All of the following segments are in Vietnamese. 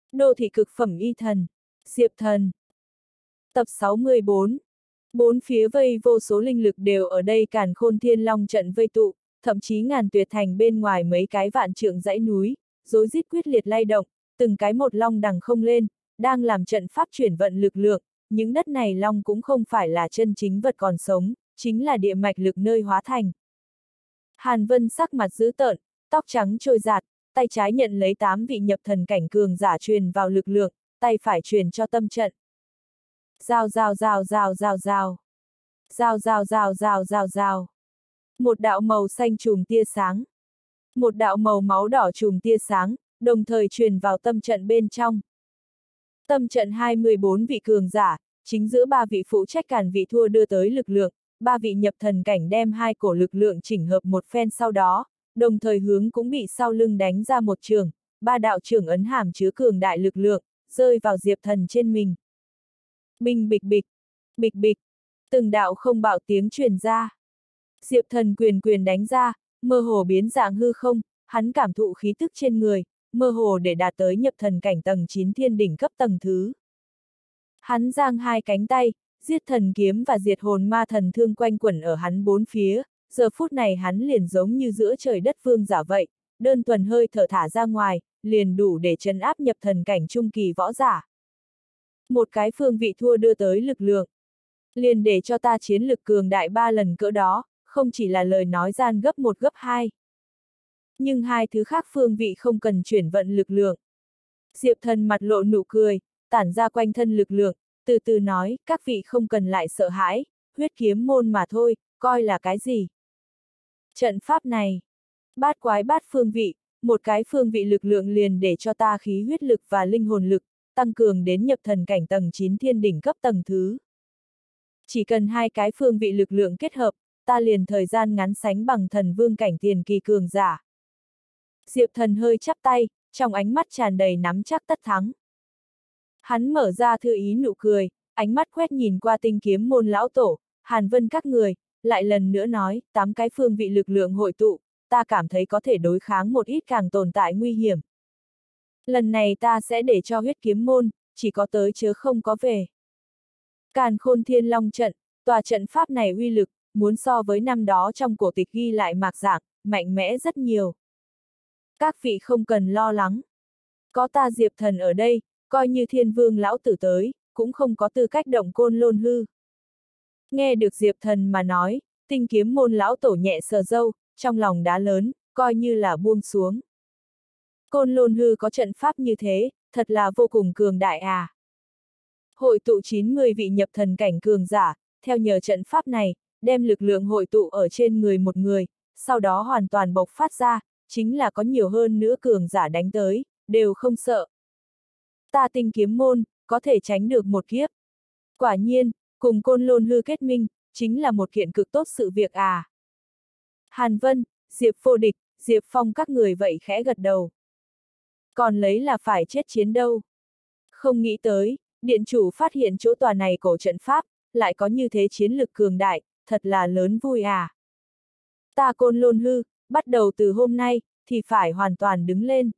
Đô thị cực phẩm y thần. Diệp Thần. Tập 64. Bốn phía vây vô số linh lực đều ở đây càn khôn thiên long trận vây tụ, thậm chí ngàn tuyệt thành bên ngoài mấy cái vạn trượng dãy núi, rối rít quyết liệt lay động, từng cái một long đằng không lên, đang làm trận pháp chuyển vận lực lượng, những đất này long cũng không phải là chân chính vật còn sống, chính là địa mạch lực nơi hóa thành. Hàn Vân sắc mặt dữ tợn, tóc trắng trôi dạt, tay trái nhận lấy 8 vị nhập thần cảnh cường giả truyền vào lực lượng, tay phải truyền cho tâm trận. Rào rào rào rào rào rào. Rào rào rào rào rào rào. Một đạo màu xanh chùm tia sáng. Một đạo màu máu đỏ chùm tia sáng, đồng thời truyền vào tâm trận bên trong. Tâm trận 24 vị cường giả, chính giữa 3 vị phụ trách càn vị thua đưa tới lực lượng, 3 vị nhập thần cảnh đem 2 cổ lực lượng chỉnh hợp một phen sau đó, đồng thời hướng cũng bị sau lưng đánh ra một trường, 3 đạo trưởng ấn hàm chứa cường đại lực lượng, rơi vào Diệp Thần trên mình. Binh bịch bịch, bịch bịch, từng đạo không bạo tiếng truyền ra. Diệp Thần quyền quyền đánh ra, mơ hồ biến dạng hư không, hắn cảm thụ khí tức trên người, mơ hồ để đạt tới nhập thần cảnh tầng 9 thiên đỉnh cấp tầng thứ. Hắn giang 2 cánh tay, giết thần kiếm và diệt hồn ma thần thương quanh quẩn ở hắn 4 phía, giờ phút này hắn liền giống như giữa trời đất vương giả vậy, đơn thuần hơi thở thả ra ngoài, liền đủ để trấn áp nhập thần cảnh trung kỳ võ giả. Một cái phương vị thua đưa tới lực lượng. Liền để cho ta chiến lực cường đại 3 lần cỡ đó, không chỉ là lời nói gian gấp 1 gấp 2. Nhưng 2 thứ khác phương vị không cần chuyển vận lực lượng. Diệp Thần mặt lộ nụ cười, tản ra quanh thân lực lượng, từ từ nói, các vị không cần lại sợ hãi, huyết kiếm môn mà thôi, coi là cái gì. Trận pháp này, bát quái bát phương vị, một cái phương vị lực lượng liền để cho ta khí huyết lực và linh hồn lực, tăng cường đến nhập thần cảnh tầng 9 thiên đỉnh cấp tầng thứ. Chỉ cần 2 cái phương vị lực lượng kết hợp, ta liền thời gian ngắn sánh bằng thần vương cảnh tiền kỳ cường giả. Diệp Thần hơi chắp tay, trong ánh mắt tràn đầy nắm chắc tất thắng. Hắn mở ra thư ý nụ cười, ánh mắt quét nhìn qua tinh kiếm môn lão tổ, Hàn Vân các người, lại lần nữa nói, 8 cái phương vị lực lượng hội tụ, ta cảm thấy có thể đối kháng một ít càng tồn tại nguy hiểm. Lần này ta sẽ để cho huyết kiếm môn, chỉ có tới chớ không có về. Càn khôn thiên long trận, tòa trận pháp này uy lực, muốn so với năm đó trong cổ tịch ghi lại mạc dạng, mạnh mẽ rất nhiều. Các vị không cần lo lắng. Có ta Diệp Thần ở đây, coi như thiên vương lão tử tới, cũng không có tư cách động côn lôn hư. Nghe được Diệp Thần mà nói, tinh kiếm môn lão tổ nhẹ sờ râu, trong lòng đá lớn, coi như là buông xuống. Côn lôn hư có trận pháp như thế, thật là vô cùng cường đại à. Hội tụ 90 vị nhập thần cảnh cường giả, theo nhờ trận pháp này, đem lực lượng hội tụ ở trên người một người, sau đó hoàn toàn bộc phát ra, chính là có nhiều hơn nữa cường giả đánh tới, đều không sợ. Ta tinh kiếm môn, có thể tránh được một kiếp. Quả nhiên, cùng côn lôn hư kết minh, chính là một kiện cực tốt sự việc à. Hàn Vân, Diệp Vô Địch, Diệp Phong các người vậy khẽ gật đầu. Còn lấy là phải chết chiến đâu. Không nghĩ tới, điện chủ phát hiện chỗ tòa này cổ trận pháp, lại có như thế chiến lực cường đại, thật là lớn vui à. Ta côn lôn hư, bắt đầu từ hôm nay, thì phải hoàn toàn đứng lên.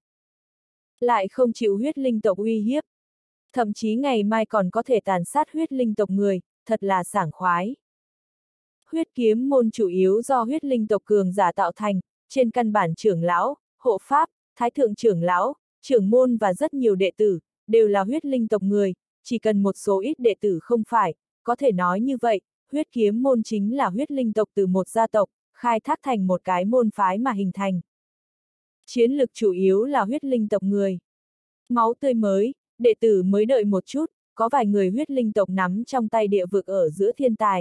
Lại không chịu huyết linh tộc uy hiếp. Thậm chí ngày mai còn có thể tàn sát huyết linh tộc người, thật là sảng khoái. Huyết kiếm môn chủ yếu do huyết linh tộc cường giả tạo thành, trên căn bản trưởng lão, hộ pháp, thái thượng trưởng lão, trưởng môn và rất nhiều đệ tử, đều là huyết linh tộc người, chỉ cần một số ít đệ tử không phải, có thể nói như vậy, huyết kiếm môn chính là huyết linh tộc từ một gia tộc, khai thác thành một cái môn phái mà hình thành. Chiến lực chủ yếu là huyết linh tộc người. Máu tươi mới, đệ tử mới đợi một chút, có vài người huyết linh tộc nắm trong tay địa vực ở giữa thiên tài.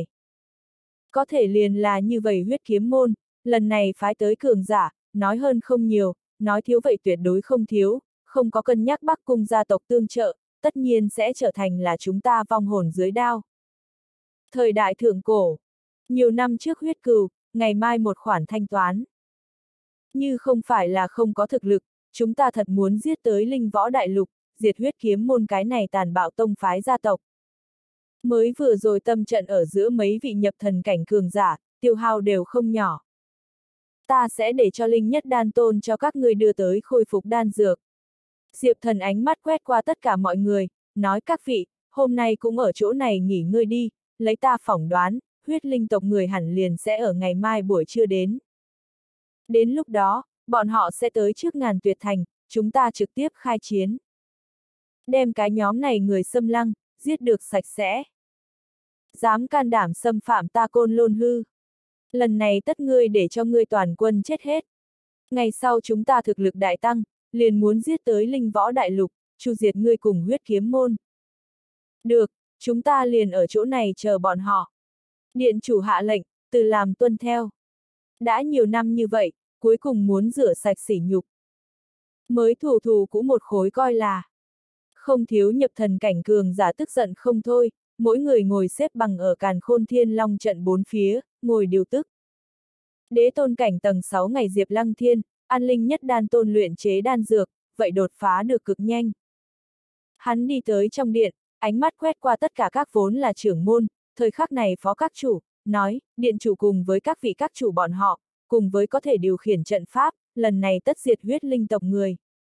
Có thể liền là như vậy huyết kiếm môn, lần này phái tới cường giả, nói hơn không nhiều, nói thiếu vậy tuyệt đối không thiếu, không có cân nhắc Bắc Cung gia tộc tương trợ, tất nhiên sẽ trở thành là chúng ta vong hồn dưới đao. Thời đại thượng cổ, nhiều năm trước huyết cừu, ngày mai một khoản thanh toán. Như không phải là không có thực lực, chúng ta thật muốn giết tới linh võ đại lục, diệt huyết kiếm môn cái này tàn bạo tông phái gia tộc. Mới vừa rồi tâm trận ở giữa mấy vị nhập thần cảnh cường giả, tiêu hao đều không nhỏ. Ta sẽ để cho linh nhất đan tôn cho các ngươi đưa tới khôi phục đan dược. Diệp Thần ánh mắt quét qua tất cả mọi người, nói các vị, hôm nay cũng ở chỗ này nghỉ ngơi đi, lấy ta phỏng đoán, huyết linh tộc người hẳn liền sẽ ở ngày mai buổi trưa đến. Đến lúc đó, bọn họ sẽ tới trước Ngàn Tuyệt Thành, chúng ta trực tiếp khai chiến. Đem cái nhóm này người xâm lăng, giết được sạch sẽ. Dám can đảm xâm phạm ta Côn Lôn Hư. Lần này tất ngươi để cho ngươi toàn quân chết hết. Ngày sau chúng ta thực lực đại tăng, liền muốn giết tới Linh Võ Đại Lục, chu diệt ngươi cùng huyết kiếm môn. Được, chúng ta liền ở chỗ này chờ bọn họ. Điện chủ hạ lệnh, từ làm tuân theo. Đã nhiều năm như vậy, cuối cùng muốn rửa sạch sỉ nhục. Mới thù thù cũng một khối coi là. Không thiếu nhập thần cảnh cường giả tức giận không thôi, mỗi người ngồi xếp bằng ở Càn Khôn Thiên Long trận bốn phía, ngồi điều tức. Đế tôn cảnh tầng 6 ngày Diệp Lăng Thiên, an linh nhất đan tôn luyện chế đan dược, vậy đột phá được cực nhanh. Hắn đi tới trong điện, ánh mắt quét qua tất cả các vốn là trưởng môn, thời khắc này phó các chủ, nói, điện chủ cùng với các vị các chủ bọn họ, cùng với có thể điều khiển trận pháp, lần này tất diệt huyết linh tộc người.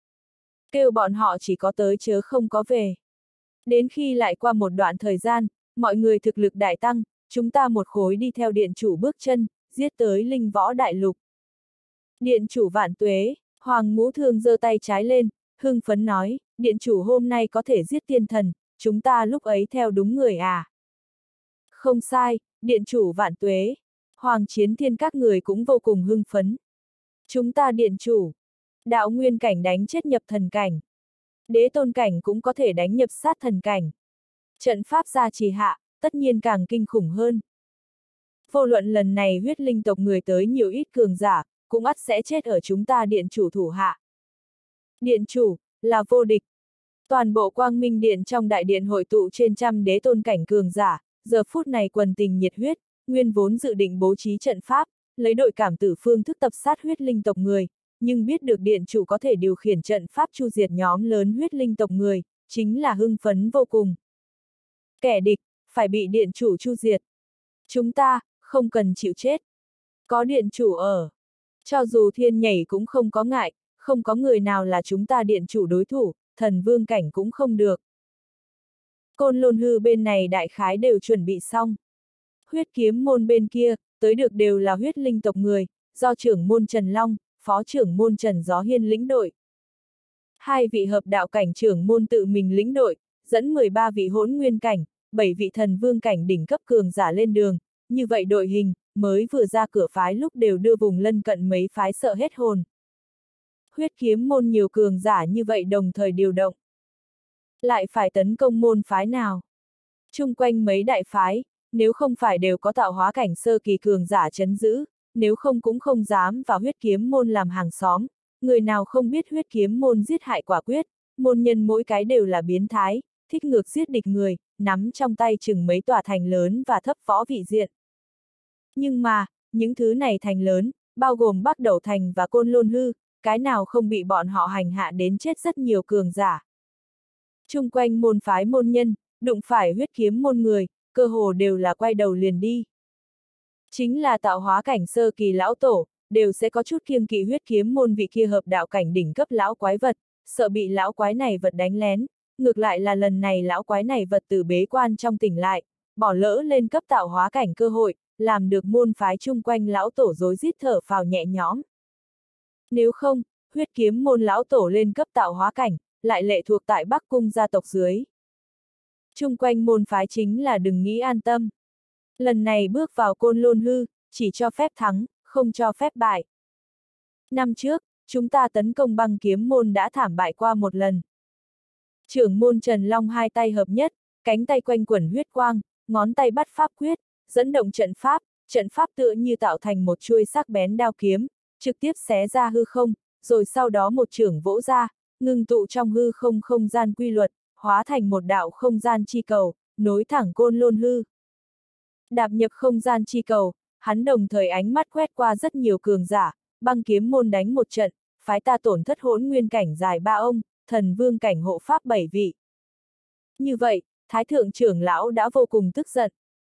Kêu bọn họ chỉ có tới chớ không có về. Đến khi lại qua một đoạn thời gian, mọi người thực lực đại tăng, chúng ta một khối đi theo điện chủ bước chân, giết tới Linh Võ Đại Lục. Điện chủ vạn tuế, Hoàng Ngũ Thương giơ tay trái lên, hưng phấn nói, điện chủ hôm nay có thể giết tiên thần, chúng ta lúc ấy theo đúng người à. Không sai, điện chủ vạn tuế, Hoàng Chiến Thiên các người cũng vô cùng hưng phấn. Chúng ta điện chủ, đạo nguyên cảnh đánh chết nhập thần cảnh. Đế tôn cảnh cũng có thể đánh nhập sát thần cảnh. Trận pháp gia trì hạ, tất nhiên càng kinh khủng hơn. Vô luận lần này huyết linh tộc người tới nhiều ít cường giả, cũng ắt sẽ chết ở chúng ta điện chủ thủ hạ. Điện chủ, là vô địch. Toàn bộ Quang Minh Điện trong đại điện hội tụ trên trăm đế tôn cảnh cường giả, giờ phút này quần tình nhiệt huyết, nguyên vốn dự định bố trí trận pháp, lấy đội cảm tử phương thức tập sát huyết linh tộc người, nhưng biết được điện chủ có thể điều khiển trận pháp chu diệt nhóm lớn huyết linh tộc người, chính là hưng phấn vô cùng. Kẻ địch, phải bị điện chủ chu diệt. Chúng ta, không cần chịu chết. Có điện chủ ở. Cho dù thiên nhảy cũng không có ngại, không có người nào là chúng ta điện chủ đối thủ, thần vương cảnh cũng không được. Côn Lôn Hư bên này đại khái đều chuẩn bị xong. Huyết kiếm môn bên kia, tới được đều là huyết linh tộc người, do trưởng môn Trần Long, phó trưởng môn Trần Gió Hiên lĩnh đội. Hai vị hợp đạo cảnh trưởng môn tự mình lĩnh đội, dẫn 13 vị hỗn nguyên cảnh, 7 vị thần vương cảnh đỉnh cấp cường giả lên đường, như vậy đội hình, mới vừa ra cửa phái lúc đều đưa vùng lân cận mấy phái sợ hết hồn. Huyết kiếm môn nhiều cường giả như vậy đồng thời điều động. Lại phải tấn công môn phái nào? Chung quanh mấy đại phái, nếu không phải đều có tạo hóa cảnh sơ kỳ cường giả chấn giữ, nếu không cũng không dám vào huyết kiếm môn làm hàng xóm, người nào không biết huyết kiếm môn giết hại quả quyết, môn nhân mỗi cái đều là biến thái, thích ngược giết địch người, nắm trong tay chừng mấy tòa thành lớn và thấp võ vị diện. Nhưng mà, những thứ này thành lớn, bao gồm Bắc Đẩu Thành và Côn Lôn Hư, cái nào không bị bọn họ hành hạ đến chết rất nhiều cường giả. Chung quanh môn phái môn nhân, đụng phải huyết kiếm môn người, cơ hồ đều là quay đầu liền đi. Chính là tạo hóa cảnh sơ kỳ lão tổ, đều sẽ có chút kiêng kỵ huyết kiếm môn vị kia hợp đạo cảnh đỉnh cấp lão quái vật, sợ bị lão quái này vật đánh lén, ngược lại là lần này lão quái này vật từ bế quan trong tỉnh lại, bỏ lỡ lên cấp tạo hóa cảnh cơ hội, làm được môn phái chung quanh lão tổ rối rít thở phào nhẹ nhõm. Nếu không, huyết kiếm môn lão tổ lên cấp tạo hóa cảnh, lại lệ thuộc tại Bắc Cung gia tộc dưới. Chung quanh môn phái chính là đừng nghĩ an tâm. Lần này bước vào Côn Lôn Hư, chỉ cho phép thắng, không cho phép bại. Năm trước, chúng ta tấn công Băng Kiếm môn đã thảm bại qua một lần. Trưởng môn Trần Long hai tay hợp nhất, cánh tay quanh quẩn huyết quang, ngón tay bắt pháp quyết, dẫn động trận pháp tựa như tạo thành một chuôi sắc bén đao kiếm, trực tiếp xé ra hư không, rồi sau đó một chưởng vỗ ra, ngưng tụ trong hư không không gian quy luật, hóa thành một đạo không gian chi cầu, nối thẳng Côn Lôn Hư. Đạp nhập không gian chi cầu, hắn đồng thời ánh mắt quét qua rất nhiều cường giả, Băng Kiếm môn đánh một trận, phái ta tổn thất hỗn nguyên cảnh dài 3 ông, thần vương cảnh hộ pháp 7 vị. Như vậy, Thái thượng trưởng lão đã vô cùng tức giận.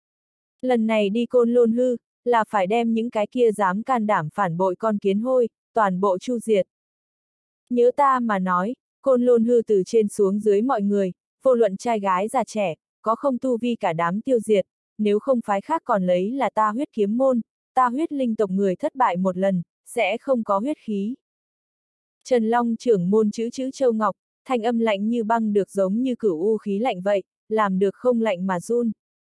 Lần này đi Côn Lôn Hư, là phải đem những cái kia dám can đảm phản bội con kiến hôi, toàn bộ chu diệt. Nhớ ta mà nói, Côn Lôn Hư từ trên xuống dưới mọi người, vô luận trai gái già trẻ, có không tu vi cả đám tiêu diệt, nếu không phái khác còn lấy là ta huyết kiếm môn, ta huyết linh tộc người thất bại một lần, sẽ không có huyết khí. Trần Long trưởng môn chữ chữ Châu Ngọc, thanh âm lạnh như băng được giống như cửu u khí lạnh vậy, làm được không lạnh mà run.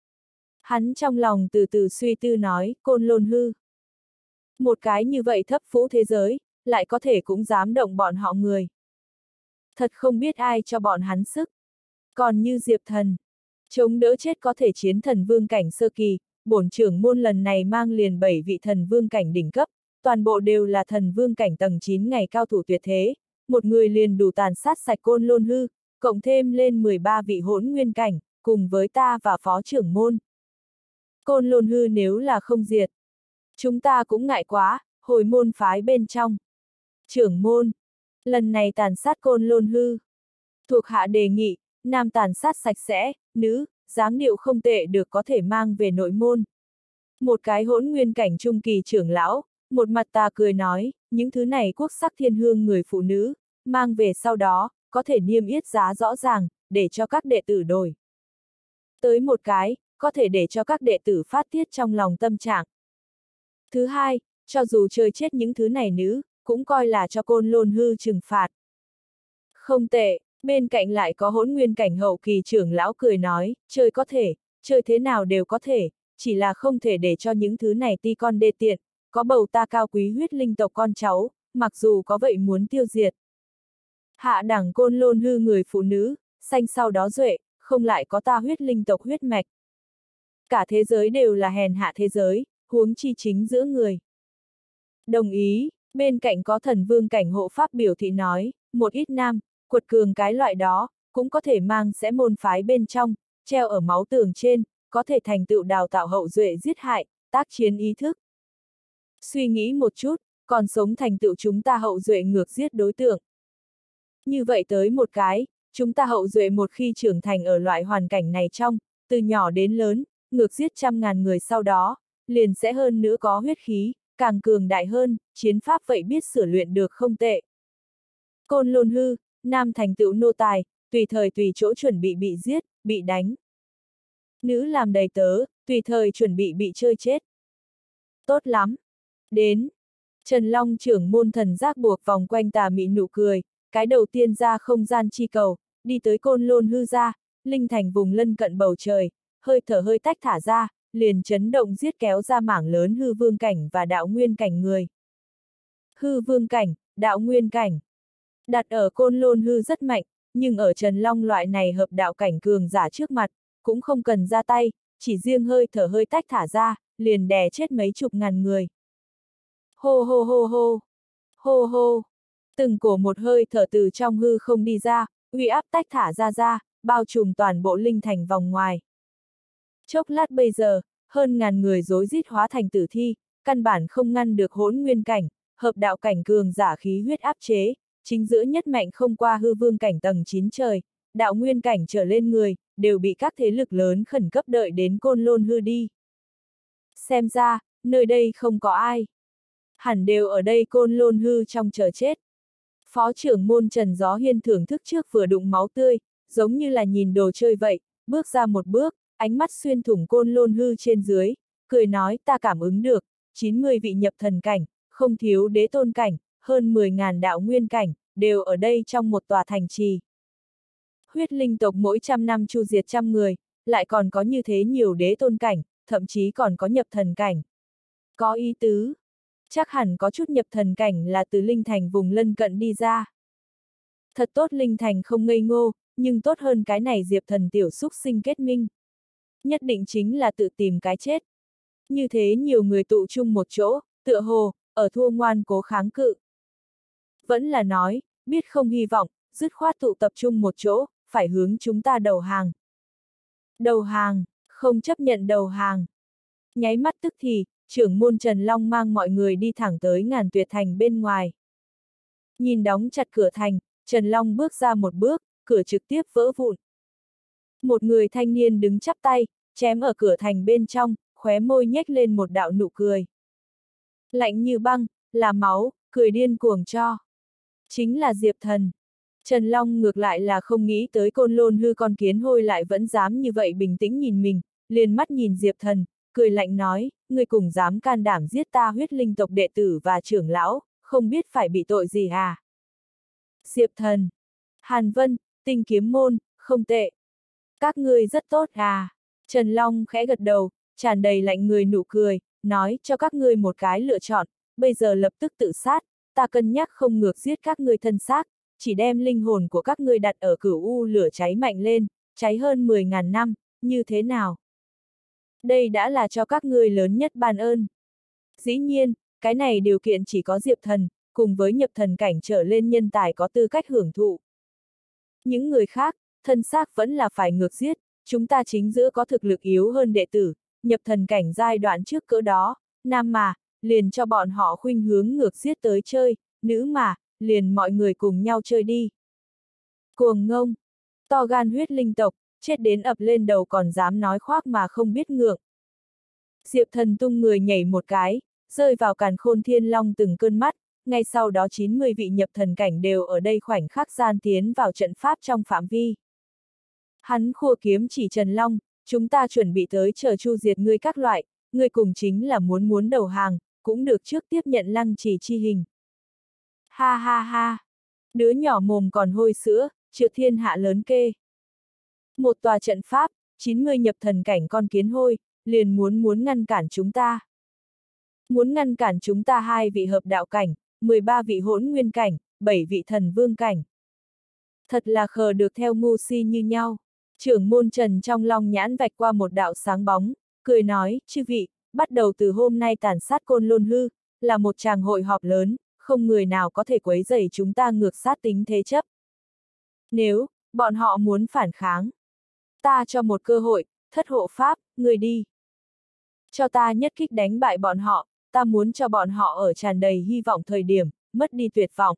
Hắn trong lòng từ từ suy tư nói, Côn Lôn Hư. Một cái như vậy thấp phũ thế giới, lại có thể cũng dám động bọn họ người. Thật không biết ai cho bọn hắn sức. Còn như Diệp Thần, chống đỡ chết có thể chiến thần vương cảnh sơ kỳ, bổn trưởng môn lần này mang liền 7 vị thần vương cảnh đỉnh cấp, toàn bộ đều là thần vương cảnh tầng 9 ngày cao thủ tuyệt thế, một người liền đủ tàn sát sạch Côn Lôn Hư, cộng thêm lên 13 vị hỗn nguyên cảnh, cùng với ta và phó trưởng môn. Côn Lôn Hư nếu là không diệt, chúng ta cũng ngại quá, hồi môn phái bên trong. Trưởng môn, lần này tàn sát Côn Lôn Hư. Thuộc hạ đề nghị, nam tàn sát sạch sẽ, nữ, dáng điệu không tệ được có thể mang về nội môn. Một cái hỗn nguyên cảnh trung kỳ trưởng lão, một mặt ta cười nói, những thứ này quốc sắc thiên hương người phụ nữ, mang về sau đó, có thể niêm yết giá rõ ràng, để cho các đệ tử đổi. Tới một cái, có thể để cho các đệ tử phát tiết trong lòng tâm trạng. Thứ hai, cho dù chơi chết những thứ này nữ, cũng coi là cho Côn Lôn Hư trừng phạt. Không tệ, bên cạnh lại có hỗn nguyên cảnh hậu kỳ trưởng lão cười nói, chơi có thể, chơi thế nào đều có thể, chỉ là không thể để cho những thứ này ti con đê tiện, có bầu ta cao quý huyết linh tộc con cháu, mặc dù có vậy muốn tiêu diệt. Hạ đẳng Côn Lôn Hư người phụ nữ, sanh sau đó duệ, không lại có ta huyết linh tộc huyết mạch. Cả thế giới đều là hèn hạ thế giới, huống chi chính giữa người. Đồng ý, bên cạnh có thần vương cảnh hộ pháp biểu thị nói, một ít nam, quật cường cái loại đó, cũng có thể mang sẽ môn phái bên trong, treo ở máu tường trên, có thể thành tựu đào tạo hậu duệ giết hại, tác chiến ý thức. Suy nghĩ một chút, còn sống thành tựu chúng ta hậu duệ ngược giết đối tượng. Như vậy tới một cái, chúng ta hậu duệ một khi trưởng thành ở loại hoàn cảnh này trong, từ nhỏ đến lớn, ngược giết trăm ngàn người sau đó, liền sẽ hơn nữa có huyết khí, càng cường đại hơn, chiến pháp vậy biết sửa luyện được không tệ. Côn Lôn Hư, nam thành tựu nô tài, tùy thời tùy chỗ chuẩn bị bị giết, bị đánh. Nữ làm đầy tớ, tùy thời chuẩn bị chơi chết. Tốt lắm. Đến. Trần Long trưởng môn thần giác buộc vòng quanh tà mị nụ cười, cái đầu tiên ra không gian chi cầu, đi tới Côn Lôn Hư ra, linh thành vùng lân cận bầu trời, hơi thở hơi tách thả ra, liền chấn động giết kéo ra mảng lớn hư vương cảnh và đạo nguyên cảnh người. Hư vương cảnh, đạo nguyên cảnh. Đặt ở Côn Lôn Hư rất mạnh, nhưng ở Trần Long loại này hợp đạo cảnh cường giả trước mặt, cũng không cần ra tay, chỉ riêng hơi thở hơi tách thả ra, liền đè chết mấy chục ngàn người. Hô hô hô hô, hô hô, từng cổ một hơi thở từ trong hư không đi ra, uy áp tách thả ra, bao trùm toàn bộ linh thành vòng ngoài. Chốc lát bây giờ, hơn ngàn người rối rít hóa thành tử thi, căn bản không ngăn được hỗn nguyên cảnh, hợp đạo cảnh cường giả khí huyết áp chế, chính giữa nhất mạnh không qua hư vương cảnh tầng 9 trời, đạo nguyên cảnh trở lên người, đều bị các thế lực lớn khẩn cấp đợi đến Côn Lôn Hư đi. Xem ra, nơi đây không có ai. Hẳn đều ở đây Côn Lôn Hư trong chờ chết. Phó trưởng môn Trần Gió Hiên thưởng thức trước vừa đụng máu tươi, giống như là nhìn đồ chơi vậy, bước ra một bước, ánh mắt xuyên thủng Côn Lôn Hư trên dưới, cười nói ta cảm ứng được, 90 vị nhập thần cảnh, không thiếu đế tôn cảnh, hơn 10.000 đạo nguyên cảnh, đều ở đây trong một tòa thành trì. Huyết linh tộc mỗi trăm năm chu diệt trăm người, lại còn có như thế nhiều đế tôn cảnh, thậm chí còn có nhập thần cảnh. Có ý tứ. Chắc hẳn có chút nhập thần cảnh là từ linh thành vùng lân cận đi ra. Thật tốt linh thành không ngây ngô, nhưng tốt hơn cái này Diệp Thần tiểu xúc sinh kết minh. Nhất định chính là tự tìm cái chết. Như thế nhiều người tụ chung một chỗ, tựa hồ, ở thua ngoan cố kháng cự. Vẫn là nói, biết không hy vọng, dứt khoát tụ tập trung một chỗ, phải hướng chúng ta đầu hàng. Đầu hàng, không chấp nhận đầu hàng. Nháy mắt tức thì, trưởng môn Trần Long mang mọi người đi thẳng tới Ngàn Tuyệt Thành bên ngoài. Nhìn đóng chặt cửa thành, Trần Long bước ra một bước, cửa trực tiếp vỡ vụn. Một người thanh niên đứng chắp tay, chém ở cửa thành bên trong, khóe môi nhếch lên một đạo nụ cười. Lạnh như băng, là máu, cười điên cuồng cho. Chính là Diệp Thần. Trần Long ngược lại là không nghĩ tới Côn Lôn Hư con kiến hôi lại vẫn dám như vậy bình tĩnh nhìn mình, liền mắt nhìn Diệp Thần, cười lạnh nói, ngươi cùng dám can đảm giết ta huyết linh tộc đệ tử và trưởng lão, không biết phải bị tội gì à? Diệp Thần, Hàn Vân, Tinh Kiếm Môn, không tệ. Các ngươi rất tốt à? Trần Long khẽ gật đầu, tràn đầy lạnh người nụ cười, nói cho các ngươi một cái lựa chọn, bây giờ lập tức tự sát, ta cân nhắc không ngược giết các ngươi thân xác, chỉ đem linh hồn của các ngươi đặt ở cửu u lửa cháy mạnh lên, cháy hơn 10.000 năm, như thế nào? Đây đã là cho các ngươi lớn nhất ban ơn. Dĩ nhiên, cái này điều kiện chỉ có Diệp Thần, cùng với nhập thần cảnh trở lên nhân tài có tư cách hưởng thụ. Những người khác, thân xác vẫn là phải ngược giết, chúng ta chính giữa có thực lực yếu hơn đệ tử, nhập thần cảnh giai đoạn trước cỡ đó, nam mà, liền cho bọn họ khuynh hướng ngược giết tới chơi, nữ mà, liền mọi người cùng nhau chơi đi. Cuồng ngông, to gan huyết linh tộc, chết đến ập lên đầu còn dám nói khoác mà không biết ngượng. Diệp Thần tung người nhảy một cái, rơi vào càn khôn thiên long từng cơn mắt, ngay sau đó 90 vị nhập thần cảnh đều ở đây khoảnh khắc gian tiến vào trận pháp trong phạm vi. Hắn khua kiếm chỉ Trần Long, chúng ta chuẩn bị tới chờ chu diệt ngươi các loại, ngươi cùng chính là muốn đầu hàng, cũng được trước tiếp nhận lăng trì chi hình. Ha ha ha, đứa nhỏ mồm còn hôi sữa, trượt thiên hạ lớn kê. Một tòa trận pháp, 90 nhập thần cảnh con kiến hôi, liền muốn ngăn cản chúng ta. Muốn ngăn cản chúng ta 2 vị hợp đạo cảnh, 13 vị hỗn nguyên cảnh, 7 vị thần vương cảnh. Thật là khờ được theo ngu si như nhau. Trưởng môn Trần trong long nhãn vạch qua một đạo sáng bóng, cười nói, chư vị, bắt đầu từ hôm nay tàn sát Côn Lôn Hư, là một tràng hội họp lớn, không người nào có thể quấy rầy chúng ta ngược sát tính thế chấp. Nếu, bọn họ muốn phản kháng, ta cho một cơ hội, thất hộ pháp, người đi. Cho ta nhất kích đánh bại bọn họ, ta muốn cho bọn họ ở tràn đầy hy vọng thời điểm, mất đi tuyệt vọng.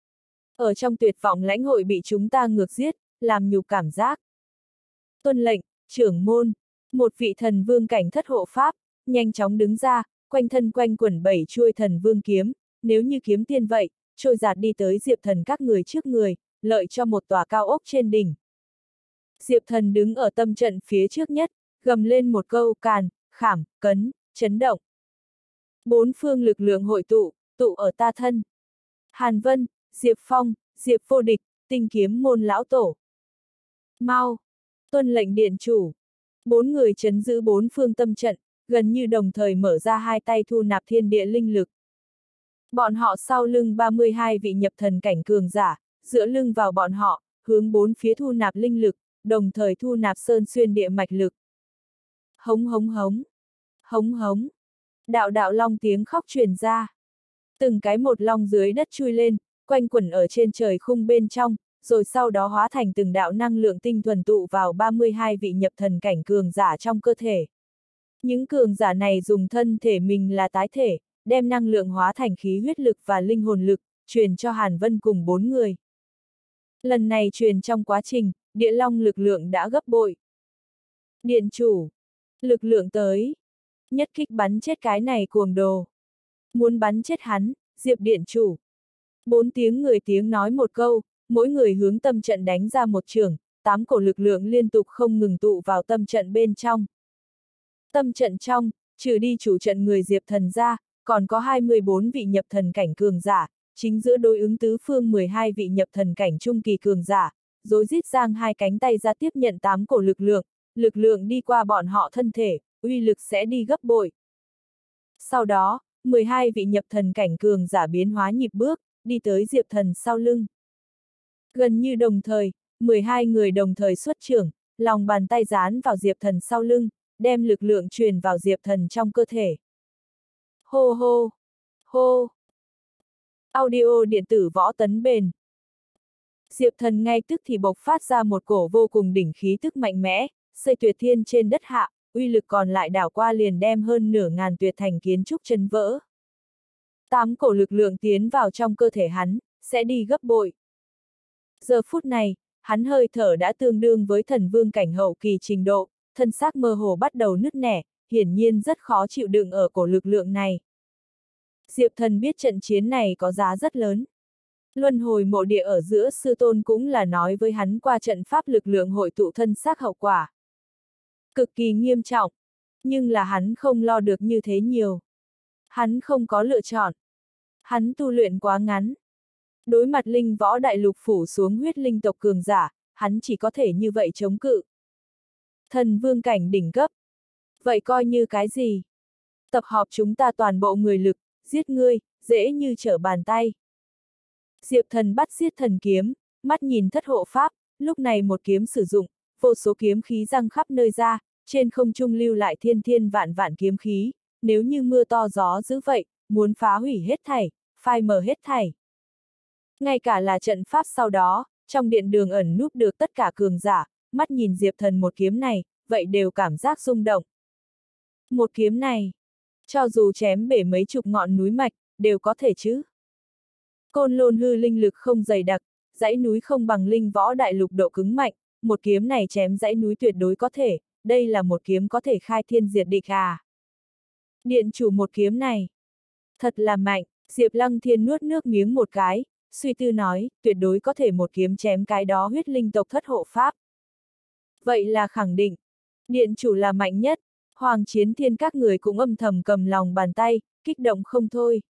Ở trong tuyệt vọng lãnh hội bị chúng ta ngược giết, làm nhục cảm giác. Tuân lệnh, trưởng môn, một vị thần vương cảnh thất hộ pháp, nhanh chóng đứng ra, quanh thân quanh quẩn 7 chuôi thần vương kiếm, nếu như kiếm tiên vậy, trôi giạt đi tới Diệp Thần các người trước người, lợi cho một tòa cao ốc trên đỉnh. Diệp Thần đứng ở tâm trận phía trước nhất, gầm lên một câu càn, khảm, cấn, chấn động. 4 phương lực lượng hội tụ ở ta thân. Hàn Vân, Diệp Phong, Diệp Vô Địch, Tinh Kiếm Môn lão tổ. Mau, tuân lệnh điện chủ. 4 người trấn giữ 4 phương tâm trận, gần như đồng thời mở ra 2 tay thu nạp thiên địa linh lực. Bọn họ sau lưng 32 vị nhập thần cảnh cường giả, dựa lưng vào bọn họ, hướng 4 phía thu nạp linh lực, đồng thời thu nạp sơn xuyên địa mạch lực. Hống hống hống, hống hống. Đạo đạo long tiếng khóc truyền ra. Từng cái một long dưới đất chui lên, quanh quẩn ở trên trời khung bên trong, rồi sau đó hóa thành từng đạo năng lượng tinh thuần tụ vào 32 vị nhập thần cảnh cường giả trong cơ thể. Những cường giả này dùng thân thể mình là tái thể, đem năng lượng hóa thành khí huyết lực và linh hồn lực, truyền cho Hàn Vân cùng 4 người. Lần này truyền trong quá trình, địa long lực lượng đã gấp bội. Điện chủ, lực lượng tới. Nhất kích bắn chết cái này cuồng đồ. Muốn bắn chết hắn, Diệp điện chủ. 4 tiếng người tiếng nói một câu, mỗi người hướng tâm trận đánh ra một chưởng, 8 cổ lực lượng liên tục không ngừng tụ vào tâm trận bên trong. Tâm trận trong, trừ đi chủ trận người Diệp Thần ra, còn có 24 vị nhập thần cảnh cường giả, chính giữa đối ứng tứ phương 12 vị nhập thần cảnh trung kỳ cường giả, rối rít giang 2 cánh tay ra tiếp nhận 8 cổ lực lượng đi qua bọn họ thân thể, uy lực sẽ đi gấp bội. Sau đó, 12 vị nhập thần cảnh cường giả biến hóa nhịp bước, đi tới Diệp Thần sau lưng. Gần như đồng thời, 12 người đồng thời xuất chưởng, lòng bàn tay dán vào Diệp Thần sau lưng, đem lực lượng truyền vào Diệp Thần trong cơ thể. Hô hô, hô. Audio điện tử võ tấn bền. Diệp Thần ngay tức thì bộc phát ra một cổ vô cùng đỉnh khí tức mạnh mẽ, xây tuyệt thiên trên đất hạ, uy lực còn lại đảo qua liền đem hơn nửa ngàn tuyệt thành kiến trúc chân vỡ. 8 cổ lực lượng tiến vào trong cơ thể hắn, sẽ đi gấp bội. Giờ phút này, hắn hơi thở đã tương đương với thần vương cảnh hậu kỳ trình độ, thân xác mơ hồ bắt đầu nứt nẻ, hiển nhiên rất khó chịu đựng ở cổ lực lượng này. Diệp Thần biết trận chiến này có giá rất lớn. Luân hồi mộ địa ở giữa sư tôn cũng là nói với hắn qua trận pháp lực lượng hội tụ thân xác hậu quả. Cực kỳ nghiêm trọng, nhưng là hắn không lo được như thế nhiều. Hắn không có lựa chọn. Hắn tu luyện quá ngắn. Đối mặt linh võ đại lục phủ xuống huyết linh tộc cường giả, hắn chỉ có thể như vậy chống cự. Thần vương cảnh đỉnh cấp. Vậy coi như cái gì? Tập họp chúng ta toàn bộ người lực, giết ngươi, dễ như trở bàn tay. Diệp Thần bắt giết thần kiếm, mắt nhìn thất hộ pháp, lúc này một kiếm sử dụng, vô số kiếm khí răng khắp nơi ra, trên không trung lưu lại thiên thiên vạn vạn kiếm khí, nếu như mưa to gió dữ vậy, muốn phá hủy hết thảy, phai mờ hết thảy. Ngay cả là trận pháp sau đó, trong điện đường ẩn núp được tất cả cường giả, mắt nhìn Diệp Thần một kiếm này, vậy đều cảm giác rung động. Một kiếm này, cho dù chém bể mấy chục ngọn núi mạch, đều có thể chứ. Côn Lôn hư linh lực không dày đặc, dãy núi không bằng linh võ đại lục độ cứng mạnh, một kiếm này chém dãy núi tuyệt đối có thể, đây là một kiếm có thể khai thiên diệt địch à. Điện chủ một kiếm này, thật là mạnh, Diệp Lăng Thiên nuốt nước miếng một cái, suy tư nói, tuyệt đối có thể một kiếm chém cái đó huyết linh tộc thất hộ pháp. Vậy là khẳng định, điện chủ là mạnh nhất, Hoàng Chiến Thiên các người cũng âm thầm cầm lòng bàn tay, kích động không thôi.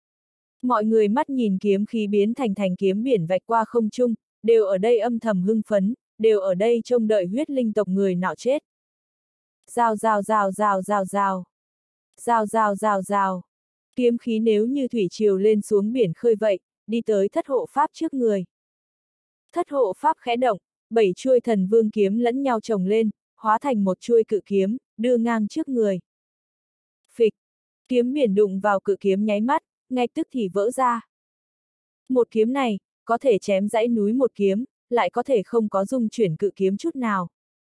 Mọi người mắt nhìn kiếm khí biến thành kiếm biển vạch qua không trung, đều ở đây âm thầm hưng phấn, đều ở đây trông đợi huyết linh tộc người nọ chết. Rào rào rào rào rào rào. Rào rào rào rào. Kiếm khí nếu như thủy triều lên xuống biển khơi vậy, đi tới thất hộ pháp trước người. Thất hộ pháp khẽ động, 7 chuôi thần vương kiếm lẫn nhau chồng lên, hóa thành một chuôi cự kiếm, đưa ngang trước người. Phịch. Kiếm biển đụng vào cự kiếm nháy mắt, ngay tức thì vỡ ra. Một kiếm này, có thể chém dãy núi một kiếm, lại có thể không có dung chuyển cự kiếm chút nào.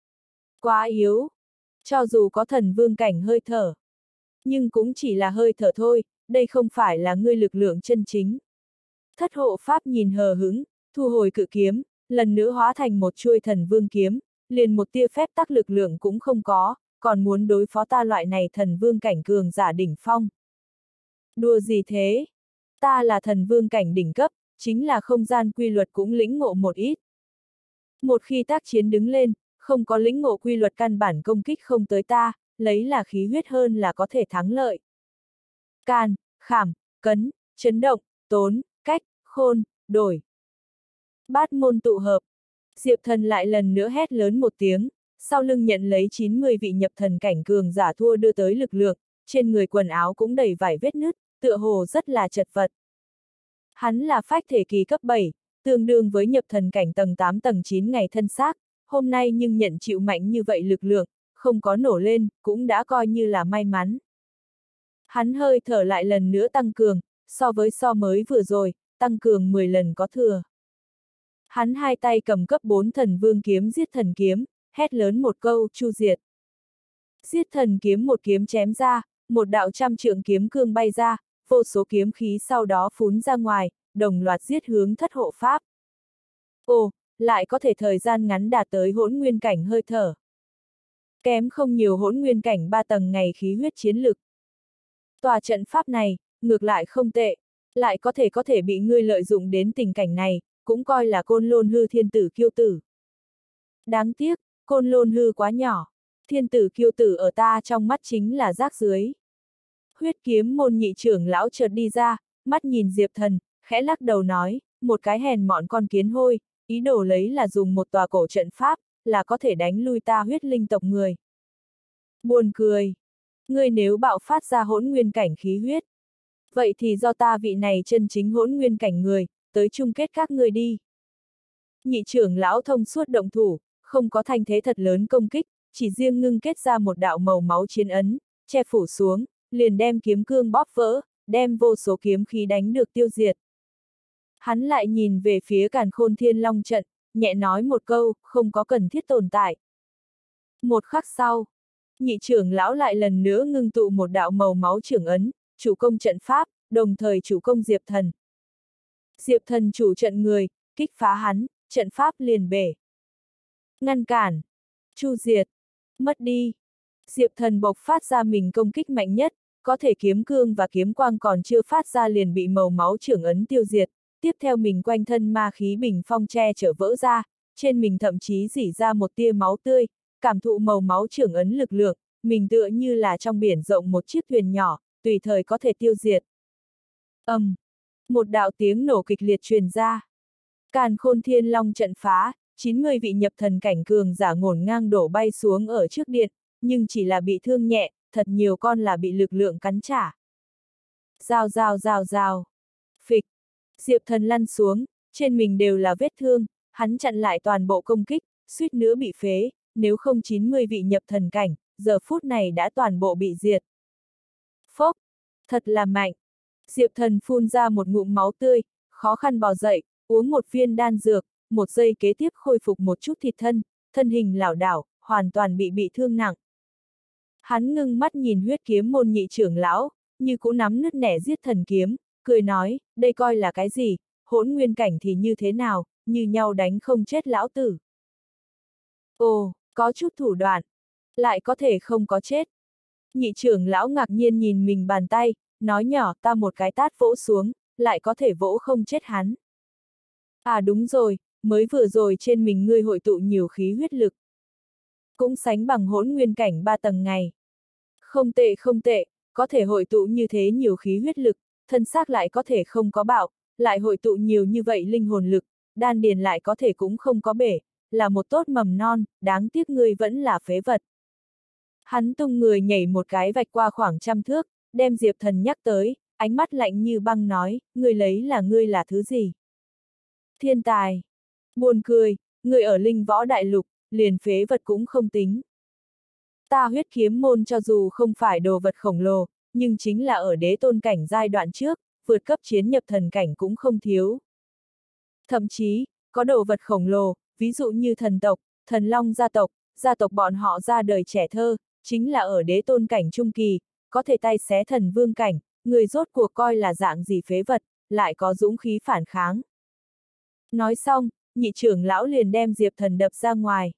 Quá yếu. Cho dù có thần vương cảnh hơi thở. Nhưng cũng chỉ là hơi thở thôi, đây không phải là ngươi lực lượng chân chính. Thất hộ pháp nhìn hờ hững, thu hồi cự kiếm, lần nữa hóa thành một chuôi thần vương kiếm, liền một tia phép tắc lực lượng cũng không có, còn muốn đối phó ta loại này thần vương cảnh cường giả đỉnh phong. Đùa gì thế? Ta là thần vương cảnh đỉnh cấp, chính là không gian quy luật cũng lĩnh ngộ một ít. Một khi tác chiến đứng lên, không có lĩnh ngộ quy luật căn bản công kích không tới ta, lấy là khí huyết hơn là có thể thắng lợi. Can, khảm, cấn, chấn động, tốn, cách, khôn, đổi. Bát môn tụ hợp. Diệp Thần lại lần nữa hét lớn một tiếng, sau lưng nhận lấy 90 vị nhập thần cảnh cường giả thua đưa tới lực lượng, trên người quần áo cũng đầy vải vết nứt, tựa hồ rất là chật vật. Hắn là phách thể kỳ cấp 7, tương đương với nhập thần cảnh tầng 8 tầng 9 ngày thân xác, hôm nay nhưng nhận chịu mạnh như vậy lực lượng, không có nổ lên, cũng đã coi như là may mắn. Hắn hơi thở lại lần nữa tăng cường, so mới vừa rồi, tăng cường 10 lần có thừa. Hắn hai tay cầm cấp 4 thần vương kiếm giết thần kiếm, hét lớn một câu, chu diệt. Giết thần kiếm một kiếm chém ra, một đạo trăm trượng kiếm cương bay ra, vô số kiếm khí sau đó phún ra ngoài, đồng loạt giết hướng thất hộ pháp. Ồ, lại có thể thời gian ngắn đạt tới hỗn nguyên cảnh hơi thở. Kém không nhiều hỗn nguyên cảnh 3 tầng ngày khí huyết chiến lực. Tòa trận pháp này, ngược lại không tệ, lại có thể bị ngươi lợi dụng đến tình cảnh này, cũng coi là Côn Lôn hư thiên tử kiêu tử. Đáng tiếc, Côn Lôn hư quá nhỏ, thiên tử kiêu tử ở ta trong mắt chính là rác dưới. Huyết kiếm môn nhị trưởng lão chợt đi ra, mắt nhìn Diệp Thần, khẽ lắc đầu nói, một cái hèn mọn con kiến hôi, ý đồ lấy là dùng một tòa cổ trận pháp, là có thể đánh lui ta huyết linh tộc người. Buồn cười. Ngươi nếu bạo phát ra hỗn nguyên cảnh khí huyết, vậy thì do ta vị này chân chính hỗn nguyên cảnh người, tới chung kết các ngươi đi. Nhị trưởng lão thông suốt động thủ, không có thanh thế thật lớn công kích, chỉ riêng ngưng kết ra một đạo màu máu chiến ấn, che phủ xuống, liền đem kiếm cương bóp vỡ, đem vô số kiếm khí đánh được tiêu diệt. Hắn lại nhìn về phía Càn Khôn Thiên Long trận, nhẹ nói một câu, không có cần thiết tồn tại. Một khắc sau, nhị trưởng lão lại lần nữa ngưng tụ một đạo màu máu trưởng ấn, chủ công trận pháp, đồng thời chủ công Diệp Thần. Diệp Thần chủ trận người, kích phá hắn, trận pháp liền bể. Ngăn cản, chu diệt, mất đi. Diệp Thần bộc phát ra mình công kích mạnh nhất, có thể kiếm cương và kiếm quang còn chưa phát ra liền bị màu máu trưởng ấn tiêu diệt, tiếp theo mình quanh thân ma khí bình phong che chở vỡ ra, trên mình thậm chí rỉ ra một tia máu tươi, cảm thụ màu máu trưởng ấn lực lượng, mình tựa như là trong biển rộng một chiếc thuyền nhỏ, tùy thời có thể tiêu diệt. Một đạo tiếng nổ kịch liệt truyền ra. Càn Khôn Thiên Long trận phá, 90 vị nhập thần cảnh cường giả ngổn ngang đổ bay xuống ở trước điện, nhưng chỉ là bị thương nhẹ, thật nhiều con là bị lực lượng cắn trả. Rào rào rào rào. Phịch. Diệp Thần lăn xuống, trên mình đều là vết thương, hắn chặn lại toàn bộ công kích, suýt nữa bị phế, nếu không 90 vị nhập thần cảnh, giờ phút này đã toàn bộ bị diệt. Phốc. Thật là mạnh. Diệp Thần phun ra một ngụm máu tươi, khó khăn bò dậy, uống một viên đan dược, một giây kế tiếp khôi phục một chút thịt thân, thân hình lảo đảo, hoàn toàn bị thương nặng. Hắn ngưng mắt nhìn Huyết Kiếm môn nhị trưởng lão, như cũ nắm nứt nẻ giết thần kiếm, cười nói, đây coi là cái gì, hỗn nguyên cảnh thì như thế nào, như nhau đánh không chết lão tử. Ồ, có chút thủ đoạn, lại có thể không có chết. Nhị trưởng lão ngạc nhiên nhìn mình bàn tay, nói nhỏ, ta một cái tát vỗ xuống, lại có thể vỗ không chết hắn. À đúng rồi, mới vừa rồi trên mình ngươi hội tụ nhiều khí huyết lực. Cũng sánh bằng hỗn nguyên cảnh 3 tầng ngày. Không tệ không tệ, có thể hội tụ như thế nhiều khí huyết lực, thân xác lại có thể không có bạo, lại hội tụ nhiều như vậy linh hồn lực, đan điền lại có thể cũng không có bể, là một tốt mầm non, đáng tiếc ngươi vẫn là phế vật. Hắn tung người nhảy một cái vạch qua khoảng 100 thước, đem Diệp Thần nhắc tới, ánh mắt lạnh như băng nói, ngươi ngươi là thứ gì? Thiên tài. Buồn cười, ngươi ở linh võ đại lục, liền phế vật cũng không tính. Ta Huyết Kiếm môn cho dù không phải đồ vật khổng lồ, nhưng chính là ở đế tôn cảnh giai đoạn trước, vượt cấp chiến nhập thần cảnh cũng không thiếu. Thậm chí, có đồ vật khổng lồ, ví dụ như thần tộc, thần long gia tộc bọn họ ra đời trẻ thơ, chính là ở đế tôn cảnh trung kỳ, có thể tay xé thần vương cảnh, người rốt cuộc coi là dạng gì phế vật, lại có dũng khí phản kháng. Nói xong, nhị trưởng lão liền đem Diệp Thần đập ra ngoài.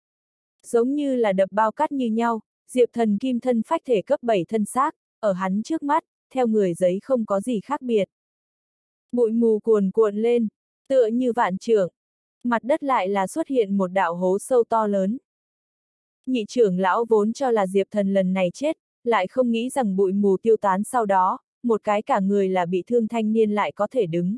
Giống như là đập bao cát như nhau, Diệp Thần kim thân phách thể cấp 7 thân xác, ở hắn trước mắt, theo người giấy không có gì khác biệt. Bụi mù cuồn cuộn lên, tựa như vạn trượng, mặt đất lại là xuất hiện một đạo hố sâu to lớn. Nhị trưởng lão vốn cho là Diệp Thần lần này chết, lại không nghĩ rằng bụi mù tiêu tán sau đó, một cái cả người là bị thương thanh niên lại có thể đứng.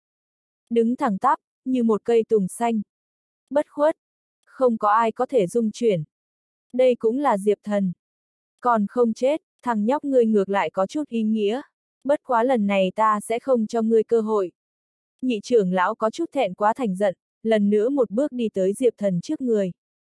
Đứng thẳng tắp, như một cây tùng xanh. Bất khuất, không có ai có thể dung chuyển. Đây cũng là Diệp Thần. Còn không chết, thằng nhóc ngươi ngược lại có chút ý nghĩa. Bất quá lần này ta sẽ không cho ngươi cơ hội. Nhị trưởng lão có chút thẹn quá thành giận, lần nữa một bước đi tới Diệp Thần trước người.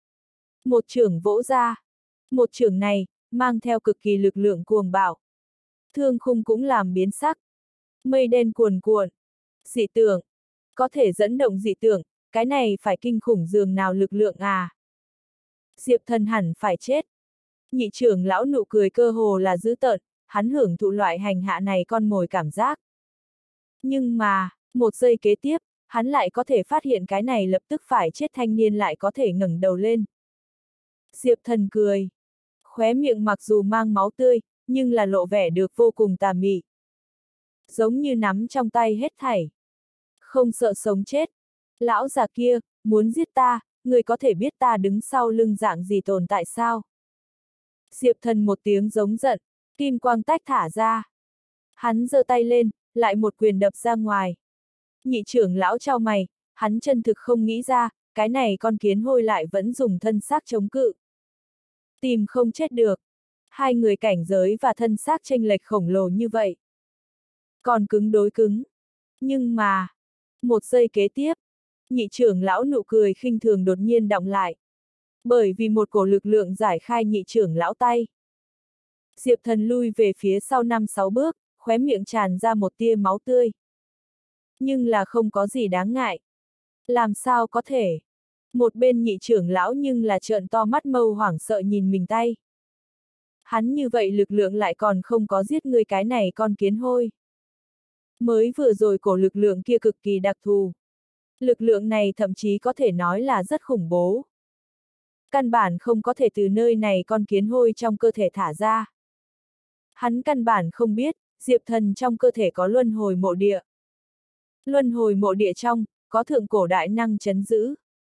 Một chưởng vỗ ra. Một chưởng này, mang theo cực kỳ lực lượng cuồng bạo. Thương khung cũng làm biến sắc. Mây đen cuồn cuộn. Dị tưởng. Có thể dẫn động dị tưởng, cái này phải kinh khủng dường nào lực lượng à. Diệp Thần hẳn phải chết. Nhị trưởng lão nụ cười cơ hồ là dữ tợn, hắn hưởng thụ loại hành hạ này con mồi cảm giác. Nhưng mà, một giây kế tiếp, hắn lại có thể phát hiện cái này lập tức phải chết thanh niên lại có thể ngẩng đầu lên. Diệp Thần cười. Khóe miệng mặc dù mang máu tươi, nhưng là lộ vẻ được vô cùng tà mị. Giống như nắm trong tay hết thảy. Không sợ sống chết. Lão già kia, muốn giết ta, người có thể biết ta đứng sau lưng dạng gì tồn tại sao? Diệp Thần một tiếng giống giận, kim quang tách thả ra. Hắn giơ tay lên, lại một quyền đập ra ngoài. Nhị trưởng lão chau mày, hắn chân thực không nghĩ ra, cái này con kiến hôi lại vẫn dùng thân xác chống cự. Tìm không chết được. Hai người cảnh giới và thân xác chênh lệch khổng lồ như vậy. Còn cứng đối cứng. Nhưng mà, một giây kế tiếp, nhị trưởng lão nụ cười khinh thường đột nhiên đọng lại. Bởi vì một cổ lực lượng giải khai nhị trưởng lão tay. Diệp Thần lui về phía sau 5-6 bước, khóe miệng tràn ra một tia máu tươi. Nhưng là không có gì đáng ngại. Làm sao có thể? Một bên nhị trưởng lão nhưng là trợn to mắt mâu hoảng sợ nhìn mình tay. Hắn như vậy lực lượng lại còn không có giết ngươi cái này con kiến hôi. Mới vừa rồi cổ lực lượng kia cực kỳ đặc thù. Lực lượng này thậm chí có thể nói là rất khủng bố. Căn bản không có thể từ nơi này con kiến hôi trong cơ thể thả ra. Hắn căn bản không biết, Diệp Thần trong cơ thể có luân hồi mộ địa. Luân hồi mộ địa trong, có thượng cổ đại năng trấn giữ.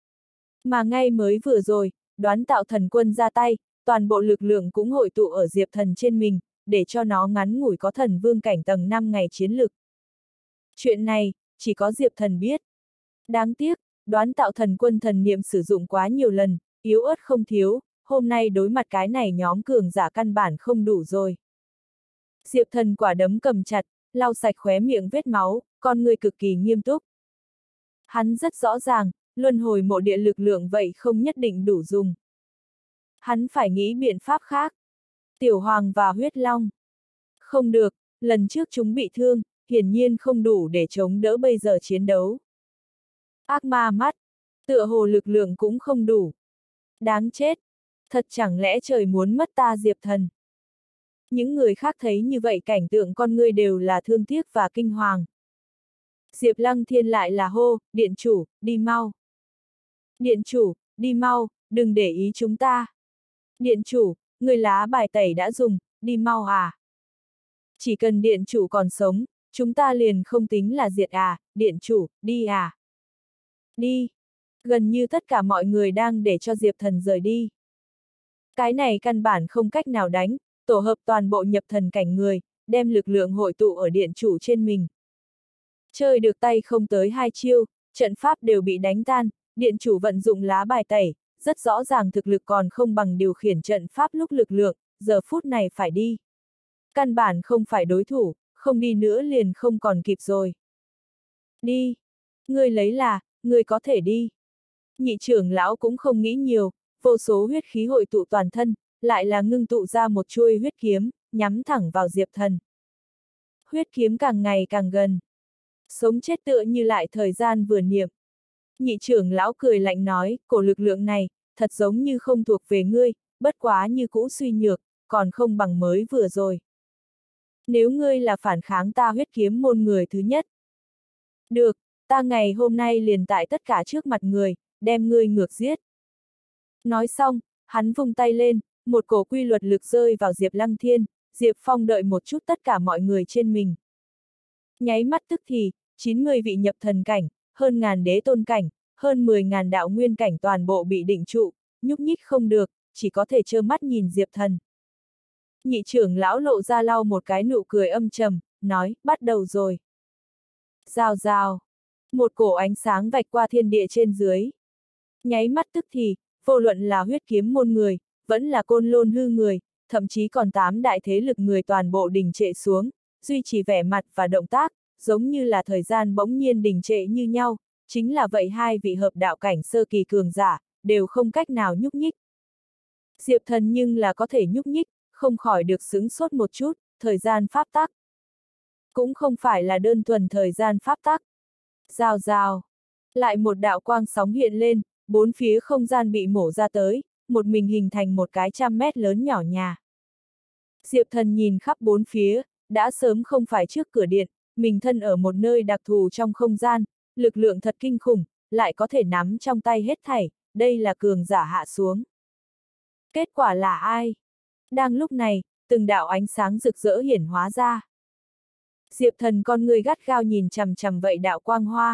Mà ngay mới vừa rồi, Đoán Tạo Thần Quân ra tay, toàn bộ lực lượng cũng hội tụ ở Diệp Thần trên mình, để cho nó ngắn ngủi có thần vương cảnh tầng 5 ngày chiến lực. Chuyện này, chỉ có Diệp Thần biết. Đáng tiếc, Đoán Tạo Thần Quân thần niệm sử dụng quá nhiều lần, yếu ớt không thiếu, hôm nay đối mặt cái này nhóm cường giả căn bản không đủ rồi. Diệp Thần quả đấm cầm chặt, lau sạch khóe miệng vết máu, con người cực kỳ nghiêm túc. Hắn rất rõ ràng, luân hồi mộ địa lực lượng vậy không nhất định đủ dùng. Hắn phải nghĩ biện pháp khác. Tiểu Hoàng và Huyết Long. Không được, lần trước chúng bị thương, hiển nhiên không đủ để chống đỡ bây giờ chiến đấu. Ác ma mắt, tựa hồ lực lượng cũng không đủ. Đáng chết, thật chẳng lẽ trời muốn mất ta Diệp Thần. Những người khác thấy như vậy cảnh tượng con người đều là thương tiếc và kinh hoàng. Diệp Lăng Thiên lại là hô, điện chủ, đi mau. Điện chủ, đi mau, đừng để ý chúng ta. Điện chủ, người lá bài tẩy đã dùng, đi mau à. Chỉ cần điện chủ còn sống, chúng ta liền không tính là diệt à, điện chủ, đi à. Đi. Gần như tất cả mọi người đang để cho Diệp Thần rời đi. Cái này căn bản không cách nào đánh, tổ hợp toàn bộ nhập thần cảnh người, đem lực lượng hội tụ ở điện chủ trên mình. Chơi được tay không tới 2 chiêu, trận pháp đều bị đánh tan, điện chủ vận dụng lá bài tẩy, rất rõ ràng thực lực còn không bằng điều khiển trận pháp lúc lực lượng, giờ phút này phải đi. Căn bản không phải đối thủ, không đi nữa liền không còn kịp rồi. Đi. Ngươi lấy là, ngươi có thể đi. Nhị trưởng lão cũng không nghĩ nhiều, vô số huyết khí hội tụ toàn thân, lại là ngưng tụ ra một chuôi huyết kiếm, nhắm thẳng vào Diệp Thần. Huyết kiếm càng ngày càng gần. Sống chết tựa như lại thời gian vừa niệm. Nhị trưởng lão cười lạnh nói, cổ lực lượng này, thật giống như không thuộc về ngươi, bất quá như cũ suy nhược, còn không bằng mới vừa rồi. Nếu ngươi là phản kháng ta huyết kiếm môn người thứ nhất. Được, ta ngày hôm nay liền tại tất cả trước mặt người, đem ngươi ngược giết. Nói xong, hắn vung tay lên, một cổ quy luật lực rơi vào Diệp Lăng Thiên, Diệp Phong đợi một chút tất cả mọi người trên mình. Nháy mắt tức thì, 90 vị nhập thần cảnh, hơn ngàn đế tôn cảnh, hơn 10.000 đạo nguyên cảnh toàn bộ bị định trụ, nhúc nhích không được, chỉ có thể trơ mắt nhìn Diệp Thần. Nhị trưởng lão lộ ra lau một cái nụ cười âm trầm, nói, bắt đầu rồi. Rào rào. Một cổ ánh sáng vạch qua thiên địa trên dưới. Nháy mắt tức thì, vô luận là huyết kiếm môn người, vẫn là côn lôn hư người, thậm chí còn 8 đại thế lực người toàn bộ đình trệ xuống, duy trì vẻ mặt và động tác, giống như là thời gian bỗng nhiên đình trệ như nhau, chính là vậy hai vị hợp đạo cảnh sơ kỳ cường giả, đều không cách nào nhúc nhích. Diệp Thần nhưng là có thể nhúc nhích, không khỏi được sững sốt một chút, thời gian pháp tắc. Cũng không phải là đơn thuần thời gian pháp tắc. Rào rào. Lại một đạo quang sóng hiện lên, bốn phía không gian bị mổ ra tới, một mình hình thành một cái 100 mét lớn nhỏ nhà. Diệp Thần nhìn khắp bốn phía, đã sớm không phải trước cửa điện, mình thân ở một nơi đặc thù trong không gian, lực lượng thật kinh khủng, lại có thể nắm trong tay hết thảy, đây là cường giả hạ xuống. Kết quả là ai? Đang lúc này, từng đạo ánh sáng rực rỡ hiển hóa ra. Diệp Thần con người gắt gao nhìn chằm chằm vậy đạo quang hoa.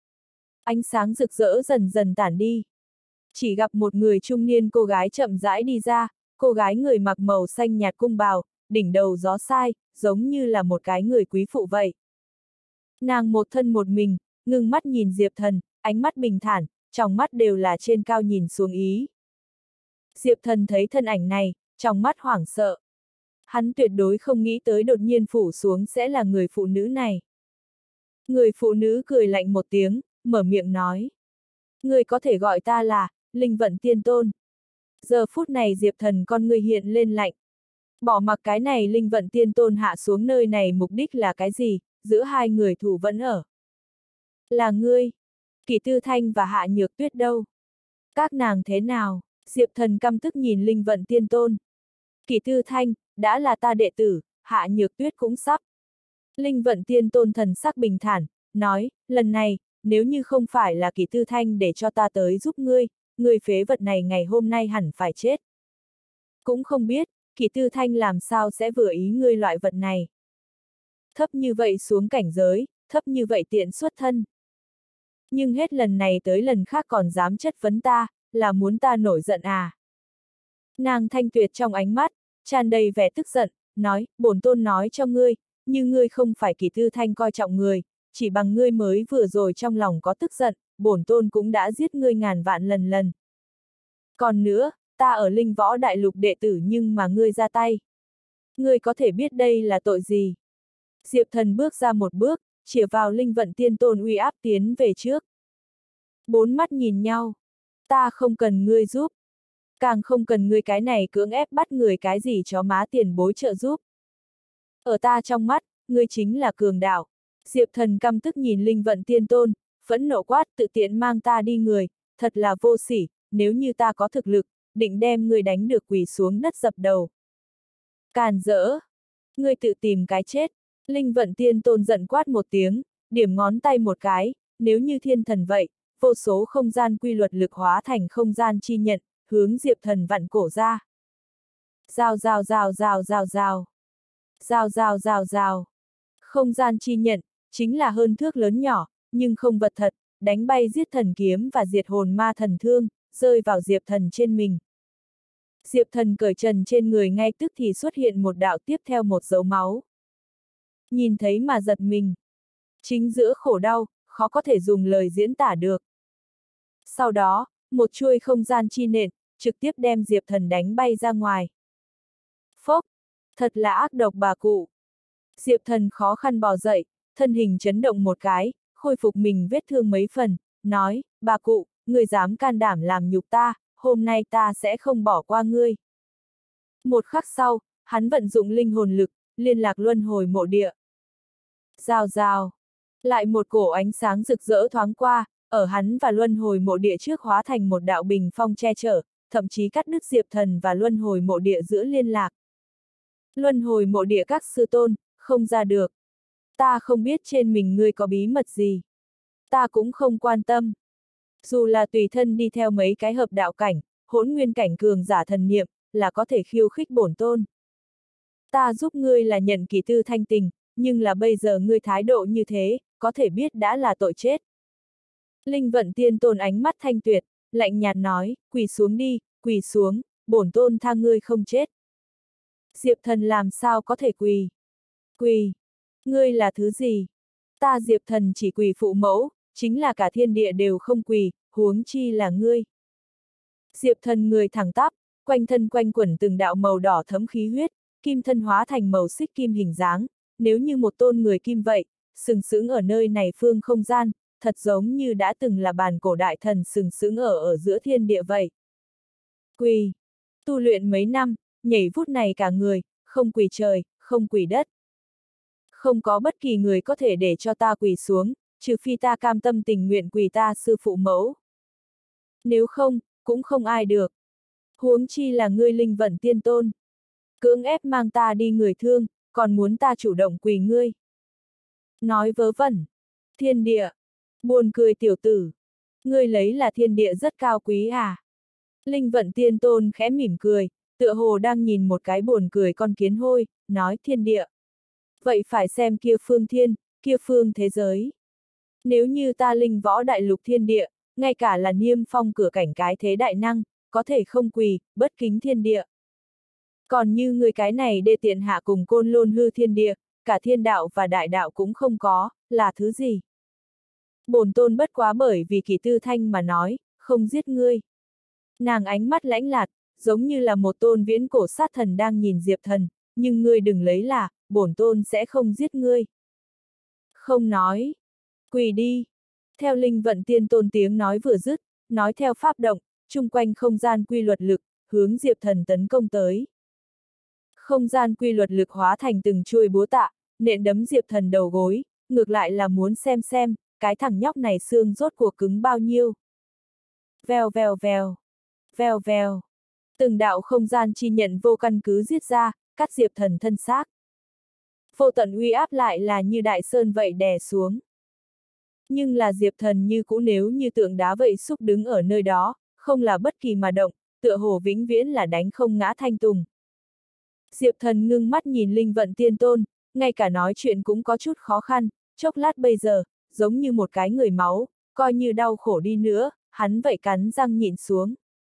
Ánh sáng rực rỡ dần dần tản đi. Chỉ gặp một người trung niên cô gái chậm rãi đi ra, cô gái người mặc màu xanh nhạt cung bào, đỉnh đầu gió sai, giống như là một cái người quý phụ vậy. Nàng một thân một mình, ngưng mắt nhìn Diệp Thần, ánh mắt bình thản, trong mắt đều là trên cao nhìn xuống ý. Diệp Thần thấy thân ảnh này, trong mắt hoảng sợ. Hắn tuyệt đối không nghĩ tới đột nhiên phủ xuống sẽ là người phụ nữ này. Người phụ nữ cười lạnh một tiếng, mở miệng nói. Người có thể gọi ta là, Linh Vận Tiên Tôn. Giờ phút này Diệp Thần con người hiện lên lạnh. Bỏ mặc cái này Linh Vận Tiên Tôn hạ xuống nơi này mục đích là cái gì, giữa hai người thủ vẫn ở. Là ngươi. Kỷ Tư Thanh và Hạ Nhược Tuyết đâu? Các nàng thế nào? Diệp Thần căm tức nhìn Linh Vận Tiên Tôn. Kỷ Tư Thanh, đã là ta đệ tử, Hạ Nhược Tuyết cũng sắp. Linh Vận Tiên Tôn thần sắc bình thản, nói, lần này, nếu như không phải là Kỷ Tư Thanh để cho ta tới giúp ngươi, người phế vật này ngày hôm nay hẳn phải chết. Cũng không biết, Kỷ Tư Thanh làm sao sẽ vừa ý ngươi loại vật này. Thấp như vậy xuống cảnh giới, thấp như vậy tiện xuất thân. Nhưng hết lần này tới lần khác còn dám chất vấn ta, là muốn ta nổi giận à? Nàng Thanh Tuyệt trong ánh mắt, tràn đầy vẻ tức giận, nói, bổn tôn nói cho ngươi, như ngươi không phải Kỷ Tư Thanh coi trọng người, chỉ bằng ngươi mới vừa rồi trong lòng có tức giận, bổn tôn cũng đã giết ngươi ngàn vạn lần. Còn nữa, ta ở Linh Võ Đại Lục đệ tử nhưng mà ngươi ra tay. Ngươi có thể biết đây là tội gì? Diệp Thần bước ra một bước, chĩa vào Linh Vận Tiên Tôn uy áp tiến về trước. Bốn mắt nhìn nhau. Ta không cần ngươi giúp. Càng không cần ngươi cái này cưỡng ép bắt người cái gì chó má tiền bối trợ giúp. Ở ta trong mắt, ngươi chính là cường đạo. Diệp Thần căm tức nhìn Linh Vận Tiên Tôn, phẫn nộ quát tự tiện mang ta đi người, thật là vô sỉ, nếu như ta có thực lực, định đem ngươi đánh được quỳ xuống đất dập đầu. Càn rỡ! Ngươi tự tìm cái chết. Linh Vận Tiên Tôn giận quát một tiếng, điểm ngón tay một cái, nếu như thiên thần vậy, vô số không gian quy luật lực hóa thành không gian chi nhận, hướng Diệp Thần vặn cổ ra. Rào rào rào rào rào rào. Rào rào rào rào. Không gian chi nhận, chính là hơn thước lớn nhỏ, nhưng không vật thật, đánh bay giết thần kiếm và diệt hồn ma thần thương, rơi vào Diệp Thần trên mình. Diệp Thần cởi trần trên người ngay tức thì xuất hiện một đạo tiếp theo một dấu máu. Nhìn thấy mà giật mình. Chính giữa khổ đau, khó có thể dùng lời diễn tả được. Sau đó, một chuôi không gian chi nện, trực tiếp đem Diệp Thần đánh bay ra ngoài. Phốc! Thật là ác độc bà cụ. Diệp Thần khó khăn bò dậy, thân hình chấn động một cái, khôi phục mình vết thương mấy phần, nói, bà cụ, người dám can đảm làm nhục ta, hôm nay ta sẽ không bỏ qua ngươi. Một khắc sau, hắn vận dụng linh hồn lực, liên lạc luân hồi mộ địa. Rào rào. Lại một cổ ánh sáng rực rỡ thoáng qua, ở hắn và luân hồi mộ địa trước hóa thành một đạo bình phong che chở, thậm chí cắt đứt Diệp Thần và luân hồi mộ địa giữa liên lạc. Luân hồi mộ địa các sư tôn, không ra được. Ta không biết trên mình ngươi có bí mật gì. Ta cũng không quan tâm. Dù là tùy thân đi theo mấy cái hợp đạo cảnh, hỗn nguyên cảnh cường giả thần niệm, là có thể khiêu khích bổn tôn. Ta giúp ngươi là nhận Kỷ Tư Thanh tình, nhưng là bây giờ ngươi thái độ như thế, có thể biết đã là tội chết. Linh Vận Tiên Tôn ánh mắt thanh tuyệt, lạnh nhạt nói, quỳ xuống đi, quỳ xuống, bổn tôn tha ngươi không chết. Diệp Thần làm sao có thể quỳ? Quỳ? Ngươi là thứ gì? Ta Diệp Thần chỉ quỳ phụ mẫu, chính là cả thiên địa đều không quỳ, huống chi là ngươi. Diệp Thần người thẳng tắp, quanh thân quanh quẩn từng đạo màu đỏ thấm khí huyết, kim thân hóa thành màu xích kim hình dáng, nếu như một tôn người kim vậy, sừng sững ở nơi này phương không gian, thật giống như đã từng là bàn cổ đại thần sừng sững ở giữa thiên địa vậy. Quỳ. Tu luyện mấy năm, nhảy vút này cả người, không quỳ trời, không quỳ đất. Không có bất kỳ người có thể để cho ta quỳ xuống, trừ phi ta cam tâm tình nguyện quỳ ta sư phụ mẫu. Nếu không, cũng không ai được. Huống chi là ngươi Linh Vận Tiên Tôn. Cưỡng ép mang ta đi người thương, còn muốn ta chủ động quỳ ngươi. Nói vớ vẩn. Thiên địa. Buồn cười tiểu tử. Ngươi lấy là thiên địa rất cao quý à? Linh Vận Tiên Tôn khẽ mỉm cười, tựa hồ đang nhìn một cái buồn cười con kiến hôi, nói thiên địa. Vậy phải xem kia phương thiên, kia phương thế giới. Nếu như ta Linh Võ Đại Lục thiên địa, ngay cả là niêm phong cửa cảnh cái thế đại năng, có thể không quỳ, bất kính thiên địa. Còn như người cái này đê tiện hạ cùng côn lôn hư thiên địa, cả thiên đạo và đại đạo cũng không có, là thứ gì? Bổn tôn bất quá bởi vì Kỷ Tư Thanh mà nói, không giết ngươi. Nàng ánh mắt lãnh lạt, giống như là một tôn viễn cổ sát thần đang nhìn Diệp Thần, nhưng ngươi đừng lấy là, bổn tôn sẽ không giết ngươi. Không nói. Quỳ đi. Theo Linh Vận Tiên Tôn tiếng nói vừa dứt, nói theo pháp động, chung quanh không gian quy luật lực, hướng Diệp Thần tấn công tới. Không gian quy luật lực hóa thành từng chuôi búa tạ, nện đấm Diệp Thần đầu gối, ngược lại là muốn xem, cái thằng nhóc này xương rốt cuộc cứng bao nhiêu. Vèo vèo vèo. Vèo vèo. Từng đạo không gian chi nhận vô căn cứ giết ra, cắt Diệp Thần thân xác. Vô tận uy áp lại là như đại sơn vậy đè xuống. Nhưng là Diệp Thần như cũ nếu như tượng đá vậy xúc đứng ở nơi đó, không là bất kỳ mà động, tựa hồ vĩnh viễn là đánh không ngã thanh tùng. Diệp Thần ngưng mắt nhìn Linh Vận Tiên Tôn, ngay cả nói chuyện cũng có chút khó khăn, chốc lát bây giờ, giống như một cái người máu, coi như đau khổ đi nữa, hắn vậy cắn răng nhịn xuống.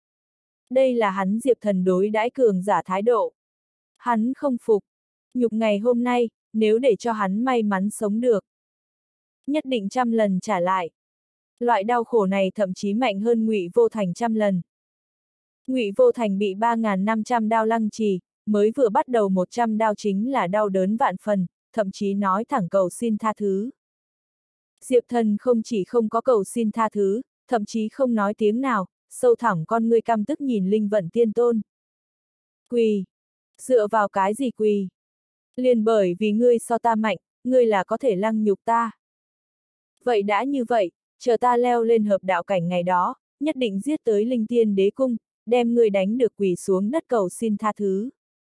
Đây là hắn Diệp Thần đối đãi cường giả thái độ. Hắn không phục. Nhục ngày hôm nay, nếu để cho hắn may mắn sống được, nhất định 100 lần trả lại. Loại đau khổ này thậm chí mạnh hơn Ngụy Vô Thành 100 lần. Ngụy Vô Thành bị 3.500 đao lăng trì, mới vừa bắt đầu 100 đao chính là đau đớn vạn phần, thậm chí nói thẳng cầu xin tha thứ. Diệp Thần không chỉ không có cầu xin tha thứ, thậm chí không nói tiếng nào, sâu thẳm con ngươi căm tức nhìn Linh Vận Tiên Tôn. Quỳ! Dựa vào cái gì quỳ? Liền bởi vì ngươi so ta mạnh, ngươi là có thể lăng nhục ta. Vậy đã như vậy, chờ ta leo lên hợp đạo cảnh ngày đó, nhất định giết tới Linh Tiên Đế Cung, đem ngươi đánh được quỳ xuống đất cầu xin tha thứ.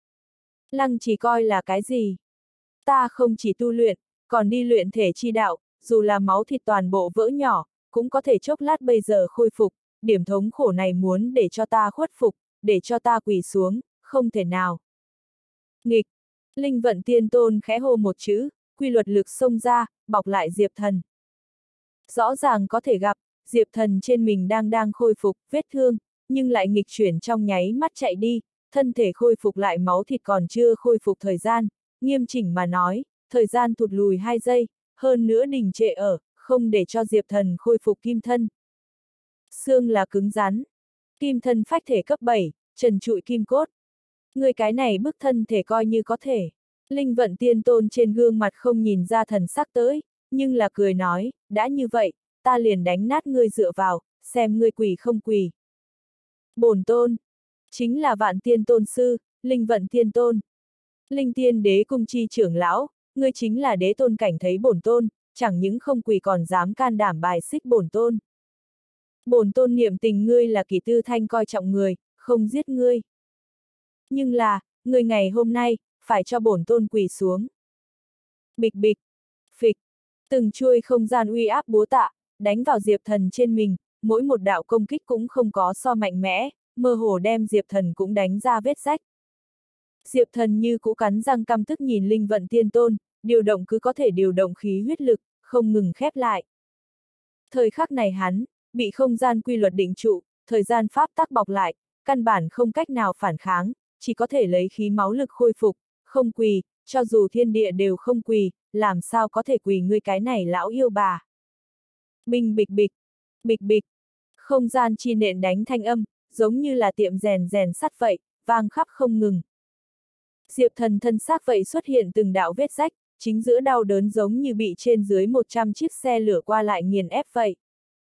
Lăng chỉ coi là cái gì? Ta không chỉ tu luyện, còn đi luyện thể chi đạo, dù là máu thịt toàn bộ vỡ nhỏ, cũng có thể chốc lát bây giờ khôi phục, điểm thống khổ này muốn để cho ta khuất phục, để cho ta quỳ xuống, không thể nào. Nghịch! Linh Vận Tiên Tôn khẽ hô một chữ, quy luật lực xông ra, bọc lại Diệp Thần. Rõ ràng có thể gặp, Diệp Thần trên mình đang khôi phục, vết thương, nhưng lại nghịch chuyển trong nháy mắt chạy đi, thân thể khôi phục lại máu thịt còn chưa khôi phục thời gian, nghiêm chỉnh mà nói, thời gian thụt lùi 2 giây, hơn nữa đình trệ ở, không để cho Diệp Thần khôi phục kim thân. Xương là cứng rắn, kim thân phách thể cấp 7, trần trụi kim cốt. Người cái này bức thân thể coi như có thể. Linh Vận Tiên Tôn trên gương mặt không nhìn ra thần sắc tới, nhưng là cười nói, đã như vậy, ta liền đánh nát ngươi dựa vào, xem ngươi quỳ không quỳ. Bổn tôn, chính là Vạn Tiên Tôn Sư, Linh Vận Tiên Tôn. Linh Tiên Đế Cung chi trưởng lão, ngươi chính là đế tôn cảnh thấy bổn tôn, chẳng những không quỳ còn dám can đảm bài xích bổn tôn. Bổn tôn niệm tình ngươi là Kỷ Tư Thanh coi trọng người, không giết ngươi. Nhưng là, ngươi ngày hôm nay, phải cho bổn tôn quỳ xuống. Bịch bịch, phịch, từng chuôi không gian uy áp búa tạ, đánh vào Diệp Thần trên mình, mỗi một đạo công kích cũng không có so mạnh mẽ, mơ hồ đem Diệp Thần cũng đánh ra vết rách. Diệp Thần như cũ cắn răng căm tức nhìn Linh Vận Tiên Tôn, điều động cứ có thể điều động khí huyết lực, không ngừng khép lại. Thời khắc này hắn, bị không gian quy luật định trụ, thời gian pháp tắc bọc lại, căn bản không cách nào phản kháng, chỉ có thể lấy khí máu lực khôi phục, không quỳ, cho dù thiên địa đều không quỳ, làm sao có thể quỳ ngươi cái này lão yêu bà. Binh bịch bịch, bịch bịch, không gian chi nện đánh thanh âm, giống như là tiệm rèn sắt vậy, vang khắp không ngừng. Diệp Thần thân xác vậy xuất hiện từng đạo vết rách, chính giữa đau đớn giống như bị trên dưới 100 chiếc xe lửa qua lại nghiền ép vậy.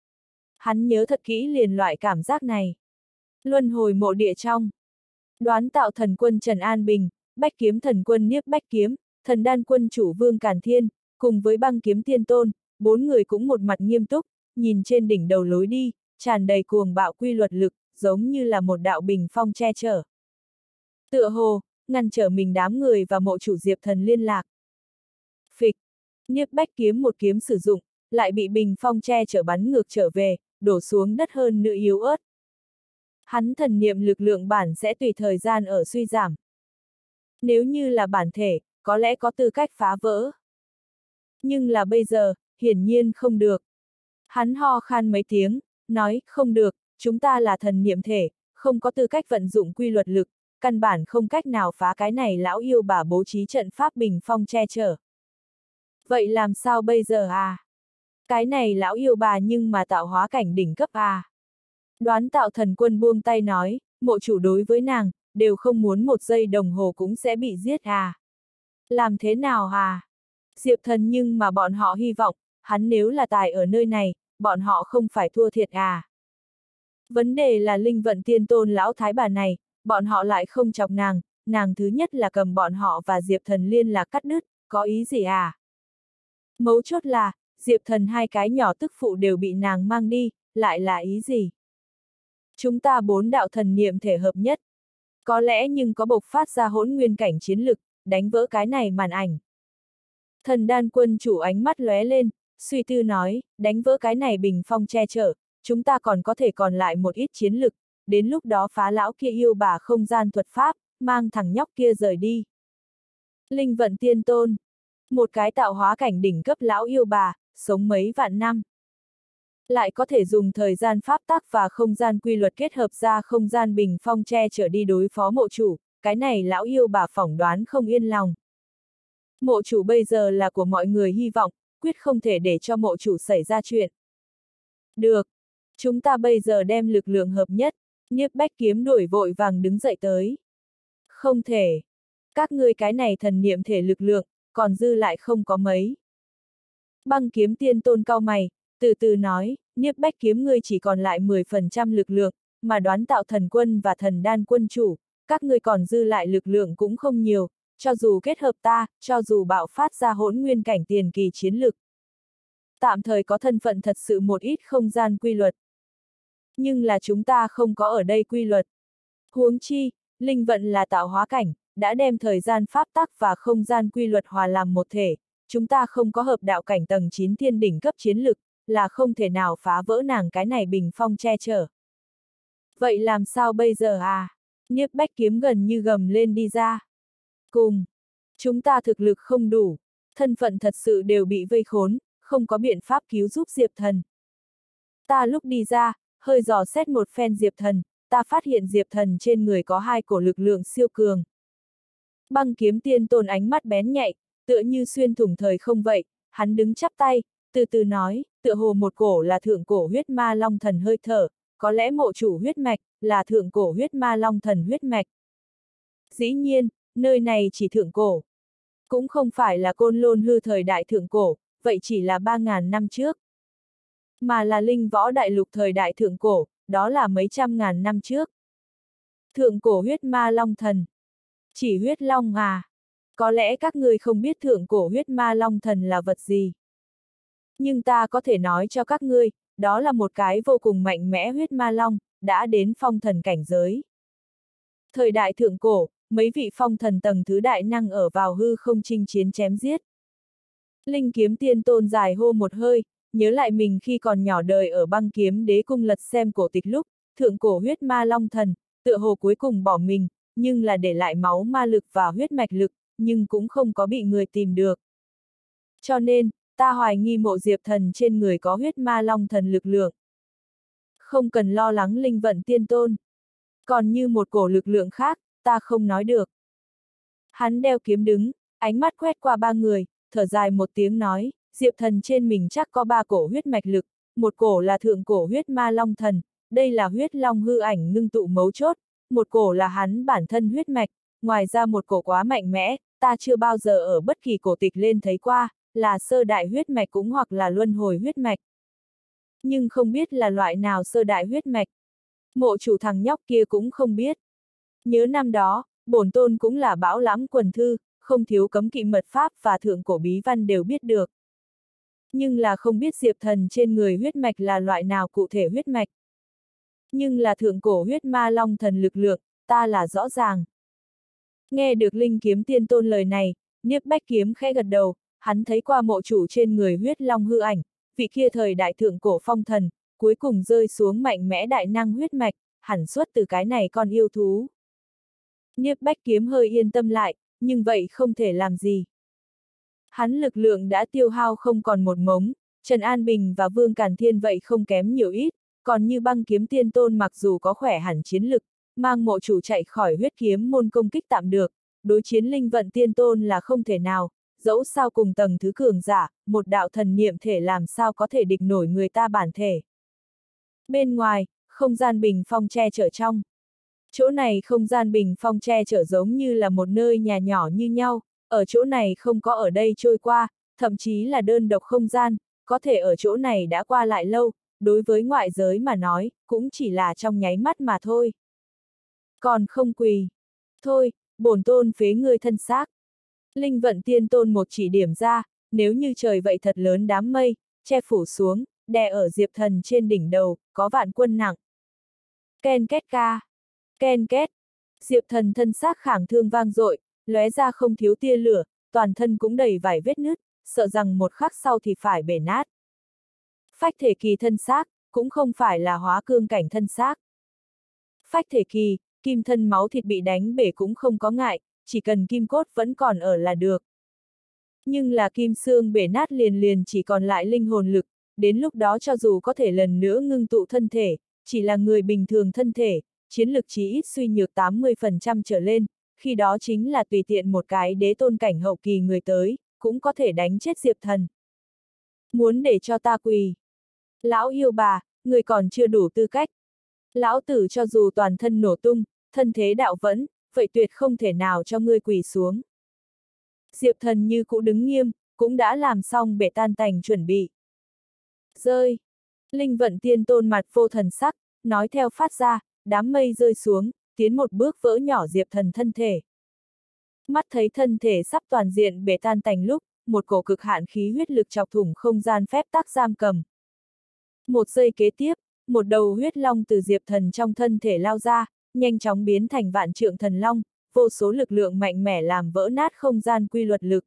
Hắn nhớ thật kỹ liền loại cảm giác này. Luân hồi mộ địa trong. Đoán tạo thần quân Trần An Bình, bách kiếm thần quân Niếp Bách Kiếm, thần đan quân chủ Vương Càn Thiên, cùng với băng kiếm tiên tôn, 4 người cũng một mặt nghiêm túc, nhìn trên đỉnh đầu lối đi, tràn đầy cuồng bạo quy luật lực, giống như là một đạo bình phong che chở. Tựa hồ, ngăn trở mình đám người và mộ chủ Diệp Thần liên lạc. Phịch, Niếp Bách Kiếm một kiếm sử dụng, lại bị bình phong che chở bắn ngược trở về, đổ xuống đất hơn nữa yếu ớt. Hắn thần niệm lực lượng bản sẽ tùy thời gian ở suy giảm. Nếu như là bản thể, có lẽ có tư cách phá vỡ. Nhưng là bây giờ, hiển nhiên không được. Hắn ho khan mấy tiếng, nói, không được, chúng ta là thần niệm thể, không có tư cách vận dụng quy luật lực, căn bản không cách nào phá cái này lão yêu bà bố trí trận pháp bình phong che chở. Vậy làm sao bây giờ à? Cái này lão yêu bà nhưng mà tạo hóa cảnh đỉnh cấp à? Đoán tạo thần quân buông tay nói, mộ chủ đối với nàng, đều không muốn 1 giây đồng hồ cũng sẽ bị giết à? Làm thế nào à? Diệp Thần nhưng mà bọn họ hy vọng, hắn nếu là tài ở nơi này, bọn họ không phải thua thiệt à? Vấn đề là Linh Vận Tiên Tôn lão thái bà này, bọn họ lại không chọc nàng thứ nhất là cầm bọn họ và Diệp Thần liên lạc cắt đứt, có ý gì à? Mấu chốt là, Diệp Thần 2 cái nhỏ tức phụ đều bị nàng mang đi, lại là ý gì? Chúng ta 4 đạo thần niệm thể hợp nhất. Có lẽ nhưng có bộc phát ra hỗn nguyên cảnh chiến lực, đánh vỡ cái này màn ảnh. Thần đan quân chủ ánh mắt lóe lên, suy tư nói, đánh vỡ cái này bình phong che chở, chúng ta còn có thể còn lại một ít chiến lực, đến lúc đó phá lão kia yêu bà không gian thuật pháp, mang thằng nhóc kia rời đi. Linh Vận Tiên Tôn. Một cái tạo hóa cảnh đỉnh cấp lão yêu bà, sống mấy vạn năm. Lại có thể dùng thời gian pháp tắc và không gian quy luật kết hợp ra không gian bình phong che chở đi đối phó mộ chủ, cái này lão yêu bà phỏng đoán không yên lòng. Mộ chủ bây giờ là của mọi người hy vọng, quyết không thể để cho mộ chủ xảy ra chuyện. Được. Chúng ta bây giờ đem lực lượng hợp nhất, Niếp Bách Kiếm đuổi vội vàng đứng dậy tới. Không thể. Các ngươi cái này thần niệm thể lực lượng, còn dư lại không có mấy. Băng Kiếm Tiên Tôn cau mày, từ từ nói, Niếp Bách Kiếm ngươi chỉ còn lại 10% lực lượng, mà Đoán Tạo Thần Quân và Thần Đan Quân chủ, các ngươi còn dư lại lực lượng cũng không nhiều, cho dù kết hợp ta, cho dù bạo phát ra hỗn nguyên cảnh tiền kỳ chiến lực. Tạm thời có thân phận thật sự một ít không gian quy luật. Nhưng là chúng ta không có ở đây quy luật. Huống chi, linh vận là tạo hóa cảnh, đã đem thời gian pháp tắc và không gian quy luật hòa làm một thể, chúng ta không có hợp đạo cảnh tầng 9 thiên đỉnh cấp chiến lực, là không thể nào phá vỡ nàng cái này bình phong che chở. Vậy làm sao bây giờ à? Niếp Bách Kiếm gần như gầm lên đi ra. Cùng, chúng ta thực lực không đủ, thân phận thật sự đều bị vây khốn, không có biện pháp cứu giúp Diệp Thần. Ta lúc đi ra, hơi dò xét một phen Diệp Thần, ta phát hiện Diệp Thần trên người có 2 cổ lực lượng siêu cường. Băng Kiếm Tiên Tôn ánh mắt bén nhạy, tựa như xuyên thủng thời không vậy, hắn đứng chắp tay, từ từ nói, tựa hồ một cổ là thượng cổ huyết ma long thần hơi thở, có lẽ mộ chủ huyết mạch, là thượng cổ huyết ma long thần huyết mạch. Dĩ nhiên, nơi này chỉ thượng cổ. Cũng không phải là Côn Lôn hư thời đại thượng cổ, vậy chỉ là 3.000 năm trước. Mà là linh võ đại lục thời đại thượng cổ, đó là mấy trăm ngàn năm trước. Thượng cổ huyết ma long thần. Chỉ huyết long à? Có lẽ các ngươi không biết thượng cổ huyết ma long thần là vật gì. Nhưng ta có thể nói cho các ngươi, đó là một cái vô cùng mạnh mẽ huyết ma long, đã đến phong thần cảnh giới. Thời đại thượng cổ, mấy vị phong thần tầng thứ đại năng ở vào hư không chinh chiến chém giết. Linh Kiếm Tiên Tôn dài hô một hơi, nhớ lại mình khi còn nhỏ đời ở Băng Kiếm Đế cung lật xem cổ tịch lúc, thượng cổ huyết ma long thần, tựa hồ cuối cùng bỏ mình, nhưng là để lại máu ma lực và huyết mạch lực, nhưng cũng không có bị người tìm được. Cho nên, ta hoài nghi mộ Diệp Thần trên người có huyết ma long thần lực lượng. Không cần lo lắng linh vận tiên tôn. Còn như một cổ lực lượng khác, ta không nói được. Hắn đeo kiếm đứng, ánh mắt quét qua 3 người, thở dài một tiếng nói, Diệp Thần trên mình chắc có 3 cổ huyết mạch lực, một cổ là thượng cổ huyết ma long thần, đây là huyết long hư ảnh ngưng tụ mấu chốt, một cổ là hắn bản thân huyết mạch, ngoài ra một cổ quá mạnh mẽ, ta chưa bao giờ ở bất kỳ cổ tịch lên thấy qua, là sơ đại huyết mạch cũng hoặc là luân hồi huyết mạch. Nhưng không biết là loại nào sơ đại huyết mạch. Mộ chủ thằng nhóc kia cũng không biết. Nhớ năm đó, bổn tôn cũng là bão lãm quần thư, không thiếu cấm kỵ mật pháp và thượng cổ bí văn đều biết được. Nhưng là không biết Diệp Thần trên người huyết mạch là loại nào cụ thể huyết mạch. Nhưng là thượng cổ huyết ma long thần lực lượng, ta là rõ ràng. Nghe được Linh Kiếm Tiên Tôn lời này, Niếp Bách Kiếm khẽ gật đầu, hắn thấy qua mộ chủ trên người huyết long hư ảnh, vị kia thời đại thượng cổ phong thần, cuối cùng rơi xuống mạnh mẽ đại năng huyết mạch, hẳn xuất từ cái này con yêu thú. Niếp Bách Kiếm hơi yên tâm lại, nhưng vậy không thể làm gì. Hắn lực lượng đã tiêu hao không còn một mống, Trần An Bình và Vương Càn Thiên vậy không kém nhiều ít, còn như Băng Kiếm Tiên Tôn mặc dù có khỏe hẳn chiến lực, mang mộ chủ chạy khỏi huyết kiếm môn công kích tạm được, đối chiến linh vận tiên tôn là không thể nào, dẫu sao cùng tầng thứ cường giả, một đạo thần niệm thể làm sao có thể địch nổi người ta bản thể. Bên ngoài, không gian bình phong che chở trong. Chỗ này không gian bình phong che chở giống như là một nơi nhà nhỏ như nhau, ở chỗ này không có ở đây trôi qua, thậm chí là đơn độc không gian, có thể ở chỗ này đã qua lại lâu, đối với ngoại giới mà nói, cũng chỉ là trong nháy mắt mà thôi. Còn không quỳ. Thôi, bổn tôn phế ngươi thân xác. Linh vận tiên tôn một chỉ điểm ra, nếu như trời vậy thật lớn đám mây, che phủ xuống, đè ở Diệp Thần trên đỉnh đầu, có vạn quân nặng. Ken két ca. Ken két. Diệp Thần thân xác khảng thương vang dội, lóe ra không thiếu tia lửa, toàn thân cũng đầy vài vết nứt, sợ rằng một khắc sau thì phải bể nát. Phách thể kỳ thân xác, cũng không phải là hóa cương cảnh thân xác. Phách thể kỳ, kim thân máu thịt bị đánh bể cũng không có ngại, chỉ cần kim cốt vẫn còn ở là được. Nhưng là kim xương bể nát liền liền chỉ còn lại linh hồn lực, đến lúc đó cho dù có thể lần nữa ngưng tụ thân thể, chỉ là người bình thường thân thể, chiến lực chí ít suy nhược 80% trở lên, khi đó chính là tùy tiện một cái đế tôn cảnh hậu kỳ người tới, cũng có thể đánh chết Diệp Thần. Muốn để cho ta quỳ. Lão yêu bà, người còn chưa đủ tư cách. Lão tử cho dù toàn thân nổ tung, thân thế đạo vẫn, vậy tuyệt không thể nào cho ngươi quỳ xuống. Diệp Thần như cũ đứng nghiêm, cũng đã làm xong bể tan tành chuẩn bị. Rơi. Linh vận tiên tôn mặt vô thần sắc, nói theo phát ra, đám mây rơi xuống, tiến một bước vỡ nhỏ Diệp Thần thân thể. Mắt thấy thân thể sắp toàn diện bể tan tành lúc, một cổ cực hạn khí huyết lực chọc thủng không gian phép tắc giam cầm. Một giây kế tiếp, một đầu huyết long từ Diệp Thần trong thân thể lao ra, nhanh chóng biến thành vạn trượng thần long, vô số lực lượng mạnh mẽ làm vỡ nát không gian quy luật lực.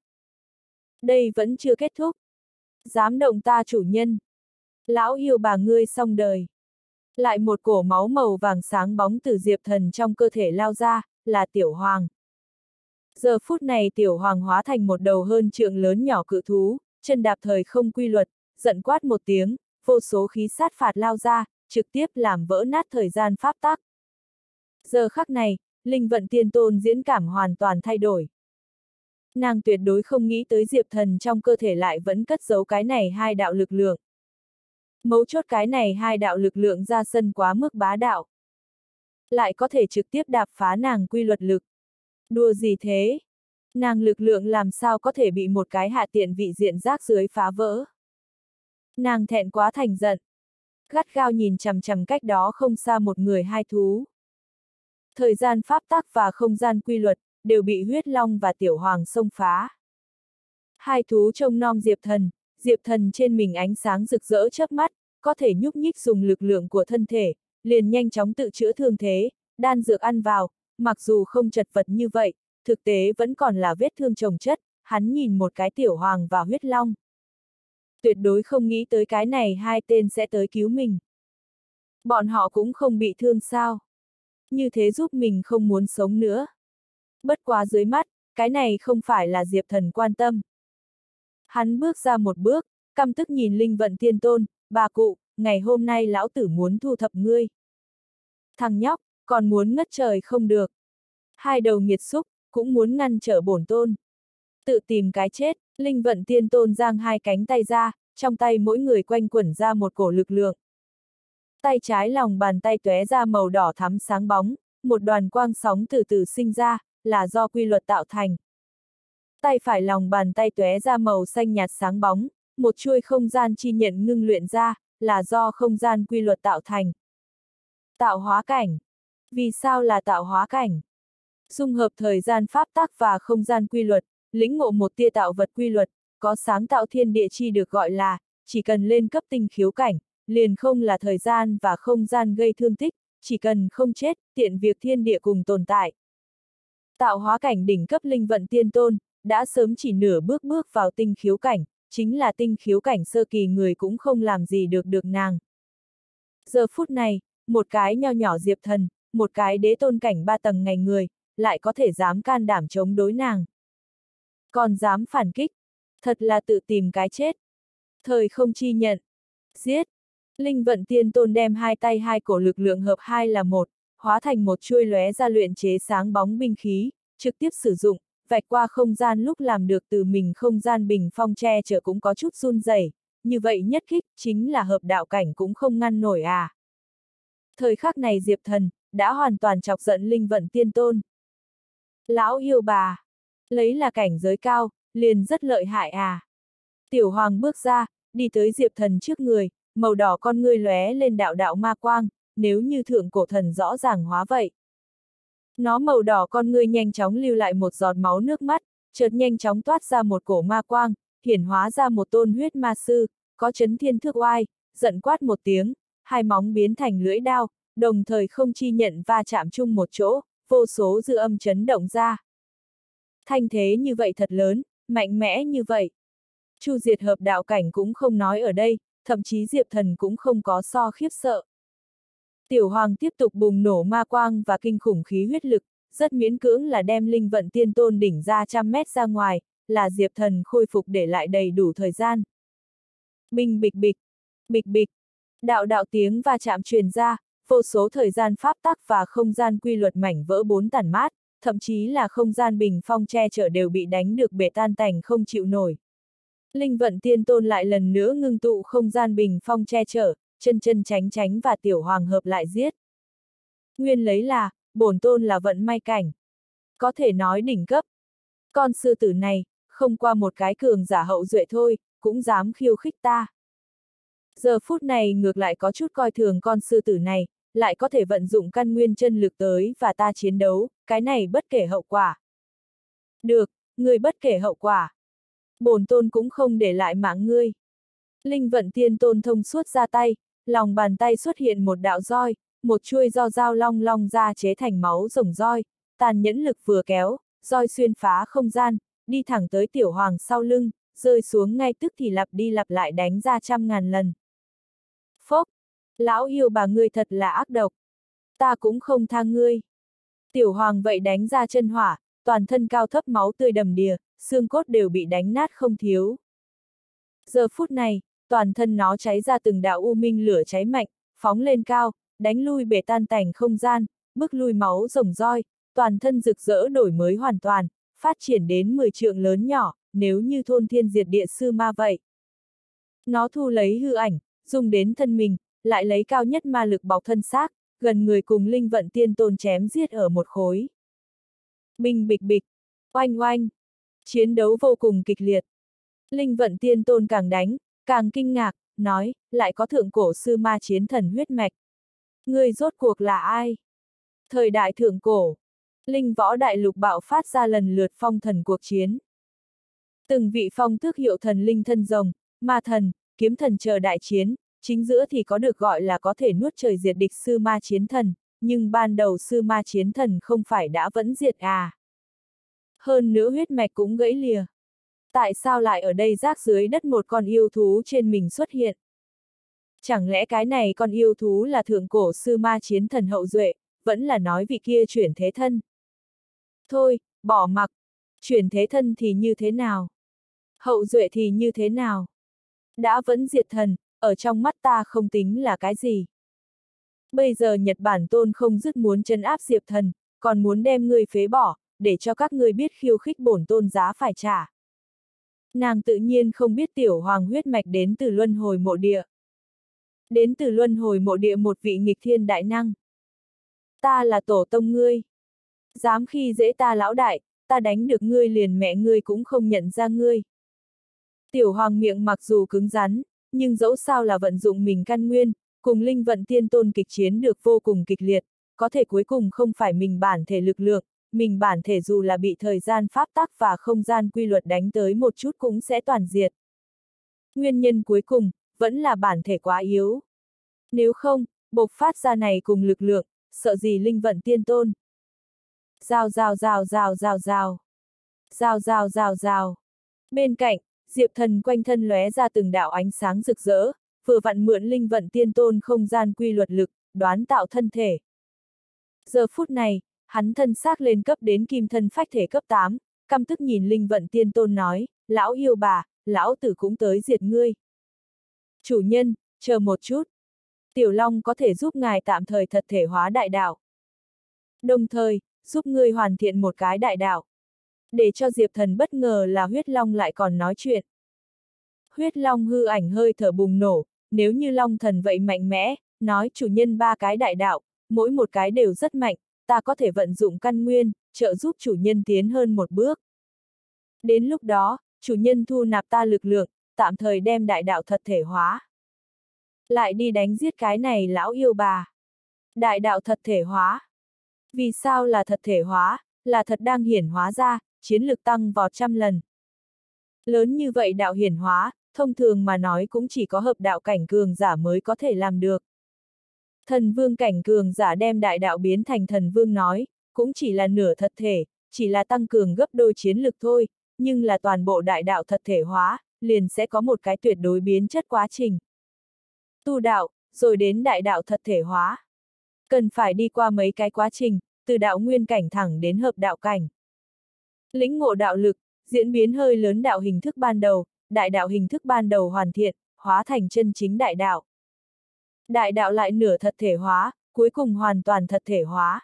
Đây vẫn chưa kết thúc. Dám động ta chủ nhân. Lão yêu bà ngươi xong đời. Lại một cổ máu màu vàng sáng bóng từ Diệp Thần trong cơ thể lao ra, là Tiểu Hoàng. Giờ phút này Tiểu Hoàng hóa thành một đầu hơn trượng lớn nhỏ cự thú, chân đạp thời không quy luật, giận quát một tiếng, vô số khí sát phạt lao ra, trực tiếp làm vỡ nát thời gian pháp tắc. Giờ khắc này, linh vận tiên tôn diễn cảm hoàn toàn thay đổi. Nàng tuyệt đối không nghĩ tới Diệp Thần trong cơ thể lại vẫn cất giấu cái này hai đạo lực lượng. Mấu chốt cái này hai đạo lực lượng ra sân quá mức bá đạo. Lại có thể trực tiếp đạp phá nàng quy luật lực. Đùa gì thế? Nàng lực lượng làm sao có thể bị một cái hạ tiện vị diện rác dưới phá vỡ? Nàng thẹn quá thành giận. Gắt gao nhìn chằm chằm cách đó không xa một người hai thú. Thời gian pháp tắc và không gian quy luật, đều bị huyết long và Tiểu Hoàng xông phá. Hai thú trông nom Diệp Thần trên mình ánh sáng rực rỡ chớp mắt, có thể nhúc nhích dùng lực lượng của thân thể, liền nhanh chóng tự chữa thương thế, đan dược ăn vào, mặc dù không chật vật như vậy, thực tế vẫn còn là vết thương chồng chất, hắn nhìn một cái Tiểu Hoàng và huyết long. Tuyệt đối không nghĩ tới cái này hai tên sẽ tới cứu mình. Bọn họ cũng không bị thương sao? Như thế giúp mình không muốn sống nữa. Bất quá dưới mắt, cái này không phải là Diệp Thần quan tâm. Hắn bước ra một bước, căm tức nhìn linh vận tiên tôn, bà cụ, ngày hôm nay lão tử muốn thu thập ngươi. Thằng nhóc, còn muốn ngất trời không được. Hai đầu nghiệt xúc, cũng muốn ngăn trở bổn tôn. Tự tìm cái chết, linh vận tiên tôn giang hai cánh tay ra, trong tay mỗi người quanh quẩn ra một cổ lực lượng. Tay trái lòng bàn tay tóe ra màu đỏ thắm sáng bóng, một đoàn quang sóng từ từ sinh ra, là do quy luật tạo thành. Tay phải lòng bàn tay tóe ra màu xanh nhạt sáng bóng, một chuôi không gian chi nhận ngưng luyện ra, là do không gian quy luật tạo thành. Tạo hóa cảnh. Vì sao là tạo hóa cảnh? Dung hợp thời gian pháp tắc và không gian quy luật, lĩnh ngộ một tia tạo vật quy luật, có sáng tạo thiên địa chi được gọi là, chỉ cần lên cấp tinh khiếu cảnh, liền không là thời gian và không gian gây thương tích, chỉ cần không chết, tiện việc thiên địa cùng tồn tại. Tạo hóa cảnh đỉnh cấp linh vận tiên tôn, đã sớm chỉ nửa bước bước vào tinh khiếu cảnh, chính là tinh khiếu cảnh sơ kỳ người cũng không làm gì được nàng. Giờ phút này, một cái nho nhỏ Diệp Thần, một cái đế tôn cảnh 3 tầng ngày người, lại có thể dám can đảm chống đối nàng. Còn dám phản kích, thật là tự tìm cái chết. Thời không chi nhận. Giết. Linh vận tiên tôn đem hai tay hai cổ lực lượng hợp hai là một, hóa thành một chuôi lóe ra luyện chế sáng bóng binh khí, trực tiếp sử dụng, vạch qua không gian lúc làm được từ mình không gian bình phong che chở cũng có chút run rẩy, như vậy nhất kích chính là hợp đạo cảnh cũng không ngăn nổi à. Thời khắc này Diệp Thần, đã hoàn toàn chọc giận linh vận tiên tôn. Lão yêu bà, lấy là cảnh giới cao, liền rất lợi hại à. Tiểu Hoàng bước ra, đi tới Diệp Thần trước người, màu đỏ con ngươi lóe lên đạo đạo ma quang, nếu như thượng cổ thần rõ ràng hóa vậy. Nó màu đỏ con ngươi nhanh chóng lưu lại một giọt máu nước mắt, chợt nhanh chóng toát ra một cổ ma quang, hiển hóa ra một tôn huyết ma sư, có chấn thiên thước oai, giận quát một tiếng, hai móng biến thành lưỡi đao, đồng thời không chi nhận va chạm chung một chỗ, vô số dư âm chấn động ra. Thanh thế như vậy thật lớn, mạnh mẽ như vậy. Chu diệt hợp đạo cảnh cũng không nói ở đây, thậm chí Diệp Thần cũng không có so khiếp sợ. Tiểu Hoàng tiếp tục bùng nổ ma quang và kinh khủng khí huyết lực, rất miễn cưỡng là đem linh vận tiên tôn đỉnh ra trăm mét ra ngoài, là Diệp Thần khôi phục để lại đầy đủ thời gian. Binh bịch bịch, bịch bịch, đạo đạo tiếng va chạm truyền ra, vô số thời gian pháp tắc và không gian quy luật mảnh vỡ bốn tản mát, thậm chí là không gian bình phong che chở đều bị đánh được bể tan tành không chịu nổi. Linh vận tiên tôn lại lần nữa ngưng tụ không gian bình phong che chở, chân chân tránh tránh và tiểu hoàng hợp lại giết. Nguyên lấy là, bổn tôn là vận may cảnh. Có thể nói đỉnh cấp. Con sư tử này, không qua một cái cường giả hậu duệ thôi, cũng dám khiêu khích ta. Giờ phút này ngược lại có chút coi thường con sư tử này, lại có thể vận dụng căn nguyên chân lực tới và ta chiến đấu, cái này bất kể hậu quả. Được, ngươi bất kể hậu quả. Bổn tôn cũng không để lại mạng ngươi. Linh vận tiên tôn thông suốt ra tay, lòng bàn tay xuất hiện một đạo roi, một chuôi do dao long long ra chế thành máu rồng roi, tàn nhẫn lực vừa kéo, roi xuyên phá không gian, đi thẳng tới tiểu hoàng sau lưng, rơi xuống ngay tức thì lặp đi lặp lại đánh ra trăm ngàn lần. Phốc! Lão yêu bà ngươi thật là ác độc. Ta cũng không tha ngươi. Tiểu hoàng vậy đánh ra chân hỏa, toàn thân cao thấp máu tươi đầm đìa, xương cốt đều bị đánh nát không thiếu. Giờ phút này, toàn thân nó cháy ra từng đạo u minh lửa cháy mạnh, phóng lên cao, đánh lui bể tan tành không gian, bức lui máu rồng roi, toàn thân rực rỡ đổi mới hoàn toàn, phát triển đến 10 trượng lớn nhỏ, nếu như thôn thiên diệt địa sư ma vậy. Nó thu lấy hư ảnh, dùng đến thân mình, lại lấy cao nhất ma lực bọc thân xác, gần người cùng linh vận tiên tôn chém giết ở một khối. Binh bịch bịch, oanh oanh, chiến đấu vô cùng kịch liệt. Linh vận tiên tôn càng đánh, càng kinh ngạc, nói, lại có thượng cổ sư ma chiến thần huyết mạch. Người rốt cuộc là ai? Thời đại thượng cổ, linh võ đại lục bạo phát ra lần lượt phong thần cuộc chiến. Từng vị phong tước hiệu thần linh thân rồng, ma thần, kiếm thần chờ đại chiến, chính giữa thì có được gọi là có thể nuốt trời diệt địch sư ma chiến thần, nhưng ban đầu sư ma chiến thần không phải đã vẫn diệt à. Hơn nữa huyết mạch cũng gãy lìa. Tại sao lại ở đây rác dưới đất một con yêu thú trên mình xuất hiện? Chẳng lẽ cái này con yêu thú là thượng cổ sư ma chiến thần hậu duệ, vẫn là nói vị kia chuyển thế thân? Thôi, bỏ mặc. Chuyển thế thân thì như thế nào? Hậu duệ thì như thế nào? Đã vẫn diệt thần, ở trong mắt ta không tính là cái gì. Bây giờ Nhật Bản tôn không dứt muốn trấn áp Diệp Thần, còn muốn đem ngươi phế bỏ, để cho các ngươi biết khiêu khích bổn tôn giá phải trả. Nàng tự nhiên không biết tiểu hoàng huyết mạch đến từ luân hồi mộ địa. Đến từ luân hồi mộ địa một vị nghịch thiên đại năng. Ta là tổ tông ngươi. Dám khi dễ ta lão đại, ta đánh được ngươi liền mẹ ngươi cũng không nhận ra ngươi. Tiểu hoàng miệng mặc dù cứng rắn, nhưng dẫu sao là vận dụng mình căn nguyên, cùng linh vận tiên tôn kịch chiến được vô cùng kịch liệt, có thể cuối cùng không phải mình bản thể lực lượng, mình bản thể dù là bị thời gian pháp tắc và không gian quy luật đánh tới một chút cũng sẽ toàn diệt. Nguyên nhân cuối cùng, vẫn là bản thể quá yếu. Nếu không, bộc phát ra này cùng lực lượng, sợ gì linh vận tiên tôn. Rào rào rào rào rào rào. Rào rào rào rào. Bên cạnh, Diệp Thần quanh thân lóe ra từng đạo ánh sáng rực rỡ, vừa vặn mượn linh vận tiên tôn không gian quy luật lực, đoán tạo thân thể. Giờ phút này, hắn thân xác lên cấp đến kim thân phách thể cấp 8, căm tức nhìn linh vận tiên tôn nói, lão yêu bà, lão tử cũng tới diệt ngươi. Chủ nhân, chờ một chút. Tiểu Long có thể giúp ngài tạm thời thật thể hóa đại đạo. Đồng thời, giúp ngươi hoàn thiện một cái đại đạo. Để cho Diệp Thần bất ngờ là huyết long lại còn nói chuyện. Huyết long hư ảnh hơi thở bùng nổ, nếu như long thần vậy mạnh mẽ, nói chủ nhân 3 cái đại đạo, mỗi một cái đều rất mạnh, ta có thể vận dụng căn nguyên, trợ giúp chủ nhân tiến hơn một bước. Đến lúc đó, chủ nhân thu nạp ta lực lượng, tạm thời đem đại đạo thật thể hóa. Lại đi đánh giết cái này lão yêu bà. Đại đạo thật thể hóa. Vì sao là thật thể hóa, là thật đang hiển hóa ra, chiến lực tăng vọt trăm lần. Lớn như vậy đạo hiển hóa, thông thường mà nói cũng chỉ có hợp đạo cảnh cường giả mới có thể làm được. Thần vương cảnh cường giả đem đại đạo biến thành thần vương nói, cũng chỉ là nửa thật thể, chỉ là tăng cường gấp đôi chiến lực thôi, nhưng là toàn bộ đại đạo thật thể hóa, liền sẽ có một cái tuyệt đối biến chất quá trình. Tu đạo, rồi đến đại đạo thật thể hóa. Cần phải đi qua mấy cái quá trình, từ đạo nguyên cảnh thẳng đến hợp đạo cảnh. Lĩnh ngộ đạo lực, diễn biến hơi lớn đạo hình thức ban đầu, đại đạo hình thức ban đầu hoàn thiện, hóa thành chân chính đại đạo. Đại đạo lại nửa thật thể hóa, cuối cùng hoàn toàn thật thể hóa.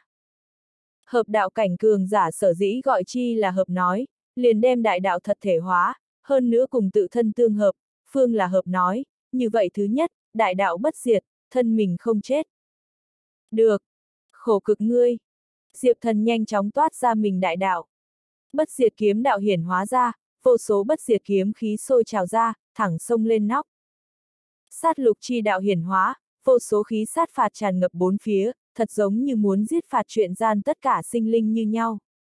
Hợp đạo cảnh cường giả sở dĩ gọi chi là hợp nói, liền đem đại đạo thật thể hóa, hơn nữa cùng tự thân tương hợp, phương là hợp nói, như vậy thứ nhất, đại đạo bất diệt, thân mình không chết. Được, khổ cực ngươi. Diệp Thần nhanh chóng toát ra mình đại đạo. Bất diệt kiếm đạo hiển hóa ra, vô số bất diệt kiếm khí sôi trào ra, thẳng sông lên nóc. Sát lục chi đạo hiển hóa, vô số khí sát phạt tràn ngập bốn phía, thật giống như muốn giết phạt truyện gian tất cả sinh linh như nhau.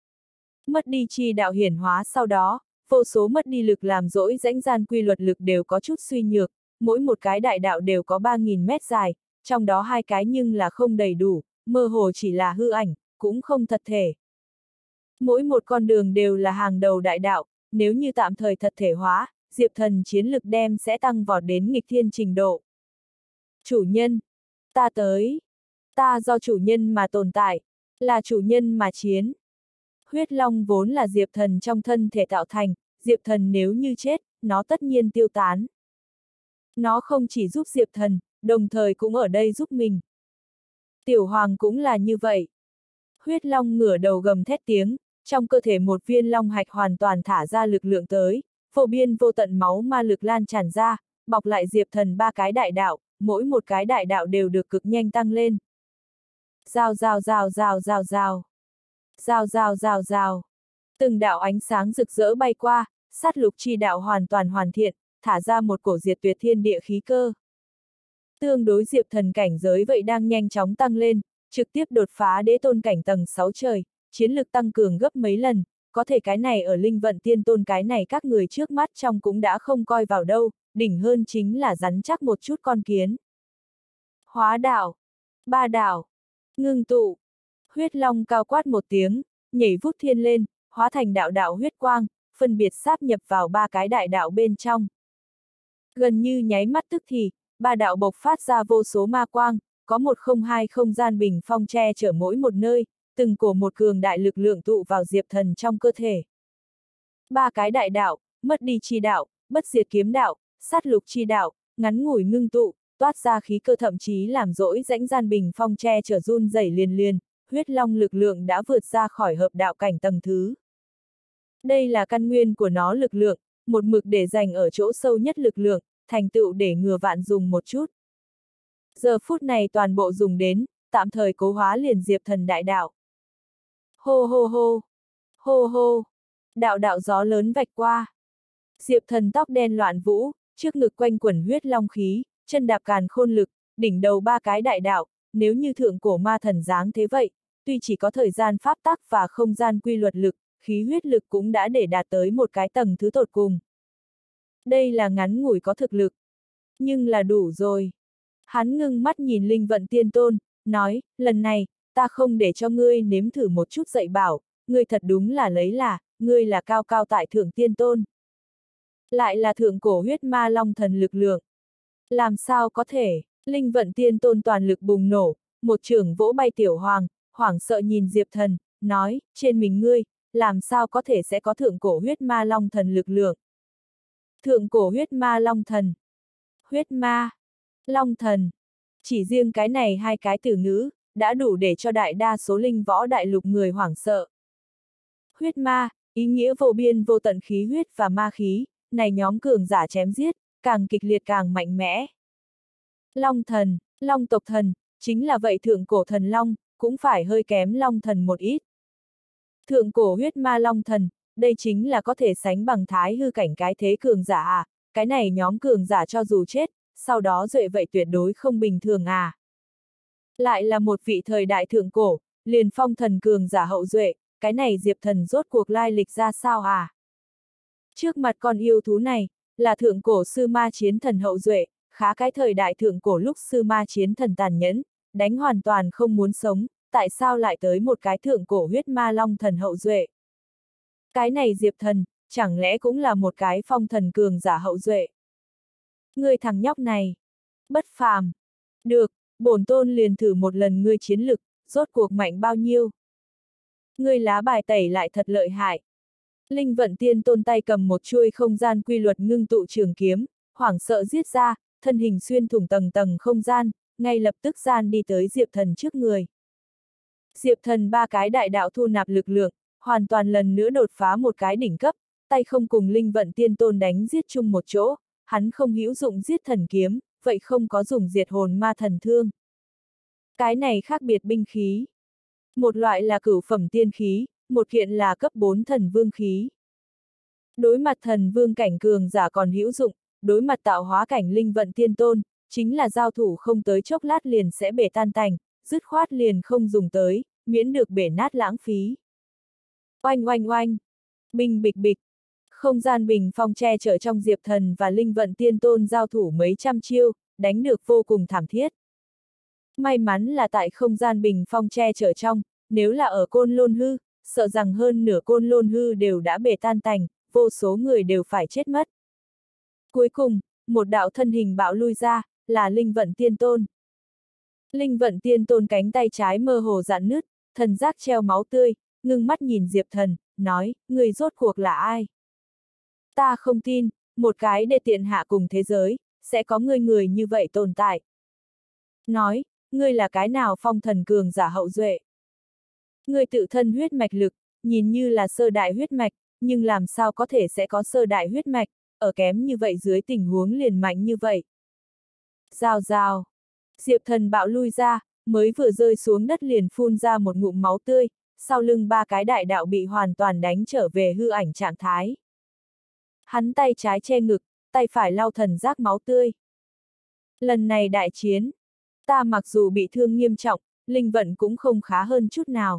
Mất đi chi đạo hiển hóa sau đó, vô số mất đi lực làm dỗi rãnh gian quy luật lực đều có chút suy nhược, mỗi một cái đại đạo đều có 3.000 mét dài, trong đó 2 cái nhưng là không đầy đủ, mơ hồ chỉ là hư ảnh, cũng không thật thể. Mỗi một con đường đều là hàng đầu đại đạo, nếu như tạm thời thật thể hóa, Diệp Thần chiến lực đem sẽ tăng vọt đến nghịch thiên trình độ. Chủ nhân, ta tới. Ta do chủ nhân mà tồn tại, là chủ nhân mà chiến. Huyết Long vốn là Diệp Thần trong thân thể tạo thành, Diệp Thần nếu như chết, nó tất nhiên tiêu tán. Nó không chỉ giúp Diệp Thần, đồng thời cũng ở đây giúp mình. Tiểu Hoàng cũng là như vậy. Huyết Long ngửa đầu gầm thét tiếng, trong cơ thể một viên long hạch hoàn toàn thả ra lực lượng tới, vô biên vô tận máu ma lực lan tràn ra, bọc lại Diệp Thần 3 cái đại đạo, mỗi một cái đại đạo đều được cực nhanh tăng lên. Rào rào rào rào rào rào. Rào rào rào rào. Từng đạo ánh sáng rực rỡ bay qua, sát lục chi đạo hoàn toàn hoàn thiện, thả ra một cổ diệt tuyệt thiên địa khí cơ. Tương đối Diệp Thần cảnh giới vậy đang nhanh chóng tăng lên, trực tiếp đột phá đế tôn cảnh tầng 6 trời, chiến lực tăng cường gấp mấy lần, có thể cái này ở linh vận tiên tôn cái này các người trước mắt trong cũng đã không coi vào đâu, đỉnh hơn chính là rắn chắc một chút con kiến. Hóa đạo, ba đạo, ngưng tụ, huyết long cao quát một tiếng, nhảy vút thiên lên, hóa thành đạo đạo huyết quang, phân biệt sáp nhập vào 3 cái đại đạo bên trong. Gần như nháy mắt tức thì, 3 đạo bộc phát ra vô số ma quang, có 102 không gian bình phong che chở mỗi một nơi, từng cổ một cường đại lực lượng tụ vào Diệp Thần trong cơ thể. 3 cái đại đạo, mất đi chi đạo, bất diệt kiếm đạo, sát lục chi đạo, ngắn ngủi ngưng tụ, toát ra khí cơ thậm chí làm dỗi rãnh gian bình phong che chở run rẩy liền liền, huyết long lực lượng đã vượt ra khỏi hợp đạo cảnh tầng thứ. Đây là căn nguyên của nó lực lượng, một mực để dành ở chỗ sâu nhất lực lượng, thành tựu để ngừa vạn dùng một chút. Giờ phút này toàn bộ dùng đến, tạm thời cố hóa liền Diệp Thần đại đạo. Hô hô hô, hô hô, đạo đạo gió lớn vạch qua. Diệp Thần tóc đen loạn vũ, trước ngực quanh quẩn huyết long khí, chân đạp càn khôn lực, đỉnh đầu 3 cái đại đạo, nếu như thượng cổ ma thần dáng thế vậy, tuy chỉ có thời gian pháp tắc và không gian quy luật lực, khí huyết lực cũng đã để đạt tới một cái tầng thứ tột cùng. Đây là ngắn ngủi có thực lực, nhưng là đủ rồi. Hắn ngưng mắt nhìn Linh Vận Tiên Tôn, nói, lần này, ta không để cho ngươi nếm thử một chút dạy bảo, ngươi thật đúng là lấy là, ngươi là cao cao tại thượng tiên tôn. Lại là thượng cổ huyết ma long thần lực lượng. Làm sao có thể, Linh Vận Tiên Tôn toàn lực bùng nổ, một chưởng vỗ bay Tiểu Hoàng, hoảng sợ nhìn Diệp Thần, nói, trên mình ngươi, làm sao có thể sẽ có thượng cổ huyết ma long thần lực lượng. Thượng cổ huyết ma long thần. Huyết ma, long thần. Chỉ riêng cái này 2 cái từ ngữ, đã đủ để cho đại đa số linh võ đại lục người hoảng sợ. Huyết ma, ý nghĩa vô biên vô tận khí huyết và ma khí, này nhóm cường giả chém giết, càng kịch liệt càng mạnh mẽ. Long thần, long tộc thần, chính là vậy thượng cổ thần long, cũng phải hơi kém long thần một ít. Thượng cổ huyết ma long thần, đây chính là có thể sánh bằng thái hư cảnh cái thế cường giả à, cái này nhóm cường giả cho dù chết, sau đó duệ vậy tuyệt đối không bình thường à. Lại là một vị thời đại thượng cổ, liền phong thần cường giả hậu duệ, cái này Diệp Thần rốt cuộc lai lịch ra sao à? Trước mặt con yêu thú này, là thượng cổ sư ma chiến thần hậu duệ, khá cái thời đại thượng cổ lúc sư ma chiến thần tàn nhẫn, đánh hoàn toàn không muốn sống, tại sao lại tới một cái thượng cổ huyết ma long thần hậu duệ? Cái này Diệp Thần, chẳng lẽ cũng là một cái phong thần cường giả hậu duệ? Ngươi thằng nhóc này, bất phàm. Được, bổn tôn liền thử một lần ngươi chiến lực, rốt cuộc mạnh bao nhiêu? Ngươi lá bài tẩy lại thật lợi hại. Linh Vận Tiên Tôn tay cầm một chuôi không gian quy luật ngưng tụ trường kiếm, hoảng sợ giết ra, thân hình xuyên thủng tầng tầng không gian, ngay lập tức gian đi tới Diệp Thần trước người. Diệp Thần ba cái đại đạo thu nạp lực lượng, hoàn toàn lần nữa đột phá một cái đỉnh cấp, tay không cùng Linh Vận Tiên Tôn đánh giết chung một chỗ, hắn không hữu dụng giết thần kiếm, vậy không có dùng diệt hồn ma thần thương. Cái này khác biệt binh khí. Một loại là cửu phẩm tiên khí, một kiện là cấp 4 thần vương khí. Đối mặt thần vương cảnh cường giả còn hữu dụng, đối mặt tạo hóa cảnh Linh Vận Tiên Tôn, chính là giao thủ không tới chốc lát liền sẽ bể tan tành, dứt khoát liền không dùng tới, miễn được bể nát lãng phí. Oanh oanh oanh, bình bịch bịch, không gian bình phong che chở trong Diệp Thần và Linh Vận Tiên Tôn giao thủ mấy trăm chiêu, đánh được vô cùng thảm thiết. May mắn là tại không gian bình phong che chở trong, nếu là ở Côn Lôn Hư, sợ rằng hơn nửa Côn Lôn Hư đều đã bể tan tành, vô số người đều phải chết mất. Cuối cùng, một đạo thân hình bạo lui ra, là Linh Vận Tiên Tôn. Linh Vận Tiên Tôn cánh tay trái mơ hồ rạn nứt, thần giác treo máu tươi, ngưng mắt nhìn Diệp Thần, nói, người rốt cuộc là ai? Ta không tin, một cái để tiện hạ cùng thế giới, sẽ có người như vậy tồn tại. Nói, ngươi là cái nào phong thần cường giả hậu duệ? Ngươi tự thân huyết mạch lực, nhìn như là sơ đại huyết mạch, nhưng làm sao có thể sẽ có sơ đại huyết mạch, ở kém như vậy dưới tình huống liền mạnh như vậy. Rào rào. Diệp Thần bạo lui ra, mới vừa rơi xuống đất liền phun ra một ngụm máu tươi, sau lưng ba cái đại đạo bị hoàn toàn đánh trở về hư ảnh trạng thái. Hắn tay trái che ngực, tay phải lau thần giác máu tươi. Lần này đại chiến, ta mặc dù bị thương nghiêm trọng, linh vận cũng không khá hơn chút nào.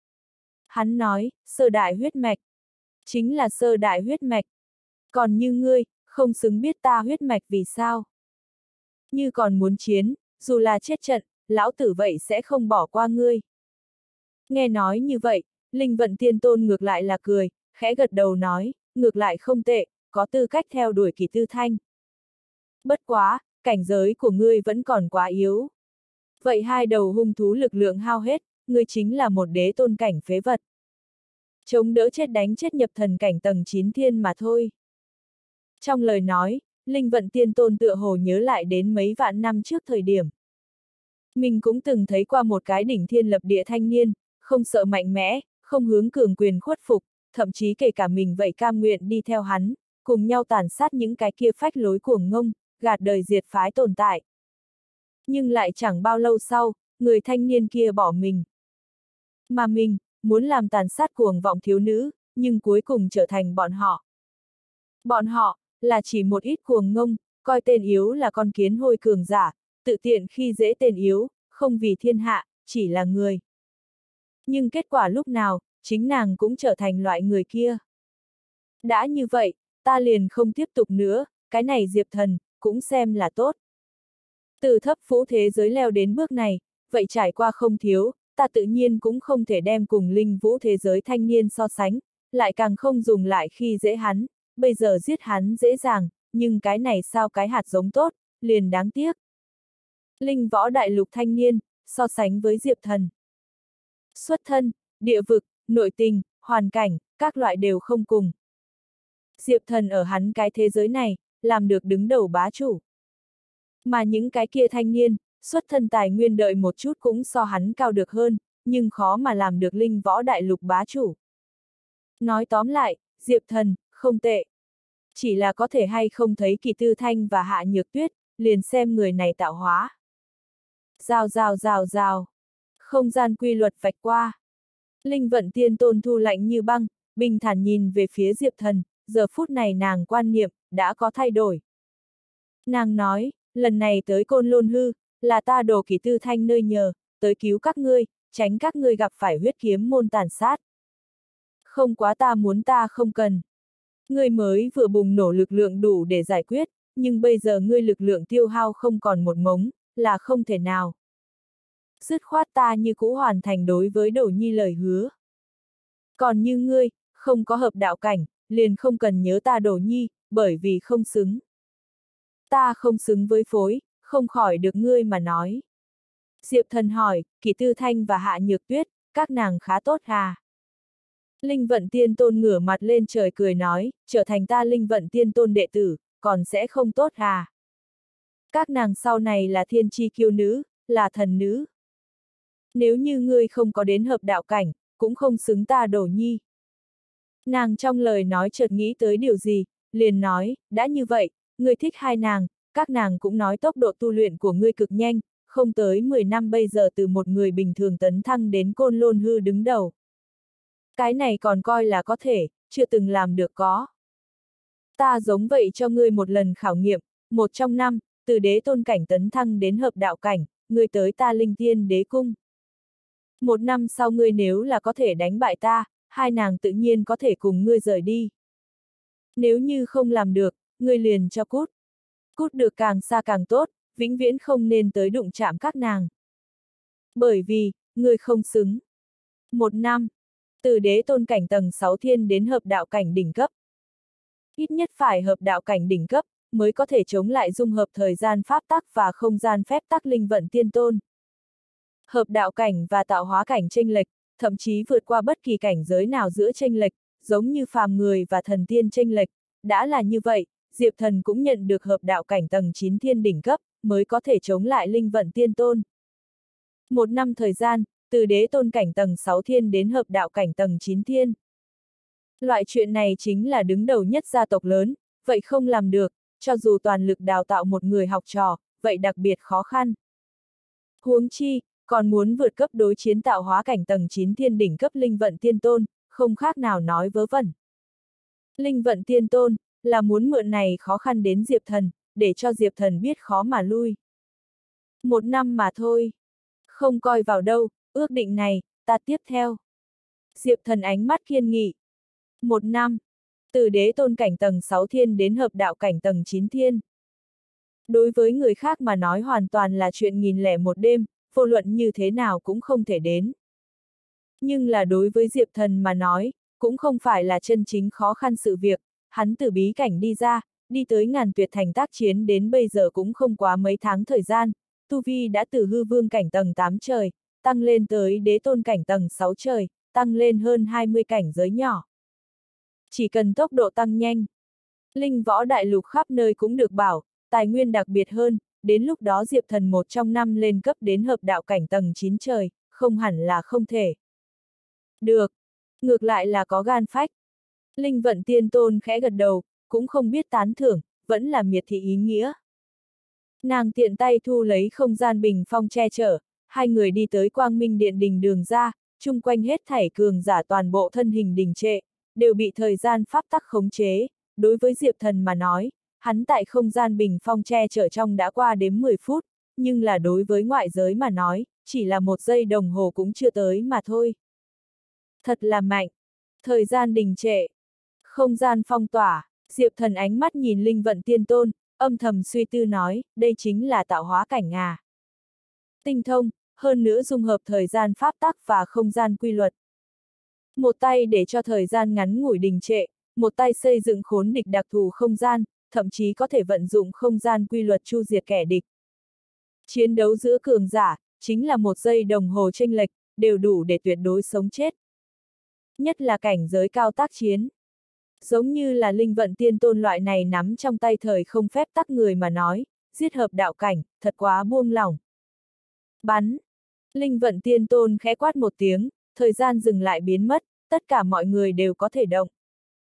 Hắn nói, sơ đại huyết mạch. Chính là sơ đại huyết mạch. Còn như ngươi, không xứng biết ta huyết mạch vì sao. Như còn muốn chiến, dù là chết trận, lão tử vậy sẽ không bỏ qua ngươi. Nghe nói như vậy, Linh Vận Tiên Tôn ngược lại là cười, khẽ gật đầu nói, ngược lại không tệ, có tư cách theo đuổi Kỷ Tư Thanh. Bất quá, cảnh giới của ngươi vẫn còn quá yếu. Vậy hai đầu hung thú lực lượng hao hết, ngươi chính là một đế tôn cảnh phế vật. Chống đỡ chết đánh chết nhập thần cảnh tầng 9 thiên mà thôi. Trong lời nói, Linh Vận Tiên Tôn tựa hồ nhớ lại đến mấy vạn năm trước thời điểm. Mình cũng từng thấy qua một cái đỉnh thiên lập địa thanh niên, không sợ mạnh mẽ, không hướng cường quyền khuất phục, thậm chí kể cả mình vậy cam nguyện đi theo hắn, cùng nhau tàn sát những cái kia phách lối cuồng ngông, gạt đời diệt phái tồn tại. Nhưng lại chẳng bao lâu sau, người thanh niên kia bỏ mình. Mà mình, muốn làm tàn sát cuồng vọng thiếu nữ, nhưng cuối cùng trở thành bọn họ. Bọn họ, là chỉ một ít cuồng ngông, coi tên yếu là con kiến hôi cường giả, tự tiện khi dễ tên yếu, không vì thiên hạ, chỉ là người. Nhưng kết quả lúc nào, chính nàng cũng trở thành loại người kia. Đã như vậy, ta liền không tiếp tục nữa, cái này Diệp Thần, cũng xem là tốt. Từ thấp phũ thế giới leo đến bước này, vậy trải qua không thiếu, ta tự nhiên cũng không thể đem cùng linh vũ thế giới thanh niên so sánh, lại càng không dùng lại khi dễ hắn, bây giờ giết hắn dễ dàng, nhưng cái này sao cái hạt giống tốt, liền đáng tiếc. Linh võ đại lục thanh niên, so sánh với Diệp Thần. Xuất thân, địa vực, nội tình, hoàn cảnh, các loại đều không cùng. Diệp Thần ở hắn cái thế giới này, làm được đứng đầu bá chủ. Mà những cái kia thanh niên, xuất thân tài nguyên đợi một chút cũng so hắn cao được hơn, nhưng khó mà làm được linh võ đại lục bá chủ. Nói tóm lại, Diệp Thần, không tệ. Chỉ là có thể hay không thấy Kỷ Tư Thanh và Hạ Nhược Tuyết, liền xem người này tạo hóa. Rào rào rào rào. Không gian quy luật vạch qua. Linh Vận Tiên Tôn thu lạnh như băng, bình thản nhìn về phía Diệp Thần, giờ phút này nàng quan niệm, đã có thay đổi. Nàng nói, lần này tới Côn Lôn Hư, là ta đồ Kỷ Tư Thanh nơi nhờ, tới cứu các ngươi, tránh các ngươi gặp phải huyết kiếm môn tàn sát. Không quá ta muốn ta không cần. Ngươi mới vừa bùng nổ lực lượng đủ để giải quyết, nhưng bây giờ ngươi lực lượng tiêu hao không còn một mống, là không thể nào. Dứt khoát ta như cũ hoàn thành đối với Đổ Nhi lời hứa. Còn như ngươi, không có hợp đạo cảnh, liền không cần nhớ ta Đổ Nhi, bởi vì không xứng. Ta không xứng với phối, không khỏi được ngươi mà nói. Diệp Thần hỏi, Kỷ Tư Thanh và Hạ Nhược Tuyết, các nàng khá tốt à? Linh Vận Tiên Tôn ngửa mặt lên trời cười nói, trở thành ta Linh Vận Tiên Tôn đệ tử, còn sẽ không tốt à? Các nàng sau này là thiên chi kiêu nữ, là thần nữ. Nếu như ngươi không có đến hợp đạo cảnh, cũng không xứng ta Đổ Nhi. Nàng trong lời nói chợt nghĩ tới điều gì, liền nói, đã như vậy, ngươi thích hai nàng, các nàng cũng nói tốc độ tu luyện của ngươi cực nhanh, không tới 10 năm bây giờ từ một người bình thường tấn thăng đến Côn Lôn Hư đứng đầu. Cái này còn coi là có thể, chưa từng làm được có. Ta giống vậy cho ngươi một lần khảo nghiệm, một trong năm, từ đế tôn cảnh tấn thăng đến hợp đạo cảnh, ngươi tới ta Linh Tiên Đế Cung. Một năm sau ngươi nếu là có thể đánh bại ta, hai nàng tự nhiên có thể cùng ngươi rời đi. Nếu như không làm được, ngươi liền cho cút. Cút được càng xa càng tốt, vĩnh viễn không nên tới đụng chạm các nàng. Bởi vì, ngươi không xứng. Một năm, từ đế tôn cảnh tầng 6 thiên đến hợp đạo cảnh đỉnh cấp. Ít nhất phải hợp đạo cảnh đỉnh cấp, mới có thể chống lại dung hợp thời gian pháp tắc và không gian phép tắc Linh Vận Tiên Tôn. Hợp đạo cảnh và tạo hóa cảnh chênh lệch, thậm chí vượt qua bất kỳ cảnh giới nào giữa chênh lệch, giống như phàm người và thần tiên chênh lệch. Đã là như vậy, Diệp Thần cũng nhận được hợp đạo cảnh tầng 9 thiên đỉnh cấp, mới có thể chống lại Linh Vận Tiên Tôn. Một năm thời gian, từ đế tôn cảnh tầng 6 thiên đến hợp đạo cảnh tầng 9 thiên. Loại chuyện này chính là đứng đầu nhất gia tộc lớn, vậy không làm được, cho dù toàn lực đào tạo một người học trò, vậy đặc biệt khó khăn. Huống chi, còn muốn vượt cấp đối chiến tạo hóa cảnh tầng 9 thiên đỉnh cấp Linh Vận Tiên Tôn, không khác nào nói vớ vẩn. Linh Vận Tiên Tôn, là muốn mượn này khó khăn đến Diệp Thần, để cho Diệp Thần biết khó mà lui. Một năm mà thôi. Không coi vào đâu, ước định này, ta tiếp theo. Diệp Thần ánh mắt kiên nghị. Một năm. Từ đế tôn cảnh tầng 6 thiên đến hợp đạo cảnh tầng 9 thiên. Đối với người khác mà nói hoàn toàn là chuyện nghìn lẻ một đêm, vô luận như thế nào cũng không thể đến. Nhưng là đối với Diệp Thần mà nói, cũng không phải là chân chính khó khăn sự việc, hắn từ bí cảnh đi ra, đi tới Ngàn Tuyệt Thành tác chiến đến bây giờ cũng không quá mấy tháng thời gian, tu vi đã từ hư vương cảnh tầng 8 trời, tăng lên tới đế tôn cảnh tầng 6 trời, tăng lên hơn 20 cảnh giới nhỏ. Chỉ cần tốc độ tăng nhanh, linh võ đại lục khắp nơi cũng được bảo, tài nguyên đặc biệt hơn, đến lúc đó Diệp Thần một trong năm lên cấp đến hợp đạo cảnh tầng 9 trời, không hẳn là không thể. Được, ngược lại là có gan phách. Linh Vận Tiên Tôn khẽ gật đầu, cũng không biết tán thưởng, vẫn là miệt thị ý nghĩa. Nàng tiện tay thu lấy không gian bình phong che chở, hai người đi tới Quang Minh Điện đình đường ra, chung quanh hết thảy cường giả toàn bộ thân hình đình trệ, đều bị thời gian pháp tắc khống chế. Đối với Diệp Thần mà nói, hắn tại không gian bình phong che chở trong đã qua đếm 10 phút, nhưng là đối với ngoại giới mà nói, chỉ là 1 giây đồng hồ cũng chưa tới mà thôi. Thật là mạnh. Thời gian đình trệ. Không gian phong tỏa, Diệp Thần ánh mắt nhìn Linh Vận Tiên Tôn, âm thầm suy tư nói, đây chính là tạo hóa cảnh à. Tinh thông, hơn nữa dung hợp thời gian pháp tắc và không gian quy luật. Một tay để cho thời gian ngắn ngủi đình trệ, một tay xây dựng khốn địch đặc thù không gian, thậm chí có thể vận dụng không gian quy luật chu diệt kẻ địch. Chiến đấu giữa cường giả, chính là 1 giây đồng hồ chênh lệch, đều đủ để tuyệt đối sống chết. Nhất là cảnh giới cao tác chiến. Giống như là Linh Vận Tiên Tôn loại này nắm trong tay thời không phép tắc người mà nói, giết hợp đạo cảnh, thật quá buông lỏng. Bắn! Linh Vận Tiên Tôn khẽ quát một tiếng, thời gian dừng lại biến mất, tất cả mọi người đều có thể động.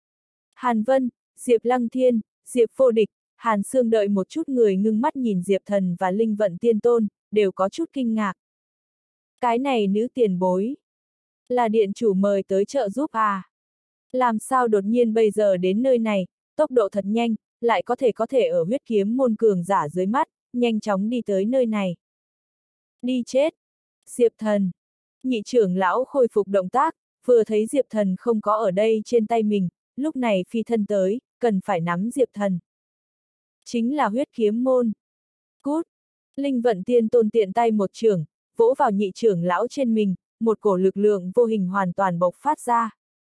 Hàn Vân, Diệp Lăng Thiên, Diệp Vô Địch, Hàn Sương đợi một chút người ngưng mắt nhìn Diệp Thần và Linh Vận Tiên Tôn, đều có chút kinh ngạc. Cái này nữ tiền bối. Là điện chủ mời tới trợ giúp à? Làm sao đột nhiên bây giờ đến nơi này, tốc độ thật nhanh, lại có thể ở huyết kiếm môn cường giả dưới mắt, nhanh chóng đi tới nơi này. Đi chết! Diệp Thần! Nhị trưởng lão khôi phục động tác, vừa thấy Diệp Thần không có ở đây trên tay mình, lúc này phi thân tới, cần phải nắm Diệp Thần. Chính là huyết kiếm môn. Cút! Linh Vận Tiên Tôn tiện tay một chưởng, vỗ vào nhị trưởng lão trên mình, một cổ lực lượng vô hình hoàn toàn bộc phát ra.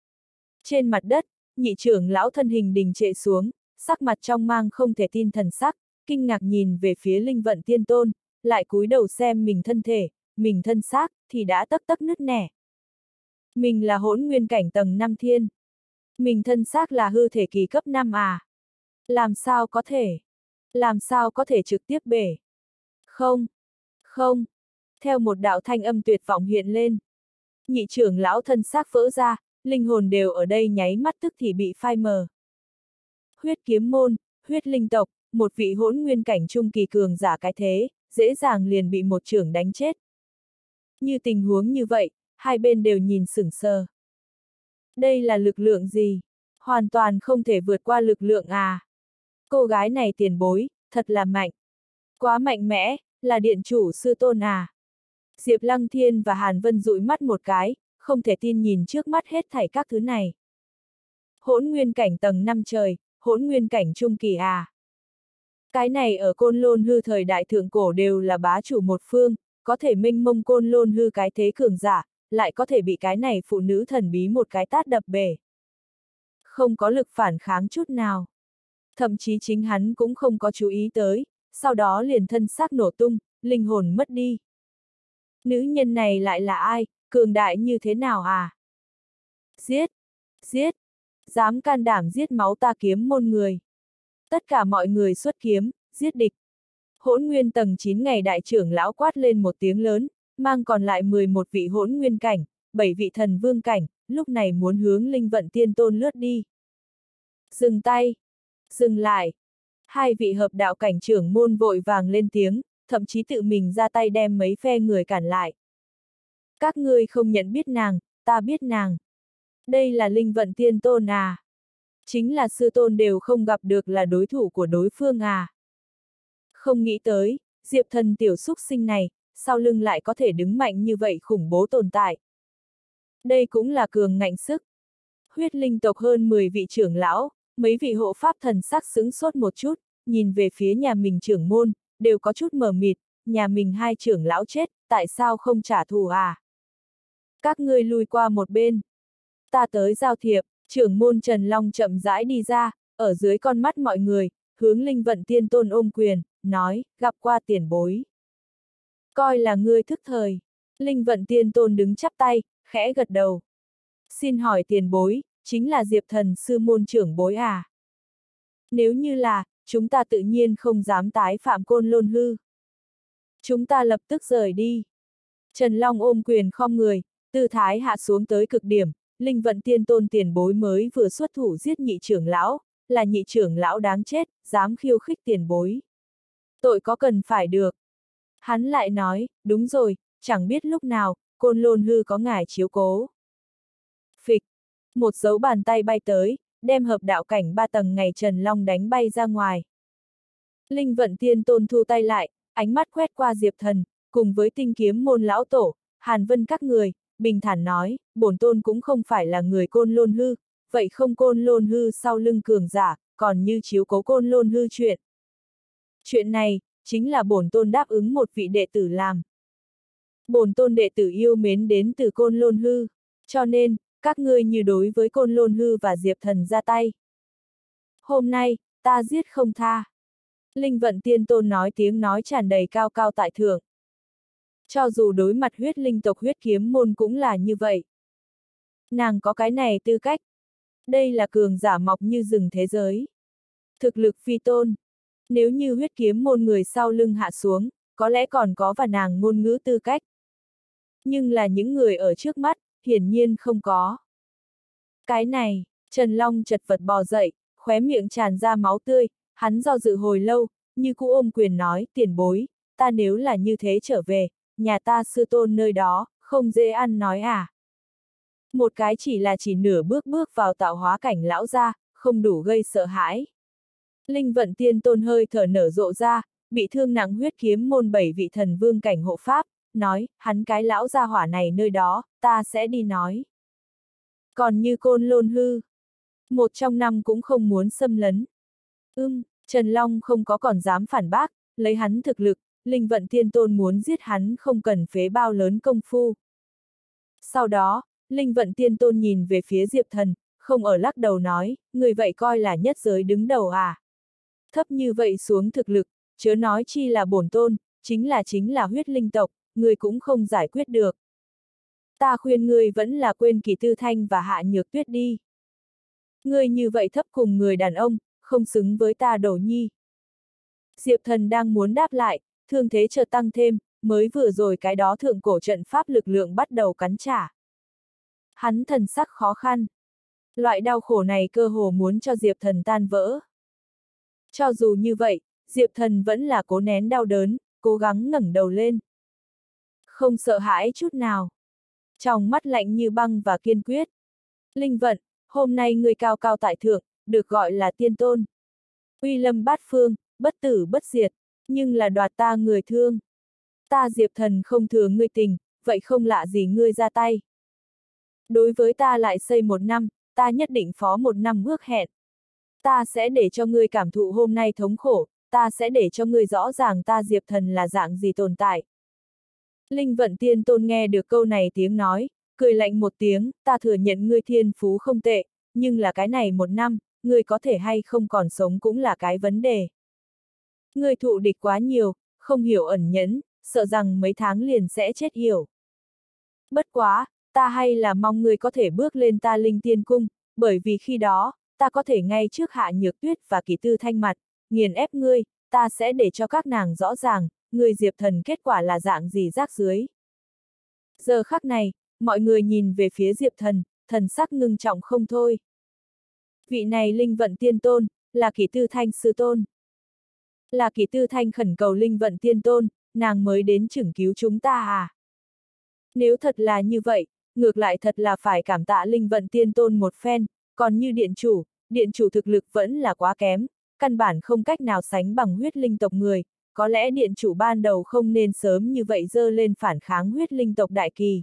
Trên mặt đất, nhị trưởng lão thân hình đình trệ xuống, sắc mặt trong mang không thể tin thần sắc, kinh ngạc nhìn về phía Linh Vận Tiên Tôn, lại cúi đầu xem mình thân thể, mình thân xác, thì đã tấc tấc nứt nẻ. Mình là hỗn nguyên cảnh tầng 5 thiên. Mình thân xác là hư thể kỳ cấp 5 à? Làm sao có thể? Làm sao có thể trực tiếp bể? Không, không. Theo một đạo thanh âm tuyệt vọng hiện lên. Nhị trưởng lão thân xác vỡ ra, linh hồn đều ở đây nháy mắt tức thì bị phai mờ. Huyết kiếm môn, huyết linh tộc, một vị hỗn nguyên cảnh trung kỳ cường giả cái thế, dễ dàng liền bị một trưởng đánh chết. Như tình huống như vậy, hai bên đều nhìn sửng sờ. Đây là lực lượng gì? Hoàn toàn không thể vượt qua lực lượng à? Cô gái này tiền bối, thật là mạnh. Quá mạnh mẽ, là điện chủ sư tôn à? Diệp Lăng Thiên và Hàn Vân dụi mắt một cái, không thể tin nhìn trước mắt hết thảy các thứ này. Hỗn nguyên cảnh tầng 5 trời, hỗn nguyên cảnh trung kỳ à? Cái này ở Côn Lôn Hư thời đại thượng cổ đều là bá chủ một phương, có thể minh mông Côn Lôn Hư cái thế cường giả, lại có thể bị cái này phụ nữ thần bí một cái tát đập bể. Không có lực phản kháng chút nào. Thậm chí chính hắn cũng không có chú ý tới, sau đó liền thân xác nổ tung, linh hồn mất đi. Nữ nhân này lại là ai, cường đại như thế nào à? Giết! Giết! Dám can đảm giết máu ta kiếm môn người. Tất cả mọi người xuất kiếm, giết địch. Hỗn nguyên tầng 9 ngày đại trưởng lão quát lên một tiếng lớn, mang còn lại 11 vị hỗn nguyên cảnh, 7 vị thần vương cảnh, lúc này muốn hướng linh vận tiên tôn lướt đi. Dừng tay! Dừng lại! Hai vị hợp đạo cảnh trưởng môn vội vàng lên tiếng, thậm chí tự mình ra tay đem mấy phe người cản lại. Các ngươi không nhận biết nàng, ta biết nàng. Đây là linh vận tiên tôn à? Chính là sư tôn đều không gặp được là đối thủ của đối phương à? Không nghĩ tới, Diệp Thần tiểu xúc sinh này, sau lưng lại có thể đứng mạnh như vậy khủng bố tồn tại. Đây cũng là cường ngạnh sức. Huyết linh tộc hơn 10 vị trưởng lão, mấy vị hộ pháp thần sắc sững sốt một chút, nhìn về phía nhà mình trưởng môn, đều có chút mờ mịt, nhà mình hai trưởng lão chết, tại sao không trả thù à? Các ngươi lui qua một bên. Ta tới giao thiệp, trưởng môn Trần Long chậm rãi đi ra, ở dưới con mắt mọi người, hướng linh vận tiên tôn ôm quyền, nói, gặp qua tiền bối. Coi là ngươi thức thời. Linh vận tiên tôn đứng chắp tay, khẽ gật đầu. Xin hỏi tiền bối, chính là Diệp Thần sư môn trưởng bối à? Nếu như là, chúng ta tự nhiên không dám tái phạm Côn Lôn Hư. Chúng ta lập tức rời đi. Trần Long ôm quyền khom người, tư thái hạ xuống tới cực điểm, linh vận tiên tôn tiền bối mới vừa xuất thủ giết nhị trưởng lão, là nhị trưởng lão đáng chết, dám khiêu khích tiền bối. Tội có cần phải được. Hắn lại nói, đúng rồi, chẳng biết lúc nào, Côn Lôn Hư có ngài chiếu cố. Phịch, một dấu bàn tay bay tới, đem hợp đạo cảnh 3 tầng ngày Trần Long đánh bay ra ngoài. Linh vận tiên tôn thu tay lại, ánh mắt quét qua Diệp Thần, cùng với tinh kiếm môn lão tổ, Hàn Vân các người, bình thản nói, bổn tôn cũng không phải là người Côn Lôn Hư, vậy không Côn Lôn Hư sau lưng cường giả, còn như chiếu cố Côn Lôn Hư chuyện. Chuyện này, chính là bổn tôn đáp ứng một vị đệ tử làm. Bổn tôn đệ tử yêu mến đến từ Côn Lôn Hư, cho nên, các ngươi như đối với Côn Lôn Hư và Diệp Thần ra tay. Hôm nay, ta giết không tha. Linh vận tiên tôn nói tiếng nói tràn đầy cao cao tại thượng. Cho dù đối mặt huyết linh tộc huyết kiếm môn cũng là như vậy. Nàng có cái này tư cách. Đây là cường giả mọc như rừng thế giới. Thực lực phi tôn. Nếu như huyết kiếm môn người sau lưng hạ xuống, có lẽ còn có và nàng ngôn ngữ tư cách. Nhưng là những người ở trước mắt, hiển nhiên không có. Cái này, Trần Long chật vật bò dậy, khóe miệng tràn ra máu tươi, hắn do dự hồi lâu, như cũ ôm quyền nói, tiền bối, ta nếu là như thế trở về, nhà ta sư tôn nơi đó, không dễ ăn nói à. Một cái chỉ nửa bước bước vào tạo hóa cảnh lão gia, không đủ gây sợ hãi. Linh vận tiên tôn hơi thở nở rộ ra, bị thương nặng huyết kiếm môn 7 vị thần vương cảnh hộ pháp, nói, hắn cái lão gia hỏa này nơi đó, ta sẽ đi nói. Còn như Côn Lôn Hư, một trong năm cũng không muốn xâm lấn. Trần Long không có còn dám phản bác, lấy hắn thực lực, linh vận tiên tôn muốn giết hắn không cần phế bao lớn công phu. Sau đó, linh vận tiên tôn nhìn về phía Diệp Thần, không ở lắc đầu nói, người vậy coi là nhất giới đứng đầu à. Thấp như vậy xuống thực lực, chớ nói chi là bổn tôn, chính là huyết linh tộc, người cũng không giải quyết được. Ta khuyên ngươi vẫn là quên Kỷ Tư Thanh và Hạ Nhược Tuyết đi. Ngươi như vậy thấp cùng người đàn ông, không xứng với ta Đổ Nhi. Diệp Thần đang muốn đáp lại, thương thế chợt tăng thêm, mới vừa rồi cái đó thượng cổ trận pháp lực lượng bắt đầu cắn trả. Hắn thần sắc khó khăn. Loại đau khổ này cơ hồ muốn cho Diệp Thần tan vỡ. Cho dù như vậy, Diệp Thần vẫn là cố nén đau đớn, cố gắng ngẩng đầu lên. Không sợ hãi chút nào. Trong mắt lạnh như băng và kiên quyết. Linh Vận, hôm nay người cao cao tại thượng, được gọi là tiên tôn. Uy lâm bát phương, bất tử bất diệt, nhưng là đoạt ta người thương. Ta Diệp Thần không thừa ngươi tình, vậy không lạ gì ngươi ra tay. Đối với ta lại xây 1 năm, ta nhất định phó 1 năm ước hẹn. Ta sẽ để cho ngươi cảm thụ hôm nay thống khổ, ta sẽ để cho ngươi rõ ràng ta Diệp Thần là dạng gì tồn tại. Linh Vận Tiên Tôn nghe được câu này tiếng nói, cười lạnh một tiếng, ta thừa nhận ngươi thiên phú không tệ, nhưng là cái này 1 năm, ngươi có thể hay không còn sống cũng là cái vấn đề. Ngươi thụ địch quá nhiều, không hiểu ẩn nhẫn, sợ rằng mấy tháng liền sẽ chết yểu. Bất quá, ta hay là mong ngươi có thể bước lên ta Linh Tiên Cung, bởi vì khi đó, ta có thể ngay trước Hạ Nhược Tuyết và Kỷ Tư Thanh mặt, nghiền ép ngươi, ta sẽ để cho các nàng rõ ràng, người Diệp Thần kết quả là dạng gì rác rưới. Giờ khắc này, mọi người nhìn về phía Diệp Thần, thần sắc ngưng trọng không thôi. Vị này Linh Vận Tiên Tôn, là Kỷ Tư Thanh sư tôn. Là Kỷ Tư Thanh khẩn cầu Linh Vận Tiên Tôn, nàng mới đến chừng cứu chúng ta à? Nếu thật là như vậy, ngược lại thật là phải cảm tạ Linh Vận Tiên Tôn một phen, còn như điện chủ thực lực vẫn là quá kém, căn bản không cách nào sánh bằng huyết linh tộc người, có lẽ điện chủ ban đầu không nên sớm như vậy dơ lên phản kháng huyết linh tộc đại kỳ.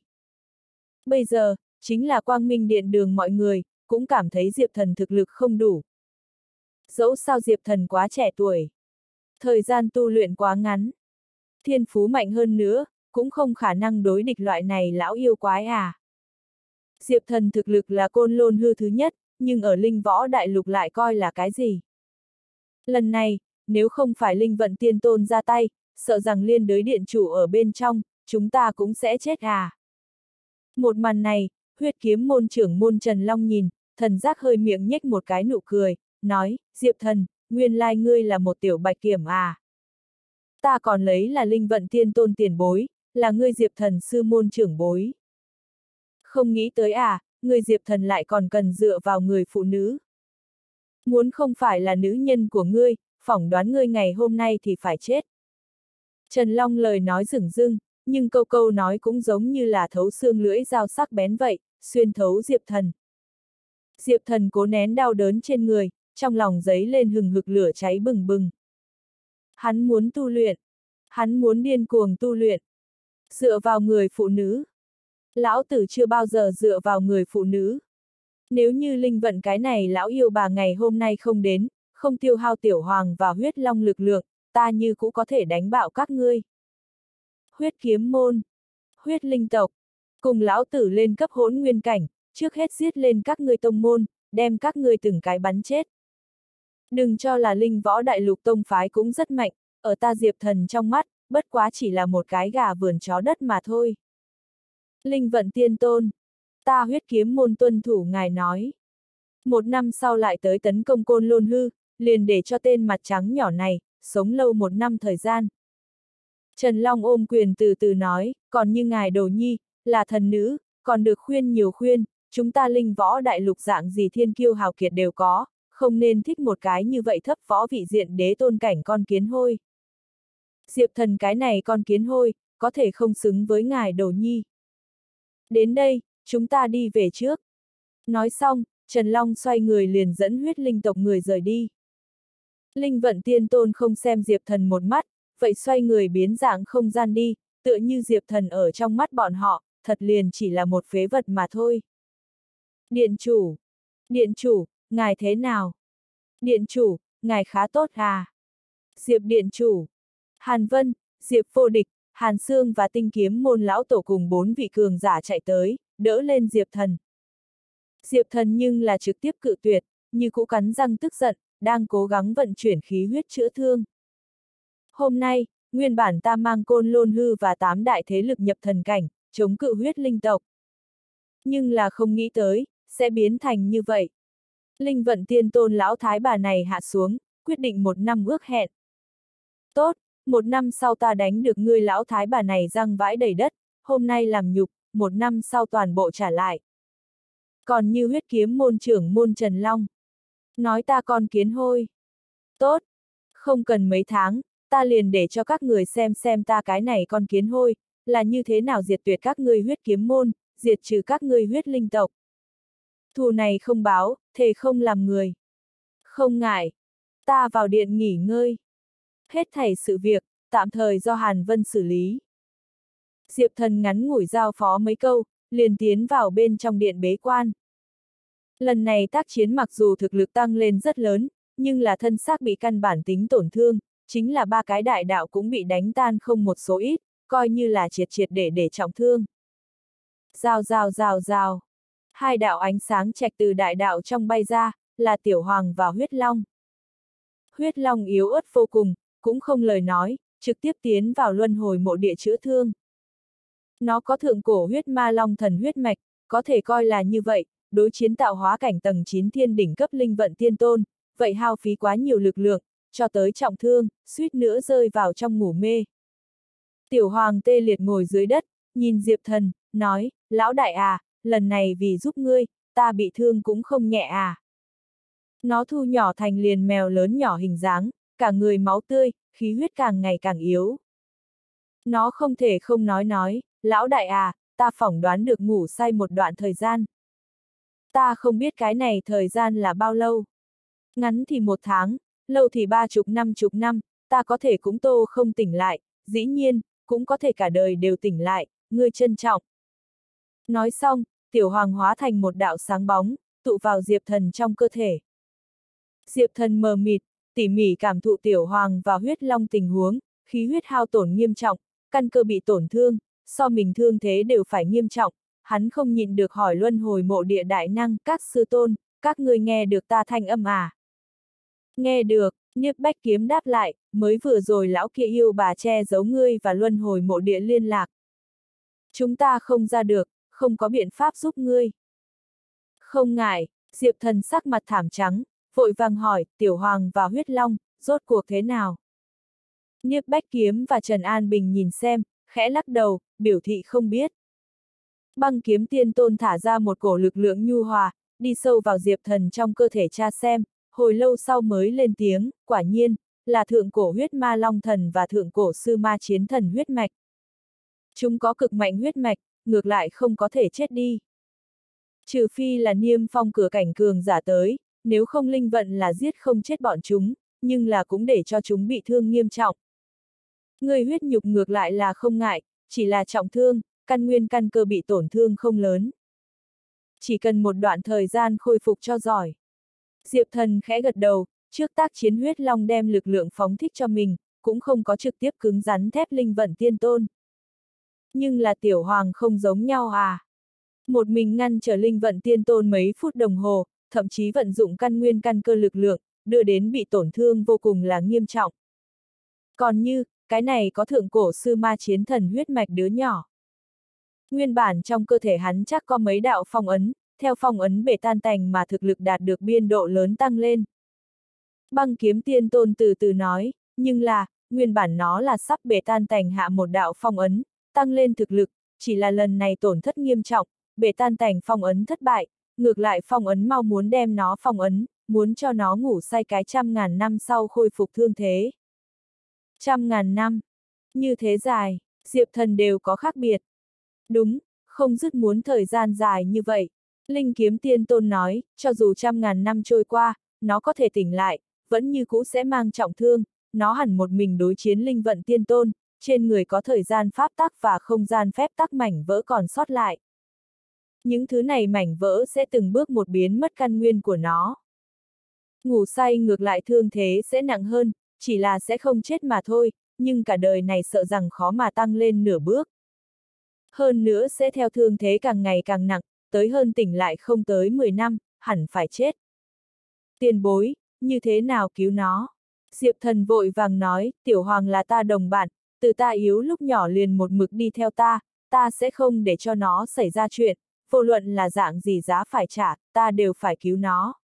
Bây giờ, chính là Quang Minh Điện đường mọi người, cũng cảm thấy Diệp Thần thực lực không đủ. Dẫu sao Diệp Thần quá trẻ tuổi, thời gian tu luyện quá ngắn, thiên phú mạnh hơn nữa, cũng không khả năng đối địch loại này lão yêu quái à. Diệp Thần thực lực là Côn Lôn hư thứ nhất, nhưng ở Linh Võ Đại Lục lại coi là cái gì? Lần này, nếu không phải Linh Vận Tiên Tôn ra tay, sợ rằng liên đới điện chủ ở bên trong, chúng ta cũng sẽ chết à. Một màn này, huyết kiếm môn trưởng môn Trần Long nhìn, thần giác hơi miệng nhếch một cái nụ cười, nói, Diệp Thần, nguyên lai ngươi là một tiểu bạch kiểm à. Ta còn lấy là Linh Vận Tiên Tôn tiền bối, là ngươi Diệp Thần sư môn trưởng bối. Không nghĩ tới à, người Diệp Thần lại còn cần dựa vào người phụ nữ. Muốn không phải là nữ nhân của ngươi, phỏng đoán ngươi ngày hôm nay thì phải chết. Trần Long lời nói dửng dưng, nhưng câu câu nói cũng giống như là thấu xương lưỡi dao sắc bén vậy, xuyên thấu Diệp Thần. Diệp Thần cố nén đau đớn trên người, trong lòng dấy lên hừng hực lửa cháy bừng bừng. Hắn muốn tu luyện. Hắn muốn điên cuồng tu luyện. Dựa vào người phụ nữ. Lão tử chưa bao giờ dựa vào người phụ nữ. Nếu như Linh Vận cái này lão yêu bà ngày hôm nay không đến, không tiêu hao tiểu hoàng và huyết long lực lượng, ta như cũng có thể đánh bạo các ngươi. Huyết kiếm môn, huyết linh tộc, cùng lão tử lên cấp hỗn nguyên cảnh, trước hết giết lên các ngươi tông môn, đem các ngươi từng cái bắn chết. Đừng cho là Linh Võ Đại Lục tông phái cũng rất mạnh, ở ta Diệp Thần trong mắt, bất quá chỉ là một cái gà vườn chó đất mà thôi. Linh Vận Tiên Tôn, ta huyết kiếm môn tuân thủ ngài nói. 1 năm sau lại tới tấn công Côn Lôn hư, liền để cho tên mặt trắng nhỏ này, sống lâu 1 năm thời gian. Trần Long ôm quyền từ từ nói, còn như ngài Đồ Nhi, là thần nữ, còn được khuyên nhiều khuyên, chúng ta Linh Võ Đại Lục dạng gì thiên kiêu hào kiệt đều có, không nên thích một cái như vậy thấp võ vị diện đế tôn cảnh con kiến hôi. Diệp Thần cái này con kiến hôi, có thể không xứng với ngài Đồ Nhi. Đến đây, chúng ta đi về trước. Nói xong, Trần Long xoay người liền dẫn huyết linh tộc người rời đi. Linh Vận Tiên Tôn không xem Diệp Thần một mắt, vậy xoay người biến dạng không gian đi, tựa như Diệp Thần ở trong mắt bọn họ, thật liền chỉ là một phế vật mà thôi. Điện chủ, ngài thế nào? Điện chủ, ngài khá tốt à? Diệp điện chủ, Hàn Vân, Diệp Vô Địch, Hàn Sương và Tinh Kiếm môn lão tổ cùng 4 vị cường giả chạy tới, đỡ lên Diệp Thần. Diệp Thần nhưng là trực tiếp cự tuyệt, như cũ cắn răng tức giận, đang cố gắng vận chuyển khí huyết chữa thương. Hôm nay, nguyên bản ta mang Côn Lôn hư và 8 đại thế lực nhập thần cảnh, chống cự huyết linh tộc, Nhưng là không nghĩ tới, sẽ biến thành như vậy. Linh vận tiên tôn lão thái bà này hạ xuống, quyết định 1 năm ước hẹn. Tốt, 1 năm sau ta đánh được ngươi lão thái bà này răng vãi đầy đất, hôm nay làm nhục, 1 năm sau toàn bộ trả lại. Còn như huyết kiếm môn trưởng môn Trần Long. Nói ta con kiến hôi. Tốt, không cần mấy tháng, ta liền để cho các người xem ta cái này con kiến hôi, là như thế nào diệt tuyệt các ngươi huyết kiếm môn, diệt trừ các ngươi huyết linh tộc. Thù này không báo, thề không làm người. Không ngại, ta vào điện nghỉ ngơi. Hết thảy sự việc, tạm thời do Hàn Vân xử lý. Diệp Thần ngắn ngủi giao phó mấy câu, liền tiến vào bên trong điện bế quan. Lần này tác chiến mặc dù thực lực tăng lên rất lớn, nhưng là thân xác bị căn bản tính tổn thương, chính là 3 cái đại đạo cũng bị đánh tan không một số ít, coi như là triệt để trọng thương. Rào. 2 đạo ánh sáng trạch từ đại đạo trong bay ra, là Tiểu Hoàng và Huyết Long. Huyết Long yếu ớt vô cùng, cũng không lời nói, trực tiếp tiến vào luân hồi mộ địa chữa thương. Nó có thượng cổ huyết ma long thần huyết mạch, có thể coi là như vậy, đối chiến tạo hóa cảnh tầng 9 thiên đỉnh cấp linh vận tiên tôn, vậy hao phí quá nhiều lực lượng, cho tới trọng thương, suýt nữa rơi vào trong ngủ mê. Tiểu Hoàng tê liệt ngồi dưới đất, nhìn Diệp Thần, nói, lão đại à, lần này vì giúp ngươi, ta bị thương cũng không nhẹ à. Nó thu nhỏ thành liền mèo lớn nhỏ hình dáng, cả người máu tươi, khí huyết càng ngày càng yếu. Nó không thể không nói, lão đại à, ta phỏng đoán được ngủ say một đoạn thời gian. Ta không biết cái này thời gian là bao lâu. Ngắn thì 1 tháng, lâu thì 30 năm, ta có thể cũng tô không tỉnh lại, dĩ nhiên, cũng có thể cả đời đều tỉnh lại, ngươi trân trọng. Nói xong, Tiểu Hoàng hóa thành một đạo sáng bóng, tụ vào Diệp Thần trong cơ thể. Diệp Thần mờ mịt, tỉ mỉ cảm thụ Tiểu Hoàng và Huyết Long tình huống, khí huyết hao tổn nghiêm trọng, căn cơ bị tổn thương, so mình thương thế đều phải nghiêm trọng, hắn không nhịn được hỏi luân hồi mộ địa đại năng, các sư tôn, các người nghe được ta thanh âm à? Nghe được, Niếp Bách Kiếm đáp lại, mới vừa rồi lão kia yêu bà che giấu ngươi và luân hồi mộ địa liên lạc. Chúng ta không ra được, không có biện pháp giúp ngươi. Không ngại, Diệp Thần sắc mặt thảm trắng, vội vàng hỏi, Tiểu Hoàng và Huyết Long, rốt cuộc thế nào? Niếp Bách Kiếm và Trần An Bình nhìn xem, khẽ lắc đầu, biểu thị không biết. Băng Kiếm Tiên Tôn thả ra một cổ lực lượng nhu hòa, đi sâu vào Diệp Thần trong cơ thể tra xem, hồi lâu sau mới lên tiếng, quả nhiên, là thượng cổ huyết ma long thần và thượng cổ sư ma chiến thần huyết mạch. Chúng có cực mạnh huyết mạch, ngược lại không có thể chết đi. Trừ phi là Niêm Phong cửa cảnh cường giả tới, nếu không linh vận là giết không chết bọn chúng, nhưng là cũng để cho chúng bị thương nghiêm trọng. Người huyết nhục ngược lại là không ngại, chỉ là trọng thương, căn nguyên căn cơ bị tổn thương không lớn. Chỉ cần một đoạn thời gian khôi phục cho giỏi. Diệp Thần khẽ gật đầu, trước tác chiến Huyết Long đem lực lượng phóng thích cho mình, cũng không có trực tiếp cứng rắn thép linh vận tiên tôn. Nhưng là Tiểu Hoàng không giống nhau à. Một mình ngăn trở linh vận tiên tôn mấy phút đồng hồ, thậm chí vận dụng căn nguyên căn cơ lực lượng, đưa đến bị tổn thương vô cùng là nghiêm trọng. Còn như, cái này có thượng cổ sư ma chiến thần huyết mạch đứa nhỏ. Nguyên bản trong cơ thể hắn chắc có mấy đạo phong ấn, theo phong ấn bể tan tành mà thực lực đạt được biên độ lớn tăng lên. Băng Kiếm Tiên Tôn từ từ nói, nhưng là, nguyên bản nó là sắp bể tan tành hạ một đạo phong ấn, tăng lên thực lực, chỉ là lần này tổn thất nghiêm trọng, bể tan tành phong ấn thất bại, ngược lại phong ấn mau muốn đem nó phong ấn, muốn cho nó ngủ say cái 100.000 năm sau khôi phục thương thế. 100.000 năm, như thế dài, Diệp Thần đều có khác biệt. Đúng, không dứt muốn thời gian dài như vậy. Linh Kiếm Tiên Tôn nói, cho dù 100.000 năm trôi qua, nó có thể tỉnh lại, vẫn như cũ sẽ mang trọng thương, nó hẳn một mình đối chiến linh vận tiên tôn, trên người có thời gian pháp tắc và không gian phép tắc mảnh vỡ còn sót lại. Những thứ này mảnh vỡ sẽ từng bước một biến mất căn nguyên của nó. Ngủ say ngược lại thương thế sẽ nặng hơn, chỉ là sẽ không chết mà thôi, nhưng cả đời này sợ rằng khó mà tăng lên nửa bước. Hơn nữa sẽ theo thương thế càng ngày càng nặng, tới hơn tỉnh lại không tới 10 năm, hẳn phải chết. Tiền bối, như thế nào cứu nó? Diệp Thần vội vàng nói, Tiểu Hoàng là ta đồng bạn, từ ta yếu lúc nhỏ liền một mực đi theo ta sẽ không để cho nó xảy ra chuyện, vô luận là dạng gì giá phải trả, ta đều phải cứu nó.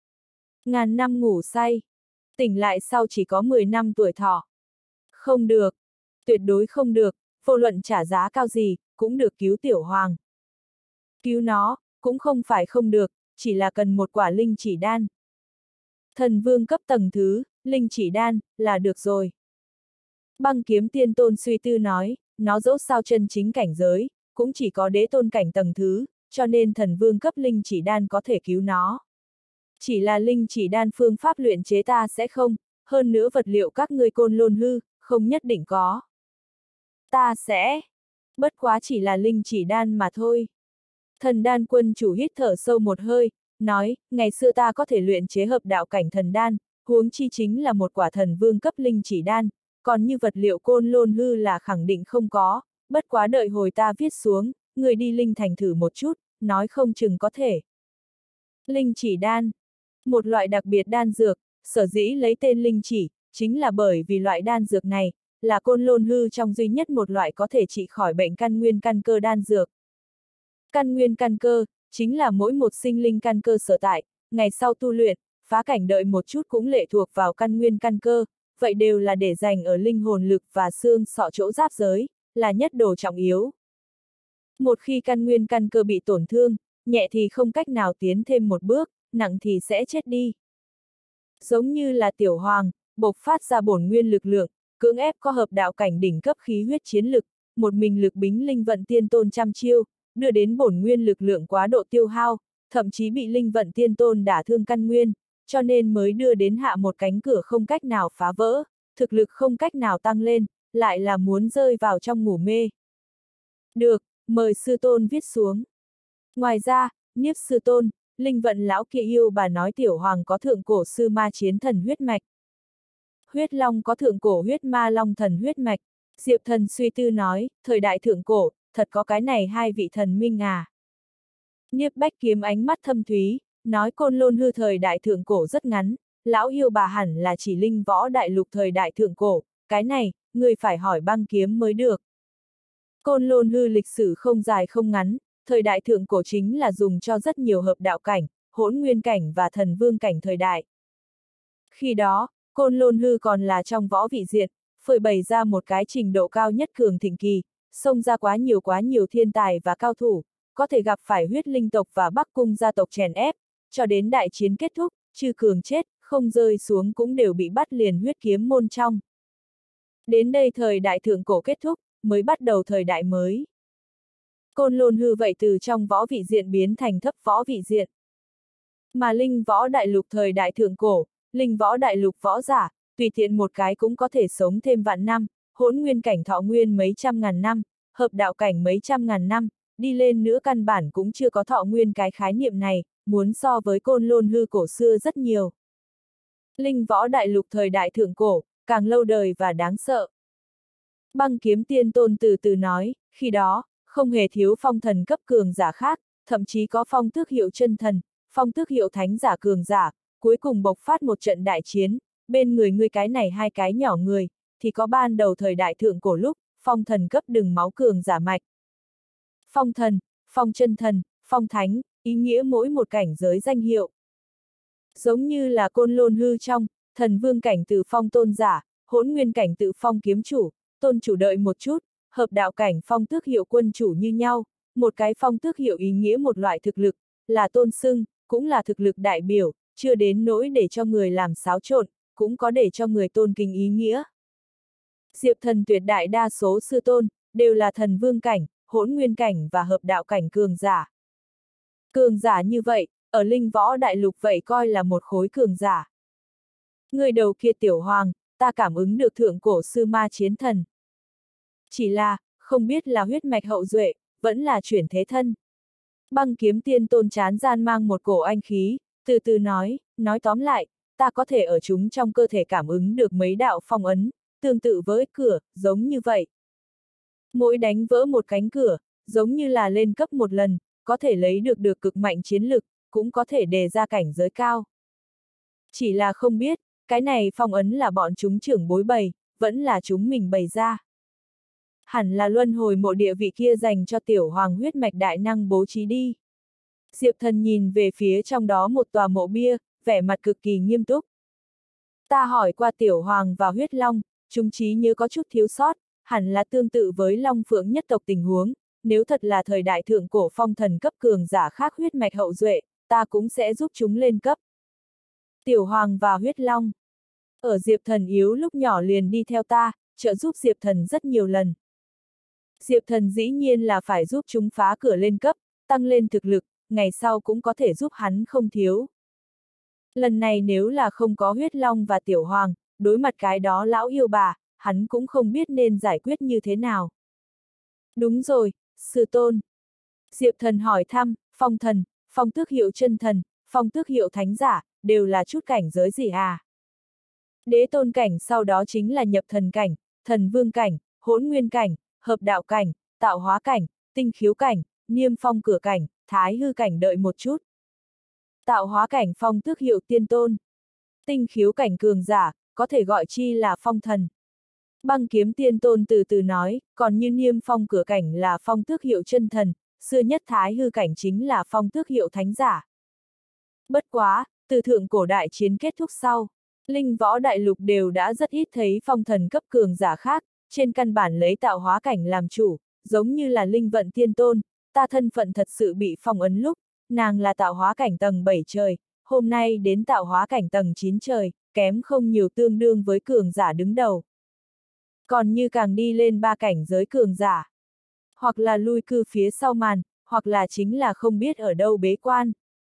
Ngàn năm ngủ say, tỉnh lại sau chỉ có 10 năm tuổi thọ. Không được, tuyệt đối không được, vô luận trả giá cao gì, cũng được cứu tiểu hoàng. Cứu nó, cũng không phải không được, chỉ là cần một quả linh chỉ đan. Thần vương cấp tầng thứ, linh chỉ đan, là được rồi. Băng kiếm tiên tôn suy tư nói, nó dẫu sao chân chính cảnh giới, cũng chỉ có đế tôn cảnh tầng thứ, cho nên thần vương cấp linh chỉ đan có thể cứu nó. Chỉ là linh chỉ đan phương pháp luyện chế ta sẽ không, hơn nữa vật liệu các ngươi Côn Lôn hư, không nhất định có. Ta sẽ, bất quá chỉ là linh chỉ đan mà thôi. Thần đan quân chủ hít thở sâu một hơi, nói, ngày xưa ta có thể luyện chế hợp đạo cảnh thần đan, huống chi chính là một quả thần vương cấp linh chỉ đan, còn như vật liệu Côn Lôn hư là khẳng định không có, bất quá đợi hồi ta viết xuống, người đi linh thành thử một chút, nói không chừng có thể. Linh chỉ đan, một loại đặc biệt đan dược, sở dĩ lấy tên linh chỉ, chính là bởi vì loại đan dược này, là Côn Lôn hư trong duy nhất một loại có thể trị khỏi bệnh căn nguyên căn cơ đan dược. Căn nguyên căn cơ, chính là mỗi một sinh linh căn cơ sở tại, ngày sau tu luyện, phá cảnh đợi một chút cũng lệ thuộc vào căn nguyên căn cơ, vậy đều là để dành ở linh hồn lực và xương sọ chỗ giáp giới, là nhất đồ trọng yếu. Một khi căn nguyên căn cơ bị tổn thương, nhẹ thì không cách nào tiến thêm một bước, nặng thì sẽ chết đi. Giống như là tiểu hoàng, bộc phát ra bổn nguyên lực lượng, cưỡng ép có hợp đạo cảnh đỉnh cấp khí huyết chiến lực, một mình lực bính linh vận tiên tôn trăm chiêu, đưa đến bổn nguyên lực lượng quá độ tiêu hao, thậm chí bị linh vận tiên tôn đả thương căn nguyên, cho nên mới đưa đến hạ một cánh cửa không cách nào phá vỡ, thực lực không cách nào tăng lên, lại là muốn rơi vào trong ngủ mê. Được, mời sư tôn viết xuống. Ngoài ra, Niếp sư tôn, linh vận lão kia yêu bà nói tiểu hoàng có thượng cổ sư ma chiến thần huyết mạch. Huyết long có thượng cổ huyết ma long thần huyết mạch. Diệp thần suy tư nói, thời đại thượng cổ, thật có cái này hai vị thần minh à. Niếp bách kiếm ánh mắt thâm thúy, nói Côn Lôn hư thời đại thượng cổ rất ngắn, lão yêu bà hẳn là chỉ linh võ đại lục thời đại thượng cổ, cái này, người phải hỏi băng kiếm mới được. Côn Lôn hư lịch sử không dài không ngắn, thời đại thượng cổ chính là dùng cho rất nhiều hợp đạo cảnh, hỗn nguyên cảnh và thần vương cảnh thời đại. Khi đó, Côn Lôn hư còn là trong võ vị diện, phơi bày ra một cái trình độ cao nhất cường thịnh kỳ, xông ra quá nhiều thiên tài và cao thủ, có thể gặp phải huyết linh tộc và Bắc cung gia tộc chèn ép, cho đến đại chiến kết thúc, chư cường chết, không rơi xuống cũng đều bị bắt liền huyết kiếm môn trong. Đến đây thời đại thượng cổ kết thúc, mới bắt đầu thời đại mới. Côn Lôn hư vậy từ trong võ vị diện biến thành thấp võ vị diện. Mà linh võ đại lục thời đại thượng cổ, linh võ đại lục võ giả, tùy tiện một cái cũng có thể sống thêm vạn năm, hỗn nguyên cảnh thọ nguyên mấy trăm ngàn năm, hợp đạo cảnh mấy trăm ngàn năm, đi lên nữa căn bản cũng chưa có thọ nguyên cái khái niệm này, muốn so với Côn Lôn hư cổ xưa rất nhiều. Linh võ đại lục thời đại thượng cổ, càng lâu đời và đáng sợ. Băng kiếm tiên tôn từ từ nói, khi đó, không hề thiếu phong thần cấp cường giả khác, thậm chí có phong tước hiệu chân thần, phong tước hiệu thánh giả cường giả, cuối cùng bộc phát một trận đại chiến, bên người ngươi cái này hai cái nhỏ người, thì có ban đầu thời đại thượng cổ lúc, phong thần cấp đừng máu cường giả mạch. Phong thần, phong chân thần, phong thánh, ý nghĩa mỗi một cảnh giới danh hiệu. Giống như là Côn Lôn hư trong, thần vương cảnh tự phong tôn giả, hỗn nguyên cảnh tự phong kiếm chủ, tôn chủ đợi một chút, hợp đạo cảnh phong tước hiệu quân chủ như nhau, một cái phong tước hiệu ý nghĩa một loại thực lực, là tôn xưng, cũng là thực lực đại biểu, chưa đến nỗi để cho người làm xáo trộn, cũng có để cho người tôn kính ý nghĩa. Diệp thần tuyệt đại đa số sư tôn, đều là thần vương cảnh, hỗn nguyên cảnh và hợp đạo cảnh cường giả. Cường giả như vậy, ở linh võ đại lục vậy coi là một khối cường giả. Người đầu kia tiểu hoàng, ta cảm ứng được thượng cổ sư ma chiến thần. Chỉ là, không biết là huyết mạch hậu duệ, vẫn là chuyển thế thân. Băng kiếm tiên tôn chán gian mang một cổ anh khí, từ từ nói tóm lại, ta có thể ở chúng trong cơ thể cảm ứng được mấy đạo phong ấn, tương tự với cửa, giống như vậy. Mỗi đánh vỡ một cánh cửa, giống như là lên cấp một lần, có thể lấy được cực mạnh chiến lực, cũng có thể đề ra cảnh giới cao. Chỉ là không biết, cái này phong ấn là bọn chúng trưởng bối bày, vẫn là chúng mình bày ra. Hẳn là luân hồi mộ địa vị kia dành cho tiểu hoàng huyết mạch đại năng bố trí đi. Diệp Thần nhìn về phía trong đó một tòa mộ bia, vẻ mặt cực kỳ nghiêm túc. Ta hỏi qua Tiểu Hoàng và Huyết Long, chúng trí nhớ có chút thiếu sót, hẳn là tương tự với Long Phượng nhất tộc tình huống, nếu thật là thời đại thượng cổ phong thần cấp cường giả khác huyết mạch hậu duệ, ta cũng sẽ giúp chúng lên cấp. Tiểu Hoàng và Huyết Long. Ở Diệp Thần yếu lúc nhỏ liền đi theo ta, trợ giúp Diệp Thần rất nhiều lần. Diệp Thần dĩ nhiên là phải giúp chúng phá cửa lên cấp, tăng lên thực lực, ngày sau cũng có thể giúp hắn không thiếu. Lần này nếu là không có Huyết Long và Tiểu Hoàng, đối mặt cái đó lão yêu bà, hắn cũng không biết nên giải quyết như thế nào. Đúng rồi, sư tôn. Diệp Thần hỏi thăm, phong thần, phong tước hiệu chân thần, phong tước hiệu thánh giả, đều là chút cảnh giới gì à? Đế tôn cảnh sau đó chính là nhập thần cảnh, thần vương cảnh, hỗn nguyên cảnh, hợp đạo cảnh, tạo hóa cảnh, tinh khiếu cảnh, niêm phong cửa cảnh, thái hư cảnh đợi một chút. Tạo hóa cảnh phong tước hiệu tiên tôn. Tinh khiếu cảnh cường giả, có thể gọi chi là phong thần. Băng kiếm tiên tôn từ từ nói, còn như niêm phong cửa cảnh là phong tước hiệu chân thần, xưa nhất thái hư cảnh chính là phong tước hiệu thánh giả. Bất quá, từ thượng cổ đại chiến kết thúc sau, linh võ đại lục đều đã rất ít thấy phong thần cấp cường giả khác, trên căn bản lấy tạo hóa cảnh làm chủ, giống như là linh vận tiên tôn, ta thân phận thật sự bị phong ấn lúc, nàng là tạo hóa cảnh tầng 7 trời, hôm nay đến tạo hóa cảnh tầng 9 trời, kém không nhiều tương đương với cường giả đứng đầu. Còn như càng đi lên 3 cảnh giới cường giả, hoặc là lui cư phía sau màn, hoặc là chính là không biết ở đâu bế quan.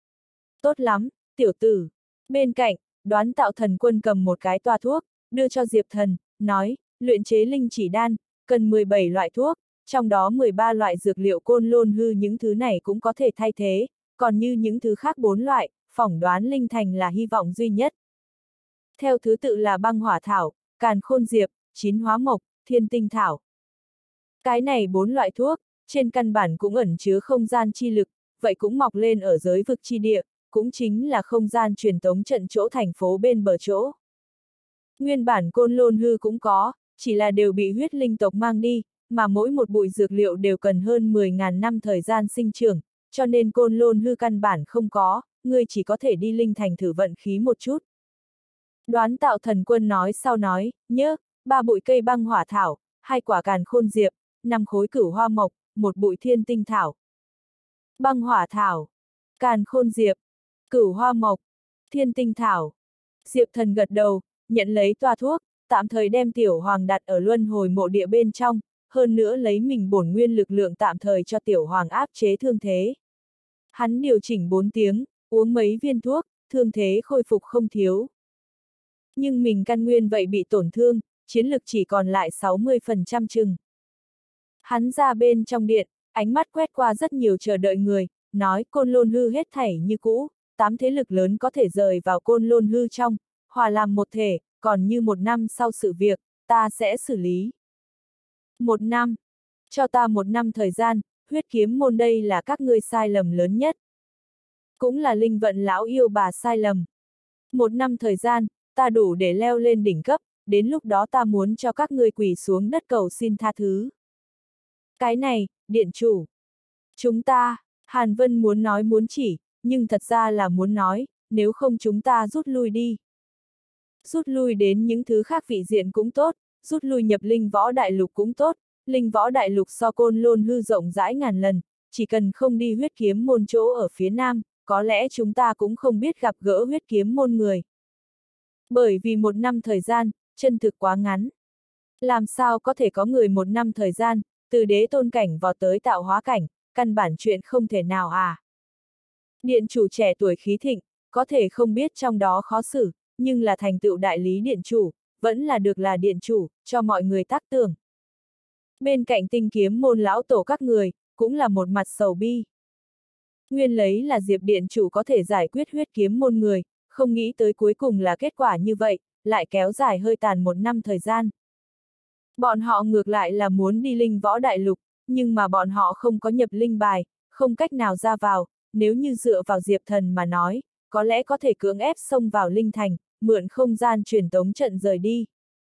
Tốt lắm, tiểu tử. Bên cạnh, Đoán Tạo Thần Quân cầm một cái toa thuốc, đưa cho Diệp Thần, nói, luyện chế linh chỉ đan, cần 17 loại thuốc, trong đó 13 loại dược liệu côn lôn hư những thứ này cũng có thể thay thế, còn như những thứ khác 4 loại, phỏng đoán linh thành là hy vọng duy nhất. Theo thứ tự là băng hỏa thảo, càn khôn diệp, chín hóa mộc, thiên tinh thảo. Cái này 4 loại thuốc, trên căn bản cũng ẩn chứa không gian chi lực, vậy cũng mọc lên ở giới vực chi địa, cũng chính là không gian truyền tống trận chỗ thành phố bên bờ chỗ. Nguyên bản côn lôn hư cũng có, chỉ là đều bị huyết linh tộc mang đi, mà mỗi một bụi dược liệu đều cần hơn 10.000 năm thời gian sinh trưởng, cho nên côn lôn hư căn bản không có, ngươi chỉ có thể đi linh thành thử vận khí một chút. Đoán Tạo Thần Quân nói sau nói, nhớ, 3 bụi cây băng hỏa thảo, 2 quả càn khôn diệp, 5 khối cửu hoa mộc, 1 bụi thiên tinh thảo. Băng hỏa thảo, càn khôn diệp, cửu hoa mộc, thiên tinh thảo. Diệp Thần gật đầu, nhận lấy toa thuốc, tạm thời đem Tiểu Hoàng đặt ở luân hồi mộ địa bên trong, hơn nữa lấy mình bổn nguyên lực lượng tạm thời cho Tiểu Hoàng áp chế thương thế. Hắn điều chỉnh 4 tiếng, uống mấy viên thuốc, thương thế khôi phục không thiếu. Nhưng mình căn nguyên vậy bị tổn thương, chiến lực chỉ còn lại 60% chừng. Hắn ra bên trong điện, ánh mắt quét qua rất nhiều chờ đợi người, nói côn lôn hư hết thảy như cũ, 8 thế lực lớn có thể rời vào côn lôn hư trong, hòa làm một thể, còn như 1 năm sau sự việc, ta sẽ xử lý. 1 năm. Cho ta 1 năm thời gian, huyết kiếm môn đây là các ngươi sai lầm lớn nhất. Cũng là linh vận lão yêu bà sai lầm. 1 năm thời gian, ta đủ để leo lên đỉnh cấp, đến lúc đó ta muốn cho các ngươi quỳ xuống đất cầu xin tha thứ. Cái này, điện chủ. Chúng ta, Hàn Vân muốn nói muốn chỉ, nhưng thật ra là muốn nói, nếu không chúng ta rút lui đi. Rút lui đến những thứ khác vị diện cũng tốt, rút lui nhập linh võ đại lục cũng tốt, linh võ đại lục so côn lôn hư rộng rãi ngàn lần, chỉ cần không đi huyết kiếm môn chỗ ở phía nam, có lẽ chúng ta cũng không biết gặp gỡ huyết kiếm môn người. Bởi vì 1 năm thời gian, chân thực quá ngắn. Làm sao có thể có người 1 năm thời gian, từ đế tôn cảnh vọt tới tạo hóa cảnh, căn bản chuyện không thể nào à. Điện chủ trẻ tuổi khí thịnh, có thể không biết trong đó khó xử, nhưng là thành tựu đại lý điện chủ, vẫn là được là điện chủ, cho mọi người tác tưởng. Bên cạnh tinh kiếm môn lão tổ các người, cũng là một mặt sầu bi. Nguyên lấy là Diệp điện chủ có thể giải quyết huyết kiếm môn người, không nghĩ tới cuối cùng là kết quả như vậy, lại kéo dài hơi tàn 1 năm thời gian. Bọn họ ngược lại là muốn đi linh võ đại lục, nhưng mà bọn họ không có nhập linh bài, không cách nào ra vào, nếu như dựa vào Diệp Thần mà nói, có lẽ có thể cưỡng ép xông vào linh thành, mượn không gian truyền tống trận rời đi.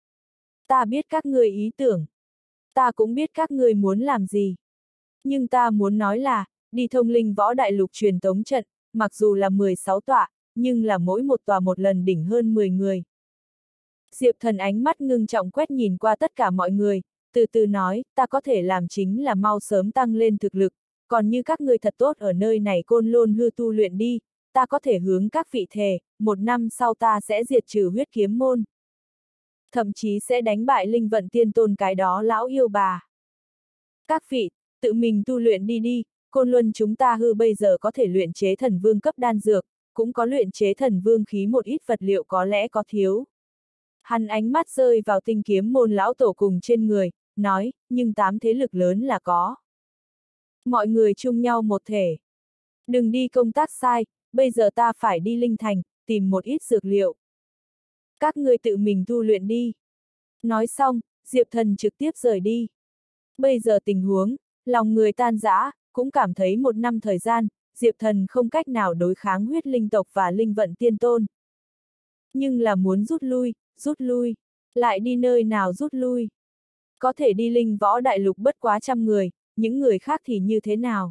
Ta biết các ngươi ý tưởng. Ta cũng biết các ngươi muốn làm gì. Nhưng ta muốn nói là, đi thông linh võ đại lục truyền tống trận, mặc dù là 16 tọa, nhưng là mỗi một tòa một lần đỉnh hơn 10 người. Diệp Thần ánh mắt ngưng trọng quét nhìn qua tất cả mọi người, từ từ nói, ta có thể làm chính là mau sớm tăng lên thực lực, còn như các ngươi thật tốt ở nơi này Côn Lôn Hư tu luyện đi, ta có thể hướng các vị thề, 1 năm sau ta sẽ diệt trừ huyết kiếm môn. Thậm chí sẽ đánh bại Linh Vận Tiên Tôn cái đó lão yêu bà. Các vị, tự mình tu luyện đi đi, Côn Luân chúng ta hư bây giờ có thể luyện chế thần vương cấp đan dược, cũng có luyện chế thần vương khí một ít vật liệu có lẽ có thiếu. Hắn ánh mắt rơi vào Tinh Kiếm môn lão tổ cùng trên người, nói, nhưng 8 thế lực lớn là có. Mọi người chung nhau một thể. Đừng đi công tác sai, bây giờ ta phải đi Linh Thành, tìm một ít dược liệu. Các ngươi tự mình tu luyện đi. Nói xong, Diệp Thần trực tiếp rời đi. Bây giờ tình huống, lòng người tan rã, cũng cảm thấy 1 năm thời gian, Diệp Thần không cách nào đối kháng huyết linh tộc và Linh Vận Tiên Tôn. Nhưng là muốn rút lui, lại đi nơi nào rút lui. Có thể đi Linh Võ Đại Lục bất quá 100 người, những người khác thì như thế nào?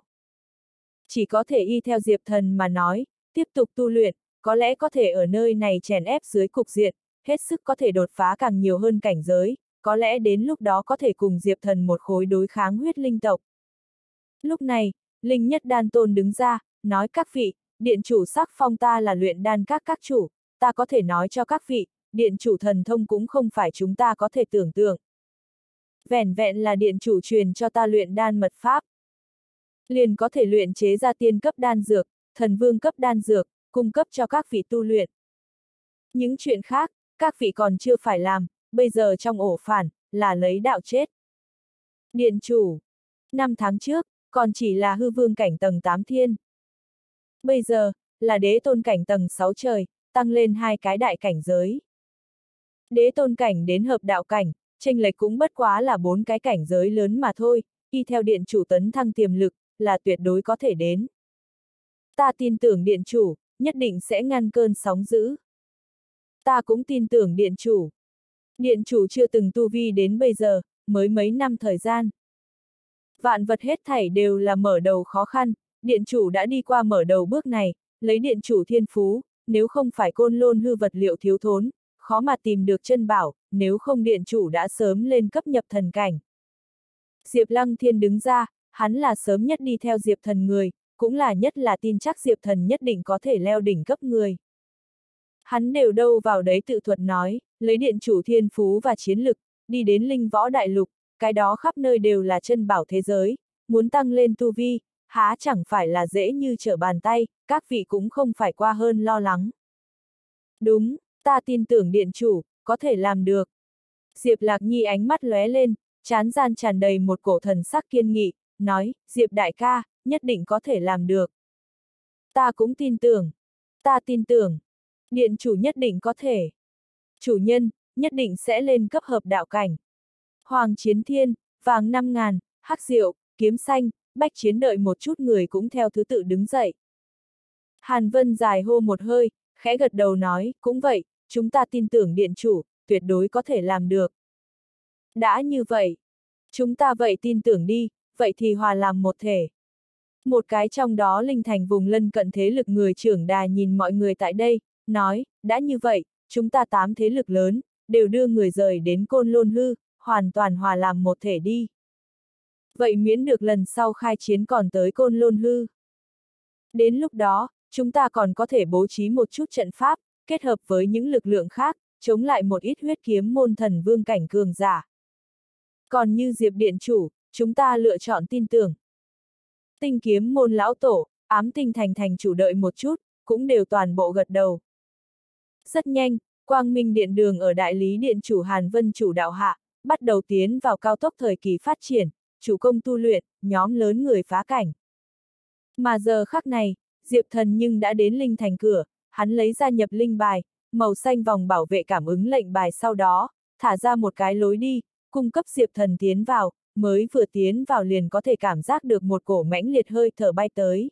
Chỉ có thể y theo Diệp Thần mà nói, tiếp tục tu luyện, có lẽ có thể ở nơi này chèn ép dưới cục diện, hết sức có thể đột phá càng nhiều hơn cảnh giới, có lẽ đến lúc đó có thể cùng Diệp Thần một khối đối kháng huyết linh tộc. Lúc này, Linh Nhất Đan Tôn đứng ra, nói các vị, điện chủ sắc phong ta là luyện đan các chủ, ta có thể nói cho các vị, điện chủ thần thông cũng không phải chúng ta có thể tưởng tượng. Vẻn vẹn là điện chủ truyền cho ta luyện đan mật pháp. Liền có thể luyện chế ra tiên cấp đan dược, thần vương cấp đan dược, cung cấp cho các vị tu luyện. Những chuyện khác, các vị còn chưa phải làm, bây giờ trong ổ phản, là lấy đạo chết. Điện chủ, 5 tháng trước, còn chỉ là hư vương cảnh tầng 8 thiên. Bây giờ, là đế tôn cảnh tầng 6 trời, tăng lên 2 cái đại cảnh giới. Đế tôn cảnh đến hợp đạo cảnh, chênh lệch cũng bất quá là 4 cái cảnh giới lớn mà thôi, y theo điện chủ tấn thăng tiềm lực, là tuyệt đối có thể đến. Ta tin tưởng điện chủ, nhất định sẽ ngăn cơn sóng dữ. Ta cũng tin tưởng điện chủ. Điện chủ chưa từng tu vi đến bây giờ, mới mấy năm thời gian. Vạn vật hết thảy đều là mở đầu khó khăn, điện chủ đã đi qua mở đầu bước này, lấy điện chủ thiên phú, nếu không phải Côn Lôn hư vật liệu thiếu thốn, khó mà tìm được chân bảo, nếu không điện chủ đã sớm lên cấp nhập thần cảnh. Diệp Lăng Thiên đứng ra, hắn là sớm nhất đi theo Diệp Thần người, cũng là nhất là tin chắc Diệp Thần nhất định có thể leo đỉnh cấp người. Hắn đều đâu vào đấy tự thuật nói, lấy điện chủ thiên phú và chiến lực, đi đến Linh Võ Đại Lục, cái đó khắp nơi đều là chân bảo thế giới, muốn tăng lên tu vi, há chẳng phải là dễ như trở bàn tay, các vị cũng không phải qua hơn lo lắng. Đúng, ta tin tưởng điện chủ, có thể làm được. Diệp Lạc Nhi ánh mắt lóe lên, trán gian tràn đầy một cổ thần sắc kiên nghị, nói, Diệp đại ca, nhất định có thể làm được. Ta cũng tin tưởng. Ta tin tưởng. Điện chủ nhất định có thể. Chủ nhân, nhất định sẽ lên cấp hợp đạo cảnh. Hoàng Chiến Thiên, Vàng 5.000, Hắc Diệu, Kiếm Xanh, Bách Chiến đợi một chút người cũng theo thứ tự đứng dậy. Hàn Vân dài hô một hơi, khẽ gật đầu nói, cũng vậy, chúng ta tin tưởng điện chủ, tuyệt đối có thể làm được. Đã như vậy, chúng ta vậy tin tưởng đi, vậy thì hòa làm một thể. Một cái trong đó Linh Thành vùng lân cận thế lực người trưởng đà nhìn mọi người tại đây, nói, đã như vậy, chúng ta 8 thế lực lớn, đều đưa người rời đến Côn Lôn hư, hoàn toàn hòa làm một thể đi. Vậy miễn được lần sau khai chiến còn tới Côn Lôn hư. Đến lúc đó, chúng ta còn có thể bố trí một chút trận pháp, kết hợp với những lực lượng khác, chống lại một ít huyết kiếm môn thần vương cảnh cường giả. Còn như Diệp điện chủ, chúng ta lựa chọn tin tưởng. Tinh kiếm môn lão tổ, ám tinh thành chủ đợi một chút, cũng đều toàn bộ gật đầu. Rất nhanh, Quang Minh Điện đường ở đại lý điện chủ Hàn Vân chủ đạo hạ, bắt đầu tiến vào cao tốc thời kỳ phát triển, chủ công tu luyện, nhóm lớn người phá cảnh. Mà giờ khắc này, Diệp Thần nhưng đã đến Linh Thành cửa, hắn lấy ra nhập linh bài, màu xanh vòng bảo vệ cảm ứng lệnh bài sau đó, thả ra một cái lối đi, cung cấp Diệp Thần tiến vào, mới vừa tiến vào liền có thể cảm giác được một cổ mãnh liệt hơi thở bay tới.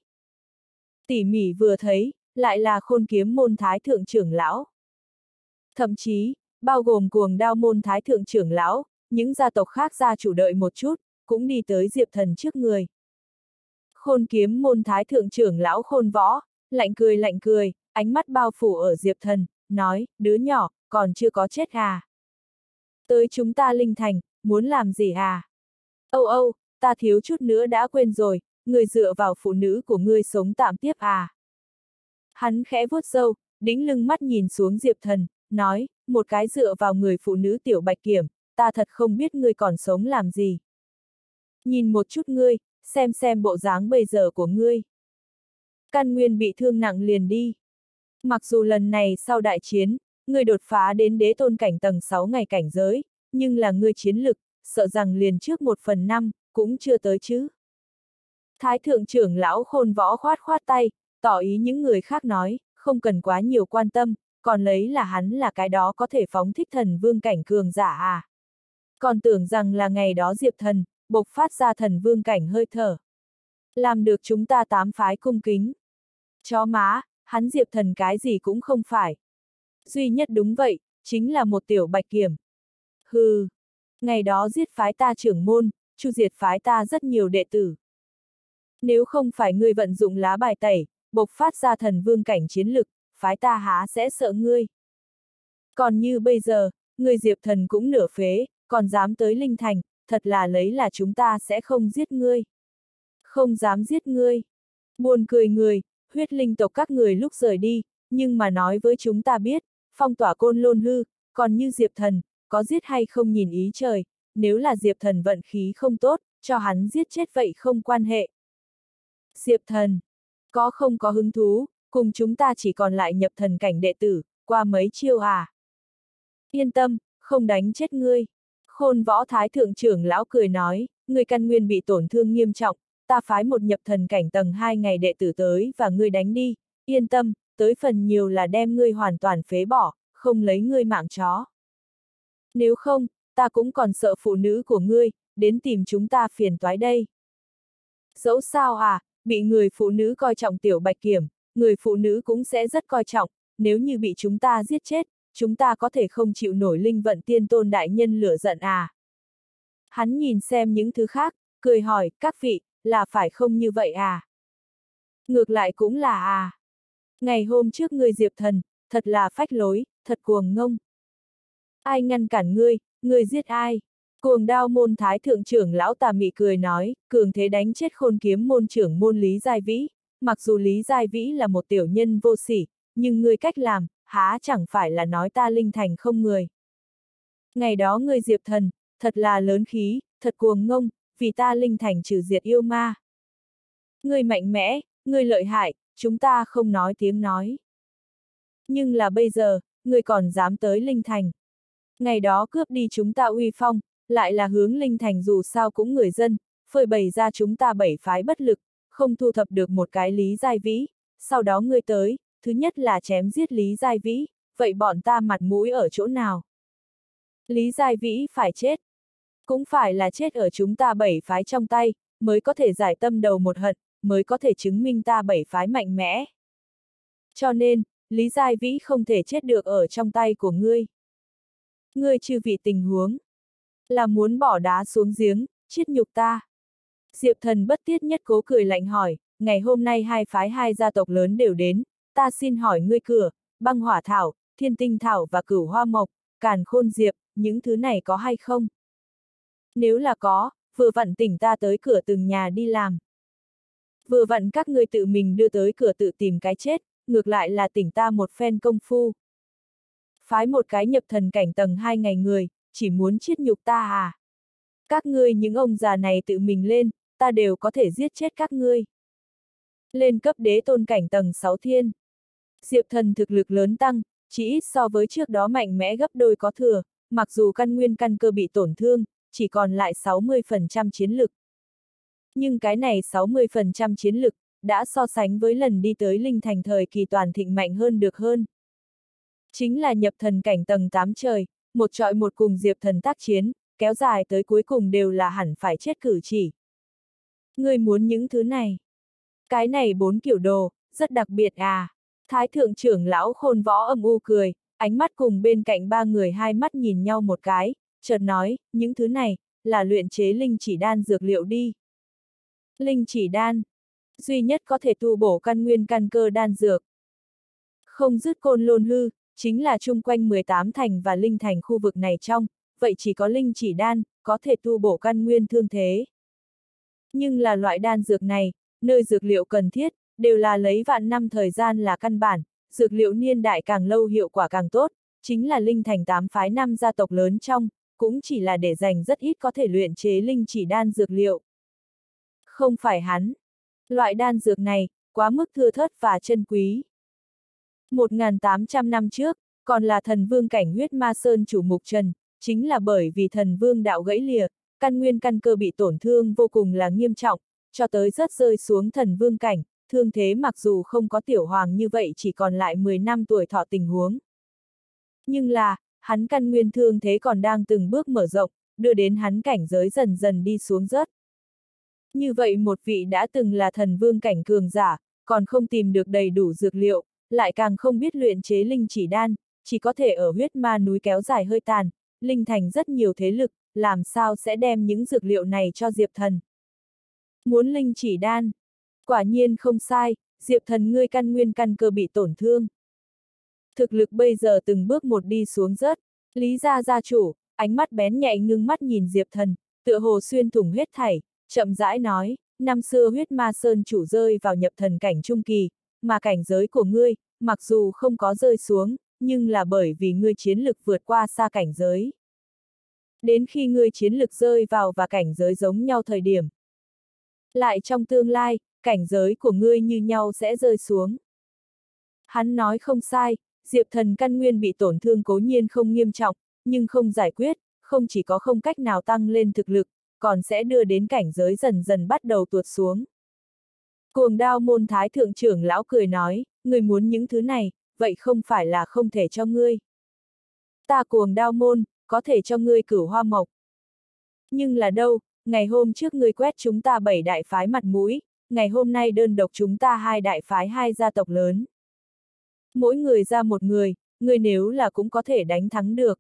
Tỉ mỉ vừa thấy, lại là Khôn Kiếm môn thái thượng trưởng lão. Thậm chí, bao gồm Cuồng Đao môn thái thượng trưởng lão, những gia tộc khác gia chủ đợi một chút, cũng đi tới Diệp Thần trước người. Khôn kiếm môn thái thượng trưởng lão Khôn Võ, lạnh cười, ánh mắt bao phủ ở Diệp Thần, nói, đứa nhỏ, còn chưa có chết à? Tới chúng ta Linh Thành, muốn làm gì à? Âu, ta thiếu chút nữa đã quên rồi, người dựa vào phụ nữ của ngươi sống tạm tiếp à? Hắn khẽ vuốt râu, đĩnh lưng mắt nhìn xuống Diệp Thần, nói, một cái dựa vào người phụ nữ Tiểu Bạch Kiểm, ta thật không biết ngươi còn sống làm gì. Nhìn một chút ngươi, xem bộ dáng bây giờ của ngươi. Căn Nguyên bị thương nặng liền đi. Mặc dù lần này sau đại chiến, ngươi đột phá đến đế tôn cảnh tầng 6 ngày cảnh giới, nhưng là ngươi chiến lực, sợ rằng liền trước 1/5, cũng chưa tới chứ. Thái thượng trưởng lão Khôn Võ khoát tay, tỏ ý những người khác nói, không cần quá nhiều quan tâm, còn lấy là hắn là cái đó có thể phóng thích thần vương cảnh cường giả à. Còn tưởng rằng là ngày đó Diệp Thần, bộc phát ra thần vương cảnh hơi thở. Làm được chúng ta 8 phái cung kính. Chó má, hắn Diệp Thần cái gì cũng không phải. Duy nhất đúng vậy, chính là một Tiểu Bạch Kiểm. Hừ, ngày đó giết phái ta trưởng môn, chu diệt phái ta rất nhiều đệ tử. Nếu không phải ngươi vận dụng lá bài tẩy, bộc phát ra thần vương cảnh chiến lực, phái ta há sẽ sợ ngươi. Còn như bây giờ, ngươi Diệp Thần cũng nửa phế, còn dám tới Linh Thành, thật là lấy là chúng ta sẽ không giết ngươi. Không dám giết ngươi. Buồn cười người, huyết linh tộc các người lúc rời đi, nhưng mà nói với chúng ta biết, phong tỏa Côn Lôn hư, còn như Diệp Thần, có giết hay không nhìn ý trời, nếu là Diệp Thần vận khí không tốt, cho hắn giết chết vậy không quan hệ. Diệp Thần, có không có hứng thú, cùng chúng ta chỉ còn lại nhập thần cảnh đệ tử, qua mấy chiêu à? Yên tâm, không đánh chết ngươi. Khôn Võ thái thượng trưởng lão cười nói, ngươi căn nguyên bị tổn thương nghiêm trọng, ta phái một nhập thần cảnh tầng 2 ngày đệ tử tới và ngươi đánh đi, yên tâm, tới phần nhiều là đem ngươi hoàn toàn phế bỏ, không lấy ngươi mạng chó. Nếu không, ta cũng còn sợ phụ nữ của ngươi, đến tìm chúng ta phiền toái đây. Dẫu sao à, bị người phụ nữ coi trọng Tiểu Bạch Kiểm, người phụ nữ cũng sẽ rất coi trọng, nếu như bị chúng ta giết chết, chúng ta có thể không chịu nổi linh vận tiên tôn đại nhân lửa giận à. Hắn nhìn xem những thứ khác, cười hỏi, các vị, là phải không như vậy à? Ngược lại cũng là à. Ngày hôm trước ngươi Diệp Thần, thật là phách lối, thật cuồng ngông. Ai ngăn cản ngươi giết ai? Cuồng Đao môn thái thượng trưởng lão Tà Mị cười nói, cường thế đánh chết Khôn kiếm môn trưởng môn Lý Giai Vĩ, mặc dù Lý Giai Vĩ là một tiểu nhân vô sỉ, nhưng ngươi cách làm, há chẳng phải là nói ta Linh Thành không người. Ngày đó ngươi Diệp Thần, thật là lớn khí, thật cuồng ngông, vì ta Linh Thành trừ diệt yêu ma. Ngươi mạnh mẽ, ngươi lợi hại, chúng ta không nói tiếng nói. Nhưng là bây giờ, ngươi còn dám tới Linh Thành. Ngày đó cướp đi chúng ta uy phong, lại là hướng Linh Thành dù sao cũng người dân, phơi bày ra chúng ta 7 phái bất lực, không thu thập được một cái Lý Giai Vĩ, sau đó ngươi tới, thứ nhất là chém giết Lý Giai Vĩ, vậy bọn ta mặt mũi ở chỗ nào? Lý Giai Vĩ phải chết. Cũng phải là chết ở chúng ta 7 phái trong tay, mới có thể giải tâm đầu một hận, mới có thể chứng minh ta 7 phái mạnh mẽ. Cho nên, Lý Giai Vĩ không thể chết được ở trong tay của ngươi. Ngươi chư vị tình huống, là muốn bỏ đá xuống giếng, chiết nhục ta. Diệp Thần bất tiết nhất cố cười lạnh hỏi, ngày hôm nay hai phái hai gia tộc lớn đều đến, ta xin hỏi ngươi cửa, băng hỏa thảo, thiên tinh thảo và cửu hoa mộc, càn khôn diệp, những thứ này có hay không? Nếu là có, vừa vặn tỉnh ta tới cửa từng nhà đi làm. Vừa vặn các ngươi tự mình đưa tới cửa tự tìm cái chết, ngược lại là tỉnh ta một phen công phu. Phái một cái nhập thần cảnh tầng 2 ngày người, chỉ muốn chiết nhục ta à? Các ngươi những ông già này tự mình lên, ta đều có thể giết chết các ngươi. Lên cấp đế tôn cảnh tầng 6 thiên. Diệp Thần thực lực lớn tăng, chỉ ít so với trước đó mạnh mẽ gấp đôi có thừa, mặc dù căn nguyên căn cơ bị tổn thương, chỉ còn lại 60% chiến lực. Nhưng cái này 60% chiến lực, đã so sánh với lần đi tới Linh Thành thời kỳ toàn thịnh mạnh hơn được hơn. Chính là nhập thần cảnh tầng 8 trời, một trọi một cùng Diệp Thần tác chiến, kéo dài tới cuối cùng đều là hẳn phải chết cử chỉ. Ngươi muốn những thứ này. Cái này 4 kiểu đồ, rất đặc biệt à. Thái thượng trưởng lão Khôn Võ âm u cười, ánh mắt cùng bên cạnh ba người hai mắt nhìn nhau một cái, chợt nói, những thứ này, là luyện chế linh chỉ đan dược liệu đi. Linh chỉ đan, duy nhất có thể tu bổ căn nguyên căn cơ đan dược. Không dứt Côn Lôn hư, chính là chung quanh 18 thành và linh thành khu vực này trong, vậy chỉ có linh chỉ đan, có thể tu bổ căn nguyên thương thế. Nhưng là loại đan dược này, nơi dược liệu cần thiết, đều là lấy vạn năm thời gian là căn bản, dược liệu niên đại càng lâu hiệu quả càng tốt, chính là linh thành 8 phái 5 gia tộc lớn trong, cũng chỉ là để dành rất ít có thể luyện chế linh chỉ đan dược liệu. Không phải hắn. Loại đan dược này, quá mức thưa thớt và chân quý. 1.800 năm trước, còn là thần vương cảnh huyết ma sơn chủ Mục Trần, chính là bởi vì thần vương đạo gãy lìa, căn nguyên căn cơ bị tổn thương vô cùng là nghiêm trọng, cho tới rất rơi xuống thần vương cảnh, thương thế mặc dù không có tiểu hoàng như vậy chỉ còn lại 10 năm tuổi thọ tình huống. Nhưng là, hắn căn nguyên thương thế còn đang từng bước mở rộng, đưa đến hắn cảnh giới dần dần đi xuống rớt. Như vậy một vị đã từng là thần vương cảnh cường giả, còn không tìm được đầy đủ dược liệu, lại càng không biết luyện chế linh chỉ đan, chỉ có thể ở huyết ma núi kéo dài hơi tàn, linh thành rất nhiều thế lực, làm sao sẽ đem những dược liệu này cho Diệp Thần. Muốn linh chỉ đan. Quả nhiên không sai, Diệp Thần ngươi căn nguyên căn cơ bị tổn thương. Thực lực bây giờ từng bước một đi xuống rớt, Lý gia gia chủ, ánh mắt bén nhạy ngưng mắt nhìn Diệp Thần, tựa hồ xuyên thủng hết thảy, chậm rãi nói, năm xưa huyết ma sơn chủ rơi vào nhập thần cảnh trung kỳ, mà cảnh giới của ngươi, mặc dù không có rơi xuống, nhưng là bởi vì ngươi chiến lực vượt qua xa cảnh giới. Đến khi ngươi chiến lực rơi vào và cảnh giới giống nhau thời điểm. Lại trong tương lai, cảnh giới của ngươi như nhau sẽ rơi xuống. Hắn nói không sai, Diệp Thần căn nguyên bị tổn thương cố nhiên không nghiêm trọng, nhưng không giải quyết, không chỉ có không cách nào tăng lên thực lực, còn sẽ đưa đến cảnh giới dần dần bắt đầu tuột xuống. Cuồng Đao môn thái thượng trưởng lão cười nói, ngươi muốn những thứ này, vậy không phải là không thể cho ngươi. Ta Cuồng Đao môn, có thể cho ngươi Cửu Hoa Mộc. Nhưng là đâu, ngày hôm trước ngươi quét chúng ta 7 đại phái mặt mũi, ngày hôm nay đơn độc chúng ta 2 đại phái 2 gia tộc lớn. Mỗi người ra một người, ngươi nếu là cũng có thể đánh thắng được.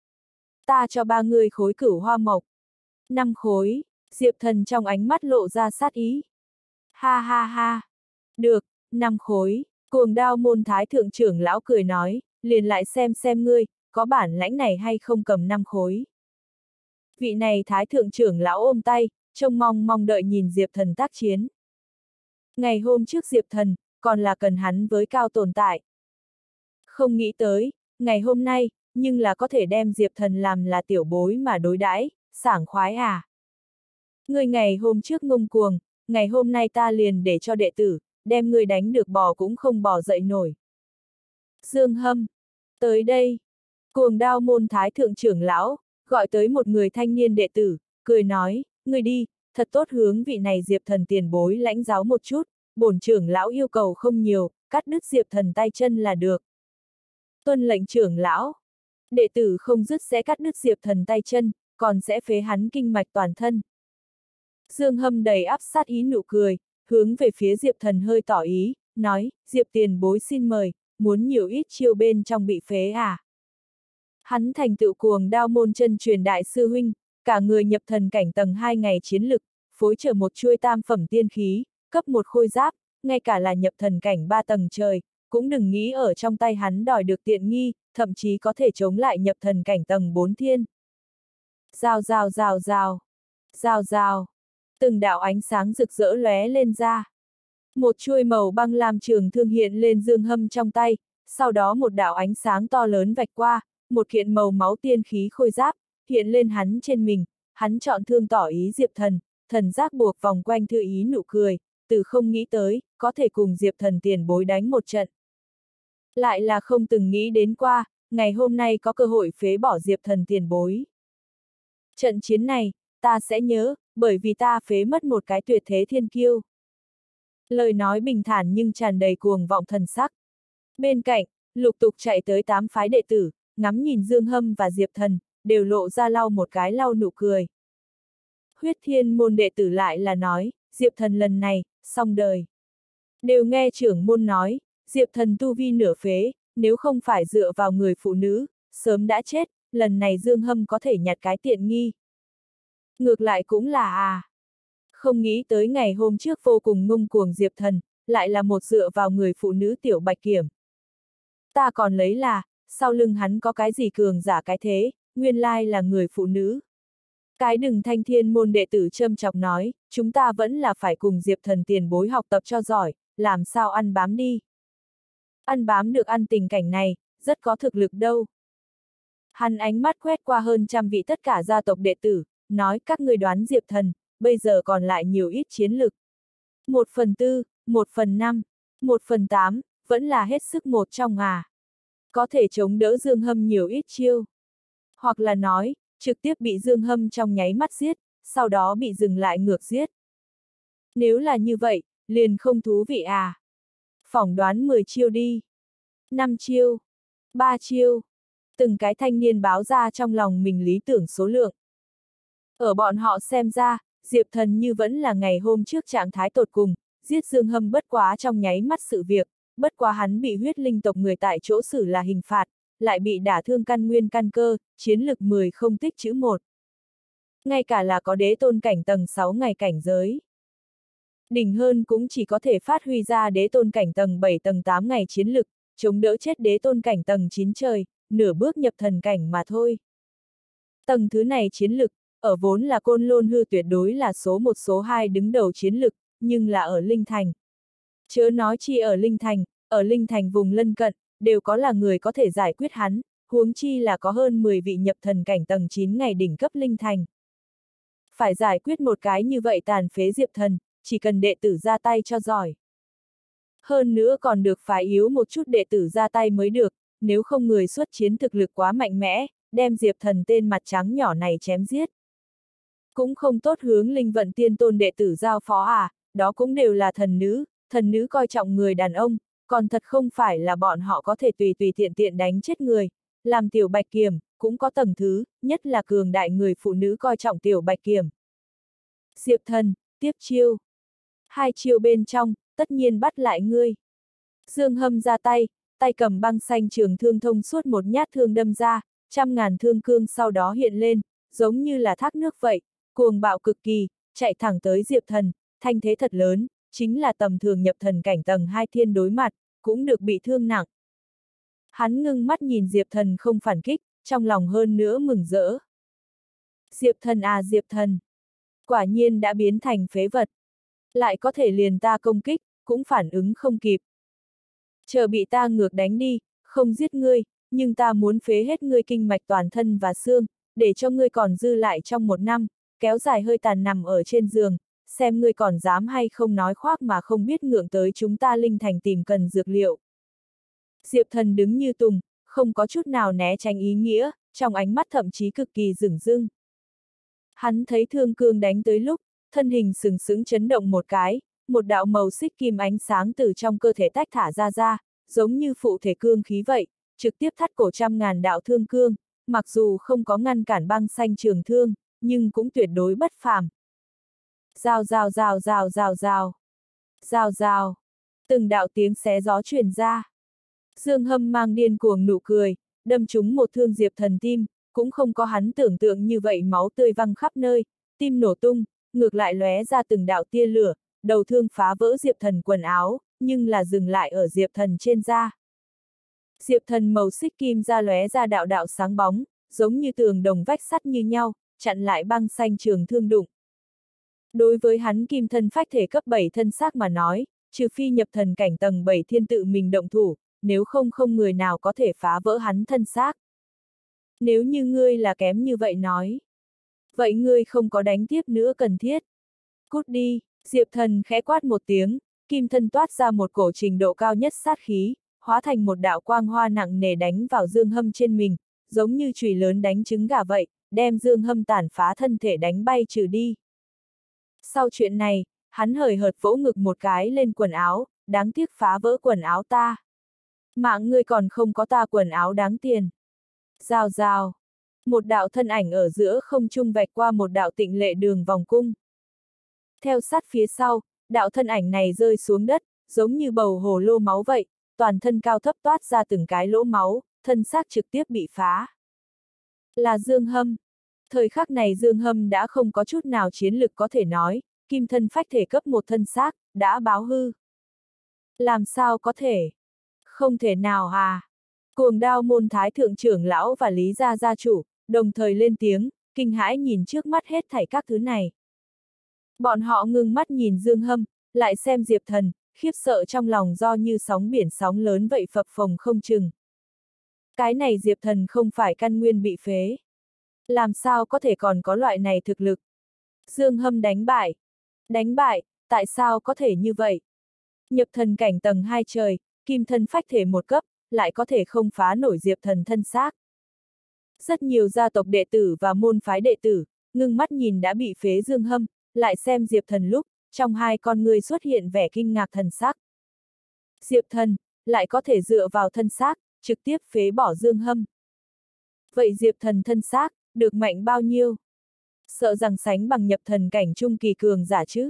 Ta cho 3 người khối Cửu Hoa Mộc. 5 khối, Diệp Thần trong ánh mắt lộ ra sát ý. Ha ha ha. Được, 5 khối, Cuồng Đao môn thái thượng trưởng lão cười nói, liền lại xem ngươi, có bản lãnh này hay không cầm 5 khối. Vị này thái thượng trưởng lão ôm tay, trông mong đợi nhìn Diệp Thần tác chiến. Ngày hôm trước Diệp Thần, còn là cần hắn với cao tồn tại. Không nghĩ tới, ngày hôm nay, nhưng là có thể đem Diệp Thần làm là tiểu bối mà đối đãi, sảng khoái à. Ngươi ngày hôm trước ngông cuồng, ngày hôm nay ta liền để cho đệ tử, đem ngươi đánh được bò cũng không bò dậy nổi. Dương Hâm, tới đây. Cuồng Đao môn thái thượng trưởng lão, gọi tới một người thanh niên đệ tử, cười nói, ngươi đi, thật tốt hướng vị này Diệp Thần tiền bối lãnh giáo một chút, bổn trưởng lão yêu cầu không nhiều, cắt đứt Diệp Thần tay chân là được. Tuân lệnh trưởng lão, đệ tử không dứt sẽ cắt đứt Diệp Thần tay chân, còn sẽ phế hắn kinh mạch toàn thân. Dương Hâm đầy áp sát ý nụ cười, hướng về phía Diệp Thần hơi tỏ ý, nói, Diệp tiền bối xin mời, muốn nhiều ít chiêu bên trong bị phế à. Hắn thành tựu Cuồng Đao môn chân truyền đại sư huynh, cả người nhập thần cảnh tầng 2 ngày chiến lực, phối trở một chuôi tam phẩm tiên khí, cấp một khôi giáp, ngay cả là nhập thần cảnh 3 tầng trời, cũng đừng nghĩ ở trong tay hắn đòi được tiện nghi, thậm chí có thể chống lại nhập thần cảnh tầng 4 thiên. Rào rào rào rào, rào rào, từng đạo ánh sáng rực rỡ lóe lên ra. Một chuôi màu băng lam trường thương hiện lên Dương Hâm trong tay, sau đó một đạo ánh sáng to lớn vạch qua, một kiện màu máu tiên khí khôi giáp, hiện lên hắn trên mình, hắn chọn thương tỏ ý Diệp Thần, thần giác buộc vòng quanh thư ý nụ cười, từ không nghĩ tới, có thể cùng Diệp Thần tiền bối đánh một trận. Lại là không từng nghĩ đến qua, ngày hôm nay có cơ hội phế bỏ Diệp Thần tiền bối. Trận chiến này, ta sẽ nhớ, bởi vì ta phế mất một cái tuyệt thế thiên kiêu. Lời nói bình thản nhưng tràn đầy cuồng vọng thần sắc. Bên cạnh, lục tục chạy tới 8 phái đệ tử, ngắm nhìn Dương Hâm và Diệp Thần, đều lộ ra lau một cái lau nụ cười. Huyết Thiên môn đệ tử lại là nói, Diệp Thần lần này, xong đời. Đều nghe trưởng môn nói, Diệp Thần tu vi nửa phế, nếu không phải dựa vào người phụ nữ, sớm đã chết, lần này Dương Hâm có thể nhặt cái tiện nghi. Ngược lại cũng là Không nghĩ tới ngày hôm trước vô cùng ngông cuồng Diệp Thần, lại là một dựa vào người phụ nữ Tiểu Bạch Kiểm. Ta còn lấy là, sau lưng hắn có cái gì cường giả cái thế, nguyên lai là người phụ nữ. Cái Đừng Thanh Thiên môn đệ tử châm chọc nói, chúng ta vẫn là phải cùng Diệp Thần tiền bối học tập cho giỏi, làm sao ăn bám đi. Ăn bám được ăn tình cảnh này, rất có thực lực đâu. Hắn ánh mắt quét qua hơn trăm vị tất cả gia tộc đệ tử, nói các người đoán Diệp Thần, bây giờ còn lại nhiều ít chiến lực. 1/4, 1/5, 1/8, vẫn là hết sức một trong à. Có thể chống đỡ Dương Hâm nhiều ít chiêu. Hoặc là nói, trực tiếp bị Dương Hâm trong nháy mắt giết, sau đó bị dừng lại ngược giết. Nếu là như vậy, liền không thú vị à. Phỏng đoán 10 chiêu đi. 5 chiêu. 3 chiêu. Từng cái thanh niên báo ra trong lòng mình lý tưởng số lượng. Ở bọn họ xem ra, Diệp Thần như vẫn là ngày hôm trước trạng thái tột cùng, giết Dương Hâm bất quá trong nháy mắt sự việc, bất quá hắn bị huyết linh tộc người tại chỗ xử là hình phạt, lại bị đả thương căn nguyên căn cơ, chiến lực 10 không tích chữ 1. Ngay cả là có đế tôn cảnh tầng 6 ngày cảnh giới. Đỉnh hơn cũng chỉ có thể phát huy ra đế tôn cảnh tầng 7 tầng 8 ngày chiến lực, chống đỡ chết đế tôn cảnh tầng 9 trời, nửa bước nhập thần cảnh mà thôi. Tầng thứ này chiến lực, ở vốn là Côn Lôn Hư tuyệt đối là số 1 số 2 đứng đầu chiến lực, nhưng là ở Linh Thành. Chớ nói chi ở Linh Thành vùng lân cận, đều có là người có thể giải quyết hắn, huống chi là có hơn 10 vị nhập thần cảnh tầng 9 ngày đỉnh cấp Linh Thành. Phải giải quyết một cái như vậy tàn phế Diệp Thần, chỉ cần đệ tử ra tay cho giỏi. Hơn nữa còn được phái yếu một chút đệ tử ra tay mới được, nếu không người xuất chiến thực lực quá mạnh mẽ, đem Diệp Thần tên mặt trắng nhỏ này chém giết. Cũng không tốt hướng Linh Vận Tiên Tôn đệ tử giao phó à, đó cũng đều là thần nữ coi trọng người đàn ông, còn thật không phải là bọn họ có thể tùy tùy tiện tiện đánh chết người, làm Tiểu Bạch Kiểm, cũng có tầng thứ, nhất là cường đại người phụ nữ coi trọng Tiểu Bạch Kiểm. Diệp Thần, tiếp chiêu. 2 chiêu bên trong, tất nhiên bắt lại ngươi. Dương Hâm ra tay, tay cầm băng xanh trường thương thông suốt một nhát thương đâm ra, trăm ngàn thương cương sau đó hiện lên, giống như là thác nước vậy, cuồng bạo cực kỳ, chạy thẳng tới Diệp Thần, thanh thế thật lớn, chính là tầm thường nhập thần cảnh tầng 2 thiên đối mặt, cũng được bị thương nặng. Hắn ngưng mắt nhìn Diệp Thần không phản kích, trong lòng hơn nữa mừng rỡ. Diệp Thần à Diệp Thần, quả nhiên đã biến thành phế vật. Lại có thể liền ta công kích, cũng phản ứng không kịp. Chờ bị ta ngược đánh đi, không giết ngươi, nhưng ta muốn phế hết ngươi kinh mạch toàn thân và xương, để cho ngươi còn dư lại trong 1 năm, kéo dài hơi tàn nằm ở trên giường, xem ngươi còn dám hay không nói khoác mà không biết ngượng tới chúng ta Linh Thành tìm cần dược liệu. Diệp Thần đứng như tùng, không có chút nào né tránh ý nghĩa, trong ánh mắt thậm chí cực kỳ dửng dưng. Hắn thấy thương cương đánh tới lúc, thân hình sừng sững chấn động một cái, một đạo màu xích kim ánh sáng từ trong cơ thể tách thả ra, giống như phụ thể cương khí vậy, trực tiếp thắt cổ trăm ngàn đạo thương cương, mặc dù không có ngăn cản băng xanh trường thương, nhưng cũng tuyệt đối bất phàm. Rào rào rào rào rào rào. Rào rào. Từng đạo tiếng xé gió truyền ra. Dương Hâm mang điên cuồng nụ cười, đâm trúng một thương Diệp Thần tim, cũng không có hắn tưởng tượng như vậy máu tươi văng khắp nơi, tim nổ tung, ngược lại lóe ra từng đạo tia lửa, đầu thương phá vỡ Diệp Thần quần áo, nhưng là dừng lại ở Diệp Thần trên da. Diệp Thần màu xích kim da lóe ra đạo đạo sáng bóng, giống như tường đồng vách sắt như nhau, chặn lại băng xanh trường thương đụng. Đối với hắn kim thân phách thể cấp 7 thân xác mà nói, trừ phi nhập thần cảnh tầng 7 thiên tự mình động thủ, nếu không không người nào có thể phá vỡ hắn thân xác. Nếu như ngươi là kém như vậy nói, vậy ngươi không có đánh tiếp nữa cần thiết. Cút đi, Diệp Thần khẽ quát một tiếng, kim thân toát ra một cổ trình độ cao nhất sát khí, hóa thành một đạo quang hoa nặng nề đánh vào Dương Hâm trên mình, giống như chùy lớn đánh trứng gà vậy, đem Dương Hâm tàn phá thân thể đánh bay trừ đi. Sau chuyện này, hắn hời hợt vỗ ngực một cái lên quần áo, đáng tiếc phá vỡ quần áo ta. Mạng ngươi còn không có ta quần áo đáng tiền. Rào rào. Một đạo thân ảnh ở giữa không trung vạch qua một đạo tịnh lệ đường vòng cung. Theo sát phía sau, đạo thân ảnh này rơi xuống đất, giống như bầu hồ lô máu vậy, toàn thân cao thấp toát ra từng cái lỗ máu, thân xác trực tiếp bị phá. Là Dương Hâm. Thời khắc này Dương Hâm đã không có chút nào chiến lực có thể nói, kim thân phách thể cấp một thân xác, đã báo hư. Làm sao có thể? Không thể nào à? Cuồng Đao môn thái thượng trưởng lão và Lý gia gia chủ, đồng thời lên tiếng, kinh hãi nhìn trước mắt hết thảy các thứ này. Bọn họ ngưng mắt nhìn Dương Hâm, lại xem Diệp Thần, khiếp sợ trong lòng do như sóng biển sóng lớn vậy phập phồng không chừng. Cái này Diệp Thần không phải căn nguyên bị phế. Làm sao có thể còn có loại này thực lực? Dương Hâm đánh bại. Đánh bại, tại sao có thể như vậy? Nhập thần cảnh tầng 2 trời, kim thân phách thể một cấp, lại có thể không phá nổi Diệp Thần thân xác. Rất nhiều gia tộc đệ tử và môn phái đệ tử, ngưng mắt nhìn đã bị phế Dương Hâm, lại xem Diệp Thần lúc, trong hai con người xuất hiện vẻ kinh ngạc thần sắc. Diệp Thần, lại có thể dựa vào thân xác, trực tiếp phế bỏ Dương Hâm. Vậy Diệp Thần thân xác, được mạnh bao nhiêu? Sợ rằng sánh bằng nhập thần cảnh trung kỳ cường giả chứ?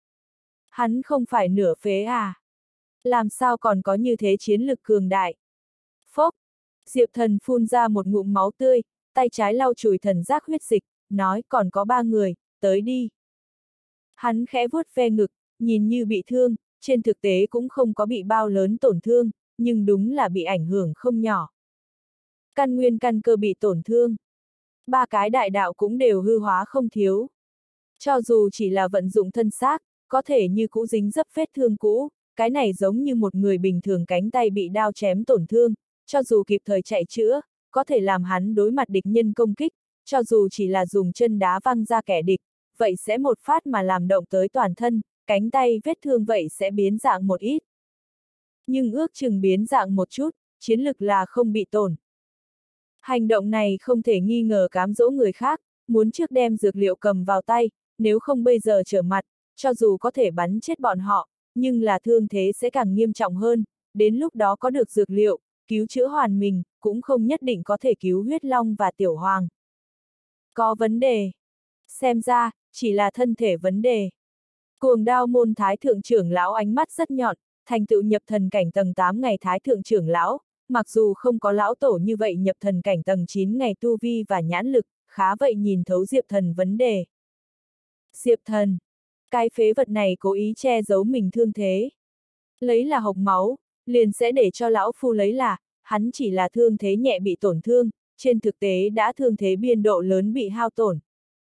Hắn không phải nửa phế à? Làm sao còn có như thế chiến lực cường đại? Phốc! Diệp Thần phun ra một ngụm máu tươi, tay trái lau chùi thần giác huyết dịch, nói còn có 3 người, tới đi. Hắn khẽ vuốt ve ngực, nhìn như bị thương, trên thực tế cũng không có bị bao lớn tổn thương, nhưng đúng là bị ảnh hưởng không nhỏ. Căn nguyên căn cơ bị tổn thương. 3 cái đại đạo cũng đều hư hóa không thiếu. Cho dù chỉ là vận dụng thân xác, có thể như cũ dính dấp vết thương cũ, cái này giống như một người bình thường cánh tay bị đao chém tổn thương, cho dù kịp thời chạy chữa, có thể làm hắn đối mặt địch nhân công kích, cho dù chỉ là dùng chân đá văng ra kẻ địch, vậy sẽ một phát mà làm động tới toàn thân, cánh tay vết thương vậy sẽ biến dạng một ít. Nhưng ước chừng biến dạng một chút, chiến lực là không bị tổn. Hành động này không thể nghi ngờ cám dỗ người khác, muốn trước đem dược liệu cầm vào tay, nếu không bây giờ trở mặt, cho dù có thể bắn chết bọn họ, nhưng là thương thế sẽ càng nghiêm trọng hơn, đến lúc đó có được dược liệu, cứu chữa hoàn mình, cũng không nhất định có thể cứu huyết long và tiểu hoàng. Có vấn đề. Xem ra, chỉ là thân thể vấn đề. Cuồng Đao môn thái thượng trưởng lão ánh mắt rất nhọn, thành tựu nhập thần cảnh tầng 8 ngày thái thượng trưởng lão, mặc dù không có lão tổ như vậy nhập thần cảnh tầng 9 ngày tu vi và nhãn lực, khá vậy nhìn thấu Diệp Thần vấn đề. Diệp Thần, cái phế vật này cố ý che giấu mình thương thế. Lấy là hộc máu, liền sẽ để cho lão phu lấy là, hắn chỉ là thương thế nhẹ bị tổn thương, trên thực tế đã thương thế biên độ lớn bị hao tổn.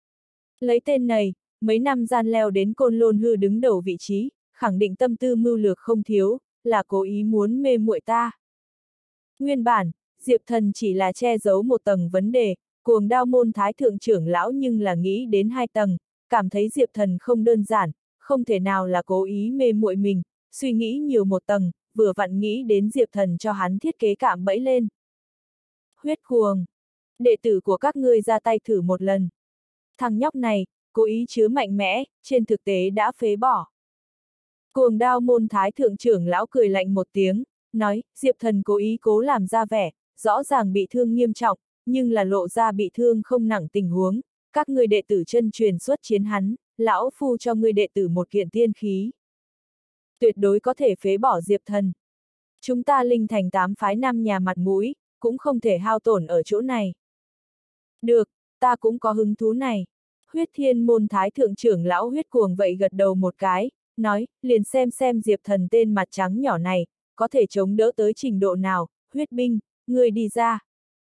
Lấy tên này, mấy năm gian leo đến Côn Lôn Hư đứng đầu vị trí, khẳng định tâm tư mưu lược không thiếu, là cố ý muốn mê muội ta. Nguyên bản, Diệp Thần chỉ là che giấu một tầng vấn đề, Cuồng Đao môn thái thượng trưởng lão nhưng là nghĩ đến 2 tầng, cảm thấy Diệp Thần không đơn giản, không thể nào là cố ý mê muội mình, suy nghĩ nhiều một tầng, vừa vặn nghĩ đến Diệp Thần cho hắn thiết kế cạm bẫy lên. Huyết cuồng, đệ tử của các ngươi ra tay thử một lần. Thằng nhóc này, cố ý chứa mạnh mẽ, trên thực tế đã phế bỏ. Cuồng Đao môn thái thượng trưởng lão cười lạnh một tiếng, nói, Diệp Thần cố ý cố làm ra vẻ, rõ ràng bị thương nghiêm trọng, nhưng là lộ ra bị thương không nặng tình huống, các ngươi đệ tử chân truyền xuất chiến hắn, lão phu cho ngươi đệ tử một kiện tiên khí. Tuyệt đối có thể phế bỏ Diệp Thần. Chúng ta linh thành 8 phái 5 nhà mặt mũi, cũng không thể hao tổn ở chỗ này. Được, ta cũng có hứng thú này. Huyết Thiên môn thái thượng trưởng lão huyết cuồng vậy gật đầu một cái, nói, liền xem Diệp Thần tên mặt trắng nhỏ này, có thể chống đỡ tới trình độ nào, huyết binh, người đi ra.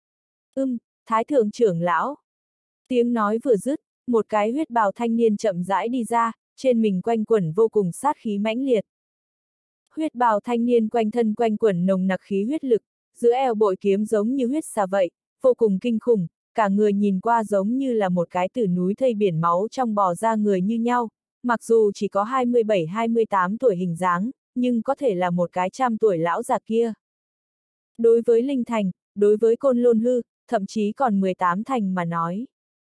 Thái thượng trưởng lão. Tiếng nói vừa dứt, một cái huyết bào thanh niên chậm rãi đi ra, trên mình quanh quẩn vô cùng sát khí mãnh liệt. Huyết bào thanh niên quanh thân quanh quẩn nồng nặc khí huyết lực, giữa eo bội kiếm giống như huyết xà vậy, vô cùng kinh khủng, cả người nhìn qua giống như là một cái từ núi thây biển máu trong bò ra người như nhau, mặc dù chỉ có 27-28 tuổi hình dáng, nhưng có thể là một cái 100 tuổi lão già kia. Đối với Linh Thành, đối với Côn Lôn Hư, thậm chí còn 18 thành mà nói.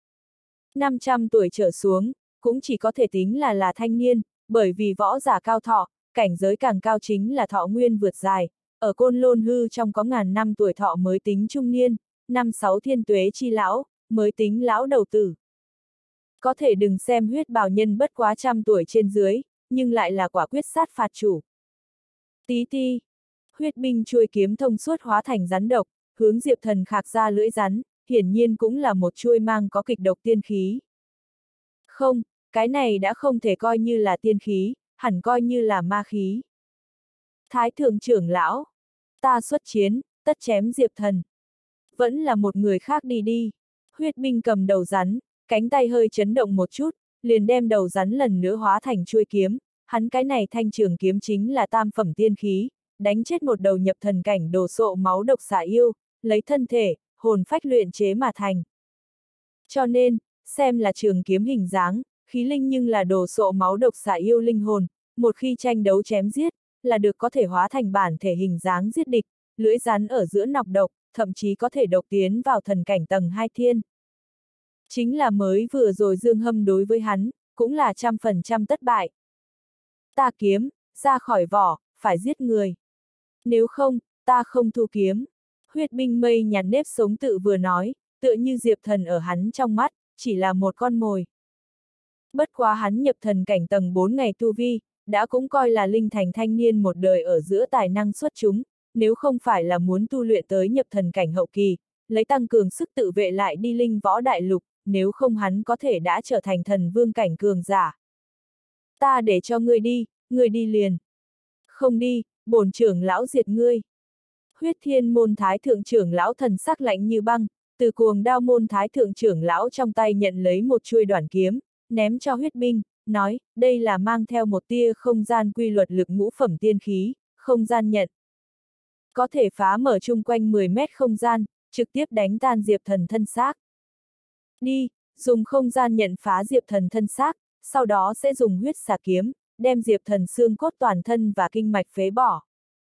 500 tuổi trở xuống, cũng chỉ có thể tính là thanh niên, bởi vì võ giả cao thọ, cảnh giới càng cao chính là thọ nguyên vượt dài, ở Côn Lôn Hư trong có ngàn năm tuổi thọ mới tính trung niên, 5-6 thiên tuế chi lão, mới tính lão đầu tử. Có thể đừng xem huyết bào nhân bất quá 100 tuổi trên dưới, nhưng lại là quả quyết sát phạt chủ. Tí ti, huyết binh chuôi kiếm thông suốt hóa thành rắn độc, hướng Diệp Thần khạc ra lưỡi rắn, hiển nhiên cũng là một chuôi mang có kịch độc tiên khí. Không, Cái này đã không thể coi như là tiên khí, hẳn coi như là ma khí. Thái thượng trưởng lão, ta xuất chiến, tất chém Diệp Thần. Vẫn là một người khác đi đi. Huyết binh cầm đầu rắn, cánh tay hơi chấn động một chút, liền đem đầu rắn lần nữa hóa thành chuôi kiếm. Hắn cái này thanh trường kiếm chính là tam phẩm tiên khí, đánh chết một đầu nhập thần cảnh đồ sộ máu độc xà yêu, lấy thân thể, hồn phách luyện chế mà thành. Cho nên, xem là trường kiếm hình dáng, khí linh nhưng là đồ sộ máu độc xà yêu linh hồn, một khi tranh đấu chém giết, là được có thể hóa thành bản thể hình dáng giết địch, lưỡi rắn ở giữa nọc độc, thậm chí có thể độc tiến vào thần cảnh tầng 2 thiên. Chính là mới vừa rồi Dương Hâm đối với hắn, cũng là 100% thất bại. Ta kiếm, ra khỏi vỏ, phải giết người. Nếu không, ta không thu kiếm. Huyết binh mây nhàn nếp sống tự vừa nói, tựa như Diệp Thần ở hắn trong mắt, chỉ là một con mồi. Bất quá hắn nhập thần cảnh tầng 4 ngày tu vi, đã cũng coi là linh thành thanh niên một đời ở giữa tài năng xuất chúng, nếu không phải là muốn tu luyện tới nhập thần cảnh hậu kỳ, lấy tăng cường sức tự vệ lại đi linh võ đại lục, nếu không hắn có thể đã trở thành thần vương cảnh cường giả. Ta để cho ngươi đi liền. Không đi, bổn trưởng lão diệt ngươi. Huyết Thiên môn thái thượng trưởng lão thần sắc lạnh như băng, từ Cuồng Đao môn thái thượng trưởng lão trong tay nhận lấy một chuôi đoản kiếm, ném cho huyết binh, nói, đây là mang theo một tia không gian quy luật lực ngũ phẩm tiên khí, không gian nhận. Có thể phá mở chung quanh 10 mét không gian, trực tiếp đánh tan Diệp Thần thân xác. Đi, dùng không gian nhận phá Diệp Thần thân xác, sau đó sẽ dùng huyết xà kiếm, đem Diệp Thần xương cốt toàn thân và kinh mạch phế bỏ.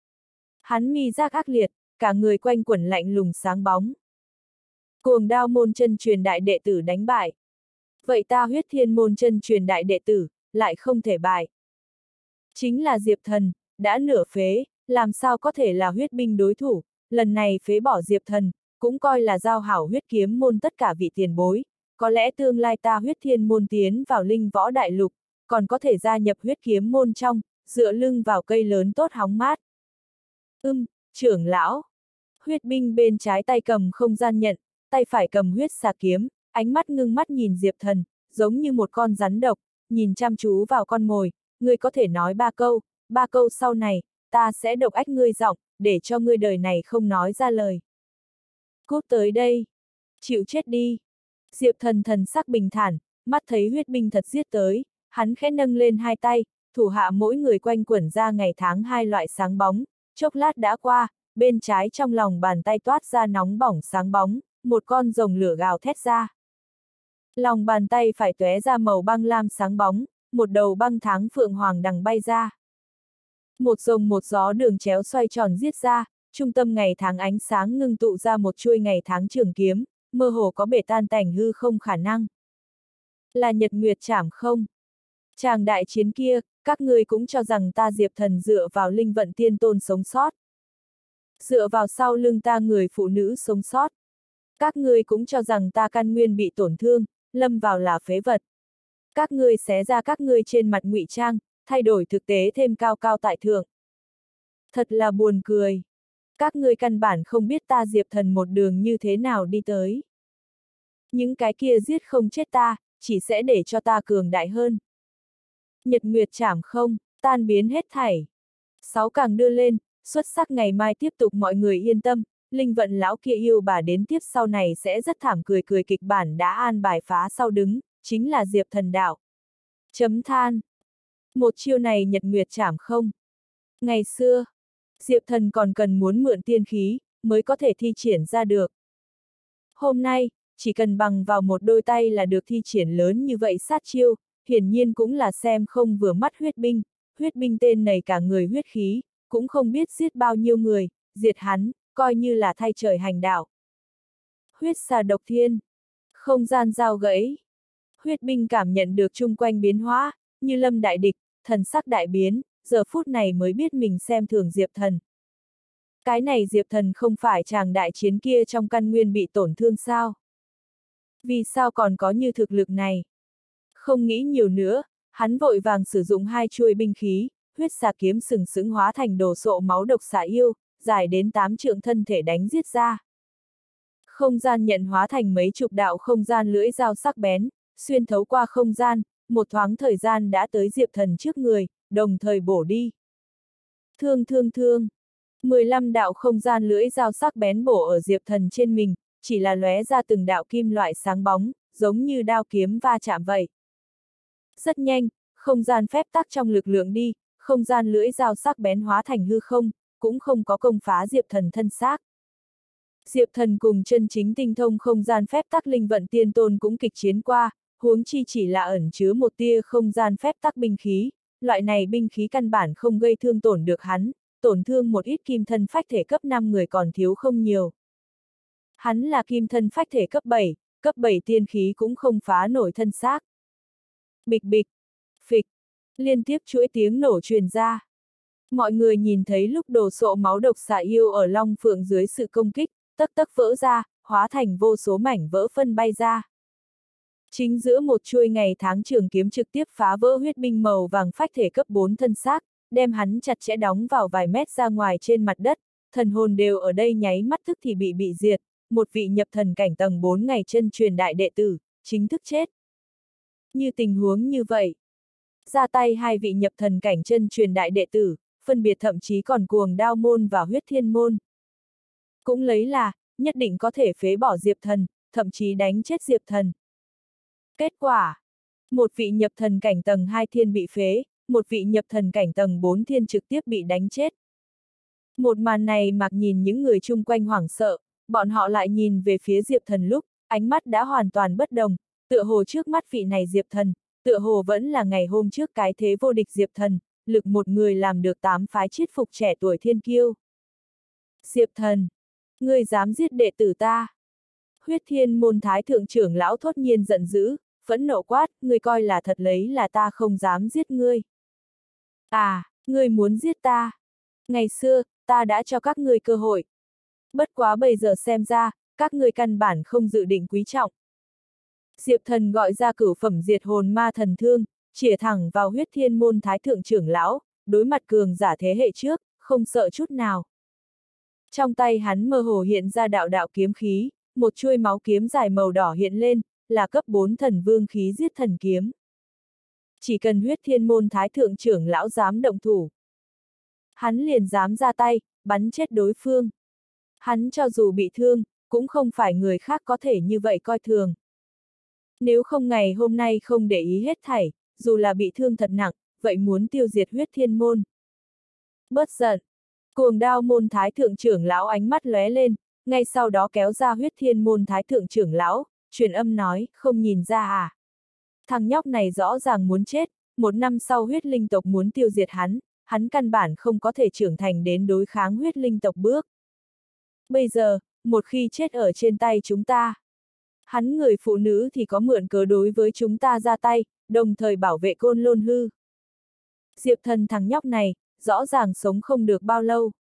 Hắn mi giác ác liệt, cả người quanh quẩn lạnh lùng sáng bóng. Cuồng Đao môn chân truyền đại đệ tử đánh bại. Vậy ta Huyết Thiên môn chân truyền đại đệ tử, lại không thể bại. Chính là Diệp Thần, đã nửa phế, làm sao có thể là huyết binh đối thủ, lần này phế bỏ Diệp Thần, cũng coi là giao hảo huyết kiếm môn tất cả vị tiền bối, có lẽ tương lai ta Huyết Thiên môn tiến vào linh võ đại lục, còn có thể gia nhập huyết kiếm môn trong, dựa lưng vào cây lớn tốt hóng mát. Trưởng lão. Huyết binh bên trái tay cầm không gian nhận, tay phải cầm huyết xà kiếm, ánh mắt ngưng mắt nhìn Diệp Thần, giống như một con rắn độc, nhìn chăm chú vào con mồi, ngươi có thể nói 3 câu sau này, ta sẽ độc ách ngươi giọng, để cho ngươi đời này không nói ra lời. Cút tới đây. Chịu chết đi. Diệp Thần thần sắc bình thản, mắt thấy huyết binh thật giết tới, hắn khẽ nâng lên hai tay, thủ hạ mỗi người quanh quẩn ra ngày tháng hai loại sáng bóng, chốc lát đã qua, bên trái trong lòng bàn tay toát ra nóng bỏng sáng bóng, một con rồng lửa gào thét ra. Lòng bàn tay phải tóe ra màu băng lam sáng bóng, một đầu băng tháng phượng hoàng đằng bay ra. Một rồng một gió đường chéo xoay tròn giết ra, trung tâm ngày tháng ánh sáng ngưng tụ ra một chuôi ngày tháng trường kiếm, mơ hồ có bể tan tành hư không khả năng. Là Nhật Nguyệt Trảm không? Chàng đại chiến kia, các ngươi cũng cho rằng ta Diệp Thần dựa vào linh vận tiên tôn sống sót. Dựa vào sau lưng ta người phụ nữ sống sót. Các ngươi cũng cho rằng ta căn nguyên bị tổn thương, lâm vào là phế vật. Các ngươi xé ra các ngươi trên mặt ngụy trang, thay đổi thực tế thêm cao cao tại thượng. Thật là buồn cười. Các ngươi căn bản không biết ta Diệp Thần một đường như thế nào đi tới. Những cái kia giết không chết ta, chỉ sẽ để cho ta cường đại hơn. Nhật Nguyệt Trảm không, tan biến hết thảy. 6 càng đưa lên, xuất sắc ngày mai tiếp tục mọi người yên tâm, linh vận lão kia yêu bà đến tiếp sau này sẽ rất thảm cười cười kịch bản đã an bài phá sau đứng, chính là Diệp Thần đạo. Chấm than. Một chiêu này Nhật Nguyệt Trảm không. Ngày xưa, Diệp Thần còn cần muốn mượn tiên khí, mới có thể thi triển ra được. Hôm nay, chỉ cần bằng vào một đôi tay là được thi triển lớn như vậy sát chiêu, hiển nhiên cũng là xem không vừa mắt huyết binh tên này cả người huyết khí, cũng không biết giết bao nhiêu người, diệt hắn, coi như là thay trời hành đạo. Huyết xà độc thiên, không gian giao gãy. Huyết binh cảm nhận được chung quanh biến hóa, như lâm đại địch, thần sắc đại biến, giờ phút này mới biết mình xem thường Diệp Thần. Cái này Diệp Thần không phải chàng đại chiến kia trong căn nguyên bị tổn thương sao? Vì sao còn có như thực lực này? Không nghĩ nhiều nữa, hắn vội vàng sử dụng hai chuôi binh khí, huyết xà kiếm sừng sững hóa thành đồ sộ máu độc xà yêu, dài đến 8 trượng thân thể đánh giết ra. Không gian nhận hóa thành mấy chục đạo không gian lưỡi dao sắc bén, xuyên thấu qua không gian, một thoáng thời gian đã tới Diệp Thần trước người, đồng thời bổ đi. Thương thương thương. 15 đạo không gian lưỡi dao sắc bén bổ ở Diệp Thần trên mình, chỉ là lóe ra từng đạo kim loại sáng bóng, giống như đao kiếm va chạm vậy. Rất nhanh, không gian phép tắc trong lực lượng đi, không gian lưỡi dao sắc bén hóa thành hư không, cũng không có công phá Diệp Thần thân xác. Diệp Thần cùng chân chính tinh thông không gian phép tắc linh vận tiên tôn cũng kịch chiến qua, huống chi chỉ là ẩn chứa một tia không gian phép tắc binh khí, loại này binh khí căn bản không gây thương tổn được hắn, tổn thương một ít kim thân phách thể cấp 5 người còn thiếu không nhiều. Hắn là kim thân phách thể cấp 7 tiên khí cũng không phá nổi thân xác. Bịch bịch, phịch, liên tiếp chuỗi tiếng nổ truyền ra. Mọi người nhìn thấy lúc đồ sộ máu độc xạ yêu ở Long Phượng dưới sự công kích, tấc tấc vỡ ra, hóa thành vô số mảnh vỡ phân bay ra. Chính giữa một chuôi ngày tháng trường kiếm trực tiếp phá vỡ huyết binh màu vàng phách thể cấp 4 thân xác, đem hắn chặt chẽ đóng vào vài mét ra ngoài trên mặt đất, thần hồn đều ở đây nháy mắt tức thì bị diệt, một vị nhập thần cảnh tầng 4 ngày chân truyền đại đệ tử, chính thức chết. Như tình huống như vậy, ra tay hai vị nhập thần cảnh chân truyền đại đệ tử, phân biệt thậm chí còn cuồng đao môn và huyết thiên môn. Cũng lấy là, nhất định có thể phế bỏ Diệp Thần, thậm chí đánh chết Diệp Thần. Kết quả, một vị nhập thần cảnh tầng 2 thiên bị phế, một vị nhập thần cảnh tầng 4 thiên trực tiếp bị đánh chết. Một màn này mặc nhìn những người chung quanh hoảng sợ, bọn họ lại nhìn về phía Diệp Thần lúc, ánh mắt đã hoàn toàn bất đồng, tựa hồ trước mắt vị này Diệp Thần, tựa hồ vẫn là ngày hôm trước cái thế vô địch Diệp Thần, lực một người làm được 8 phái chiết phục trẻ tuổi thiên kiêu. Diệp Thần, ngươi dám giết đệ tử ta? Huyết Thiên môn thái thượng trưởng lão thốt nhiên giận dữ, phẫn nộ quát, ngươi coi là thật lấy là ta không dám giết ngươi. À, ngươi muốn giết ta? Ngày xưa, ta đã cho các ngươi cơ hội. Bất quá bây giờ xem ra, các ngươi căn bản không dự định quý trọng. Diệp Thần gọi ra cửu phẩm diệt hồn ma thần thương, chĩa thẳng vào Huyết Thiên môn thái thượng trưởng lão, đối mặt cường giả thế hệ trước, không sợ chút nào. Trong tay hắn mơ hồ hiện ra đạo đạo kiếm khí, một chuôi máu kiếm dài màu đỏ hiện lên, là cấp 4 thần vương khí giết thần kiếm. Chỉ cần Huyết Thiên môn thái thượng trưởng lão dám động thủ, hắn liền dám ra tay, bắn chết đối phương. Hắn cho dù bị thương, cũng không phải người khác có thể như vậy coi thường. Nếu không ngày hôm nay không để ý hết thảy, dù là bị thương thật nặng, vậy muốn tiêu diệt Huyết Thiên môn. Bớt giận. Cuồng đao môn thái thượng trưởng lão ánh mắt lóe lên, ngay sau đó kéo ra Huyết Thiên môn thái thượng trưởng lão, truyền âm nói, không nhìn ra à? Thằng nhóc này rõ ràng muốn chết, một năm sau huyết linh tộc muốn tiêu diệt hắn căn bản không có thể trưởng thành đến đối kháng huyết linh tộc bước. Bây giờ, một khi chết ở trên tay chúng ta, hắn người phụ nữ thì có mượn cớ đối với chúng ta ra tay, đồng thời bảo vệ Côn Lôn hư. Diệp Thần thằng nhóc này, rõ ràng sống không được bao lâu.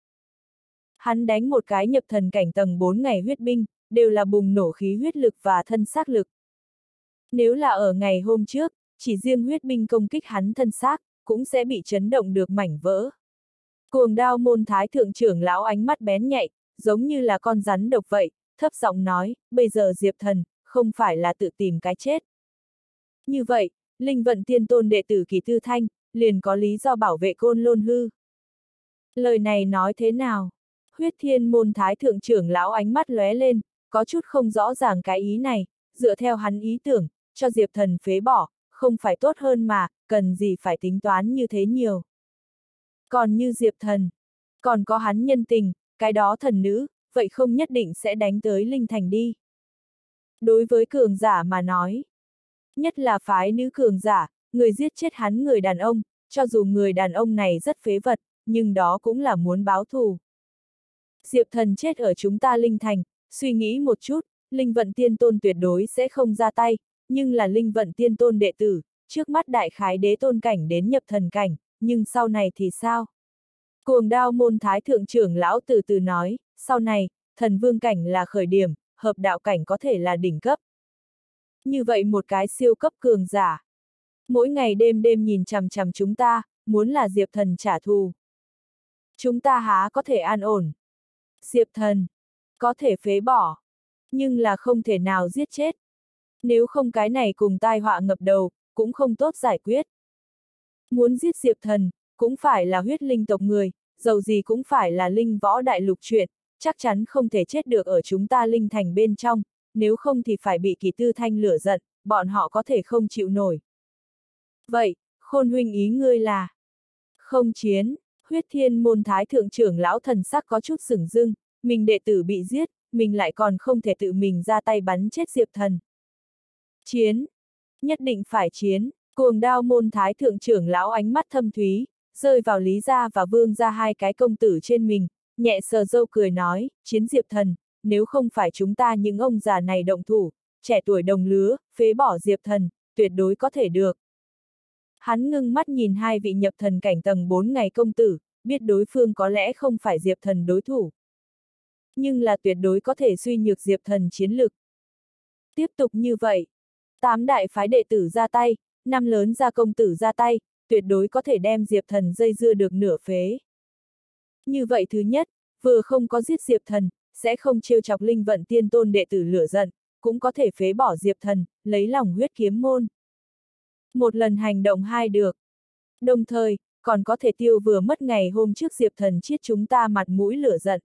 Hắn đánh một cái nhập thần cảnh tầng 4 ngày huyết binh, đều là bùng nổ khí huyết lực và thân xác lực. Nếu là ở ngày hôm trước, chỉ riêng huyết binh công kích hắn thân xác, cũng sẽ bị chấn động được mảnh vỡ. Cuồng đao môn thái thượng trưởng lão ánh mắt bén nhạy, giống như là con rắn độc vậy, thấp giọng nói, bây giờ Diệp Thần, không phải là tự tìm cái chết. Như vậy, linh vận tiên tôn đệ tử Kỳ Tư Thanh, liền có lý do bảo vệ Côn Lôn hư. Lời này nói thế nào? Huyết Thiên môn thái thượng trưởng lão ánh mắt lóe lên, có chút không rõ ràng cái ý này, dựa theo hắn ý tưởng, cho Diệp Thần phế bỏ, không phải tốt hơn mà, cần gì phải tính toán như thế nhiều. Còn như Diệp Thần, còn có hắn nhân tình, cái đó thần nữ, vậy không nhất định sẽ đánh tới Linh Thành đi. Đối với cường giả mà nói, nhất là phái nữ cường giả, người giết chết hắn người đàn ông, cho dù người đàn ông này rất phế vật, nhưng đó cũng là muốn báo thù. Diệp Thần chết ở chúng ta Linh Thành, suy nghĩ một chút, Linh Vận Tiên Tôn tuyệt đối sẽ không ra tay, nhưng là Linh Vận Tiên Tôn đệ tử, trước mắt đại khái đế tôn cảnh đến nhập thần cảnh, nhưng sau này thì sao? Cuồng đao môn thái thượng trưởng lão từ từ nói, sau này, thần vương cảnh là khởi điểm, hợp đạo cảnh có thể là đỉnh cấp. Như vậy một cái siêu cấp cường giả. Mỗi ngày đêm đêm nhìn chằm chằm chúng ta, muốn là Diệp Thần trả thù. Chúng ta há có thể an ổn. Diệp Thần, có thể phế bỏ, nhưng là không thể nào giết chết. Nếu không cái này cùng tai họa ngập đầu, cũng không tốt giải quyết. Muốn giết Diệp Thần, cũng phải là huyết linh tộc người, dầu gì cũng phải là linh võ đại lục chuyện, chắc chắn không thể chết được ở chúng ta linh thành bên trong, nếu không thì phải bị Kỳ Tư Thanh lửa giận, bọn họ có thể không chịu nổi. Vậy, Khôn huynh ý ngươi là không chiến. Huyết Thiên môn thái thượng trưởng lão thần sắc có chút sửng dưng, mình đệ tử bị giết, mình lại còn không thể tự mình ra tay bắn chết Diệp Thần. Chiến! Nhất định phải chiến! Cuồng đao môn thái thượng trưởng lão ánh mắt thâm thúy, rơi vào Lý gia và Vương gia hai cái công tử trên mình, nhẹ sờ râu cười nói, chiến Diệp Thần, nếu không phải chúng ta những ông già này động thủ, trẻ tuổi đồng lứa, phế bỏ Diệp Thần, tuyệt đối có thể được. Hắn ngưng mắt nhìn hai vị nhập thần cảnh tầng 4 ngày công tử, biết đối phương có lẽ không phải Diệp Thần đối thủ. Nhưng là tuyệt đối có thể suy nhược Diệp Thần chiến lực. Tiếp tục như vậy, 8 đại phái đệ tử ra tay, 5 lớn gia công tử ra tay, tuyệt đối có thể đem Diệp Thần dây dưa được nửa phế. Như vậy thứ nhất, vừa không có giết Diệp Thần, sẽ không trêu chọc linh vận tiên tôn đệ tử lửa giận, cũng có thể phế bỏ Diệp Thần, lấy lòng huyết kiếm môn. Một lần hành động hai được. Đồng thời, còn có thể tiêu vừa mất ngày hôm trước Diệp Thần chiết chúng ta mặt mũi lửa giận.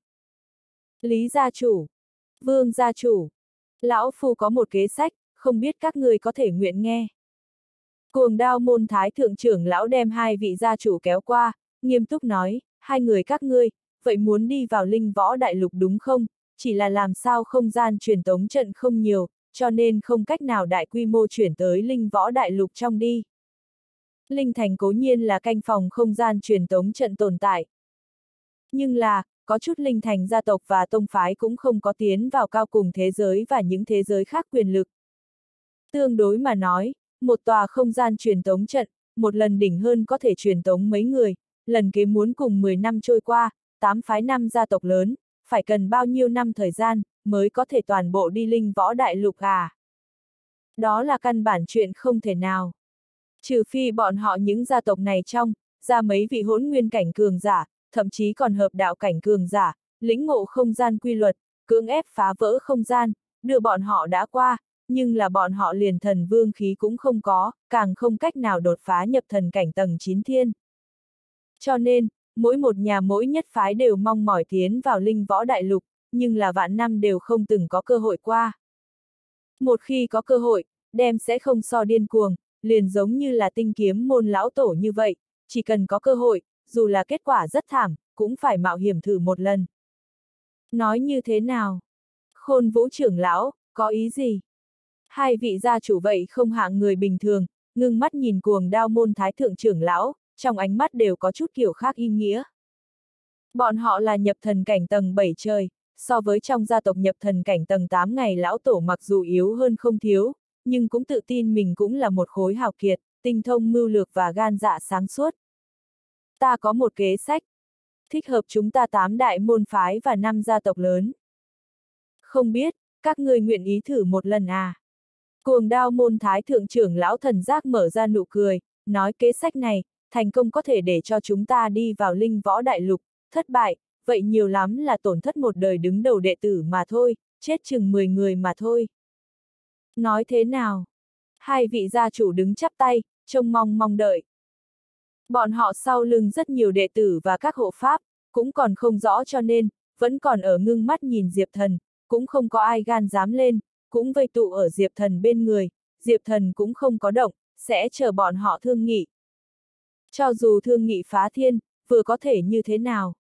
Lý gia chủ, Vương gia chủ, lão phu có một kế sách, không biết các người có thể nguyện nghe. Cuồng đao môn thái thượng trưởng lão đem hai vị gia chủ kéo qua, nghiêm túc nói, hai người các ngươi, vậy muốn đi vào linh võ đại lục đúng không? Chỉ là làm sao không gian truyền tống trận không nhiều, cho nên không cách nào đại quy mô chuyển tới linh võ đại lục trong đi. Linh thành cố nhiên là canh phòng không gian truyền tống trận tồn tại. Nhưng là, có chút linh thành gia tộc và tông phái cũng không có tiến vào cao cùng thế giới và những thế giới khác quyền lực. Tương đối mà nói, một tòa không gian truyền tống trận, một lần đỉnh hơn có thể truyền tống mấy người, lần kế muốn cùng 10 năm trôi qua, 8 phái 5 gia tộc lớn, phải cần bao nhiêu năm thời gian, mới có thể toàn bộ đi linh võ đại lục à? Đó là căn bản chuyện không thể nào. Trừ phi bọn họ những gia tộc này trong, ra mấy vị hỗn nguyên cảnh cường giả, thậm chí còn hợp đạo cảnh cường giả, lĩnh ngộ không gian quy luật, cưỡng ép phá vỡ không gian, đưa bọn họ đã qua, nhưng là bọn họ liền thần vương khí cũng không có, càng không cách nào đột phá nhập thần cảnh tầng 9 thiên. Cho nên, mỗi một nhà mỗi nhất phái đều mong mỏi tiến vào linh võ đại lục, nhưng là vạn năm đều không từng có cơ hội qua. Một khi có cơ hội, đem sẽ không so điên cuồng, liền giống như là tinh kiếm môn lão tổ như vậy, chỉ cần có cơ hội, dù là kết quả rất thảm, cũng phải mạo hiểm thử một lần. Nói như thế nào? Khôn Vũ trưởng lão, có ý gì? Hai vị gia chủ vậy không hạng người bình thường, ngưng mắt nhìn cuồng đao môn thái thượng trưởng lão, trong ánh mắt đều có chút kiểu khác ý nghĩa. Bọn họ là nhập thần cảnh tầng 7 trời, so với trong gia tộc nhập thần cảnh tầng 8 ngày lão tổ mặc dù yếu hơn không thiếu, nhưng cũng tự tin mình cũng là một khối hào kiệt, tinh thông mưu lược và gan dạ sáng suốt. Ta có một kế sách, thích hợp chúng ta 8 đại môn phái và 5 gia tộc lớn. Không biết, các ngươi nguyện ý thử một lần à? Cuồng đao môn thái thượng trưởng lão thần giác mở ra nụ cười, nói kế sách này, thành công có thể để cho chúng ta đi vào linh võ đại lục, thất bại, vậy nhiều lắm là tổn thất một đời đứng đầu đệ tử mà thôi, chết chừng 10 người mà thôi. Nói thế nào? Hai vị gia chủ đứng chắp tay, trông mong mong đợi. Bọn họ sau lưng rất nhiều đệ tử và các hộ pháp, cũng còn không rõ cho nên, vẫn còn ở ngưng mắt nhìn Diệp Thần, cũng không có ai gan dám lên, cũng vây tụ ở Diệp Thần bên người, Diệp Thần cũng không có động, sẽ chờ bọn họ thương nghị. Cho dù thương nghị phá thiên, vừa có thể như thế nào?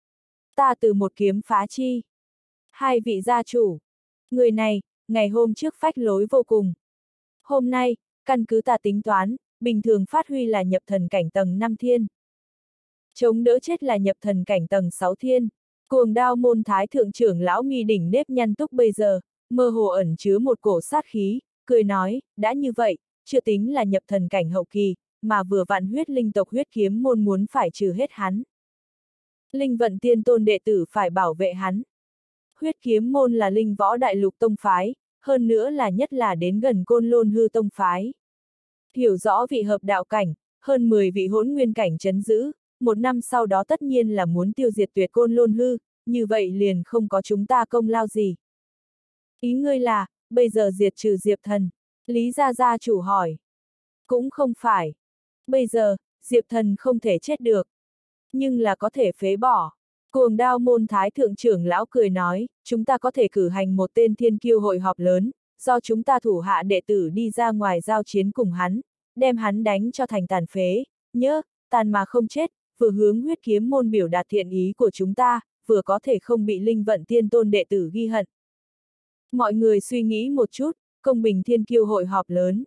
Ta từ một kiếm phá chi. Hai vị gia chủ. Người này, ngày hôm trước phách lối vô cùng. Hôm nay, căn cứ ta tính toán, bình thường phát huy là nhập thần cảnh tầng 5 thiên. Chống đỡ chết là nhập thần cảnh tầng 6 thiên. Cuồng đao môn thái thượng trưởng lão mi đỉnh nếp nhăn túc bây giờ, mơ hồ ẩn chứa một cổ sát khí, cười nói, đã như vậy, chưa tính là nhập thần cảnh hậu kỳ, mà vừa vặn huyết linh tộc huyết kiếm môn muốn phải trừ hết hắn. Linh vận tiên tôn đệ tử phải bảo vệ hắn. Huyết kiếm môn là linh võ đại lục tông phái, hơn nữa là đến gần Côn Lôn hư tông phái. Hiểu rõ vị hợp đạo cảnh, hơn 10 vị hỗn nguyên cảnh chấn giữ, một năm sau đó tất nhiên là muốn tiêu diệt tuyệt Côn Lôn hư, như vậy liền không có chúng ta công lao gì. Ý ngươi là, bây giờ diệt trừ Diệp Thần, Lý gia gia chủ hỏi. Cũng không phải. Bây giờ, Diệp Thần không thể chết được. Nhưng là có thể phế bỏ. Cuồng Đao môn thái thượng trưởng lão cười nói, chúng ta có thể cử hành một tên thiên kiêu hội họp lớn, do chúng ta thủ hạ đệ tử đi ra ngoài giao chiến cùng hắn, đem hắn đánh cho thành tàn phế, nhớ, tàn mà không chết, vừa hướng huyết kiếm môn biểu đạt thiện ý của chúng ta, vừa có thể không bị linh vận tiên tôn đệ tử ghi hận. Mọi người suy nghĩ một chút, công bình thiên kiêu hội họp lớn.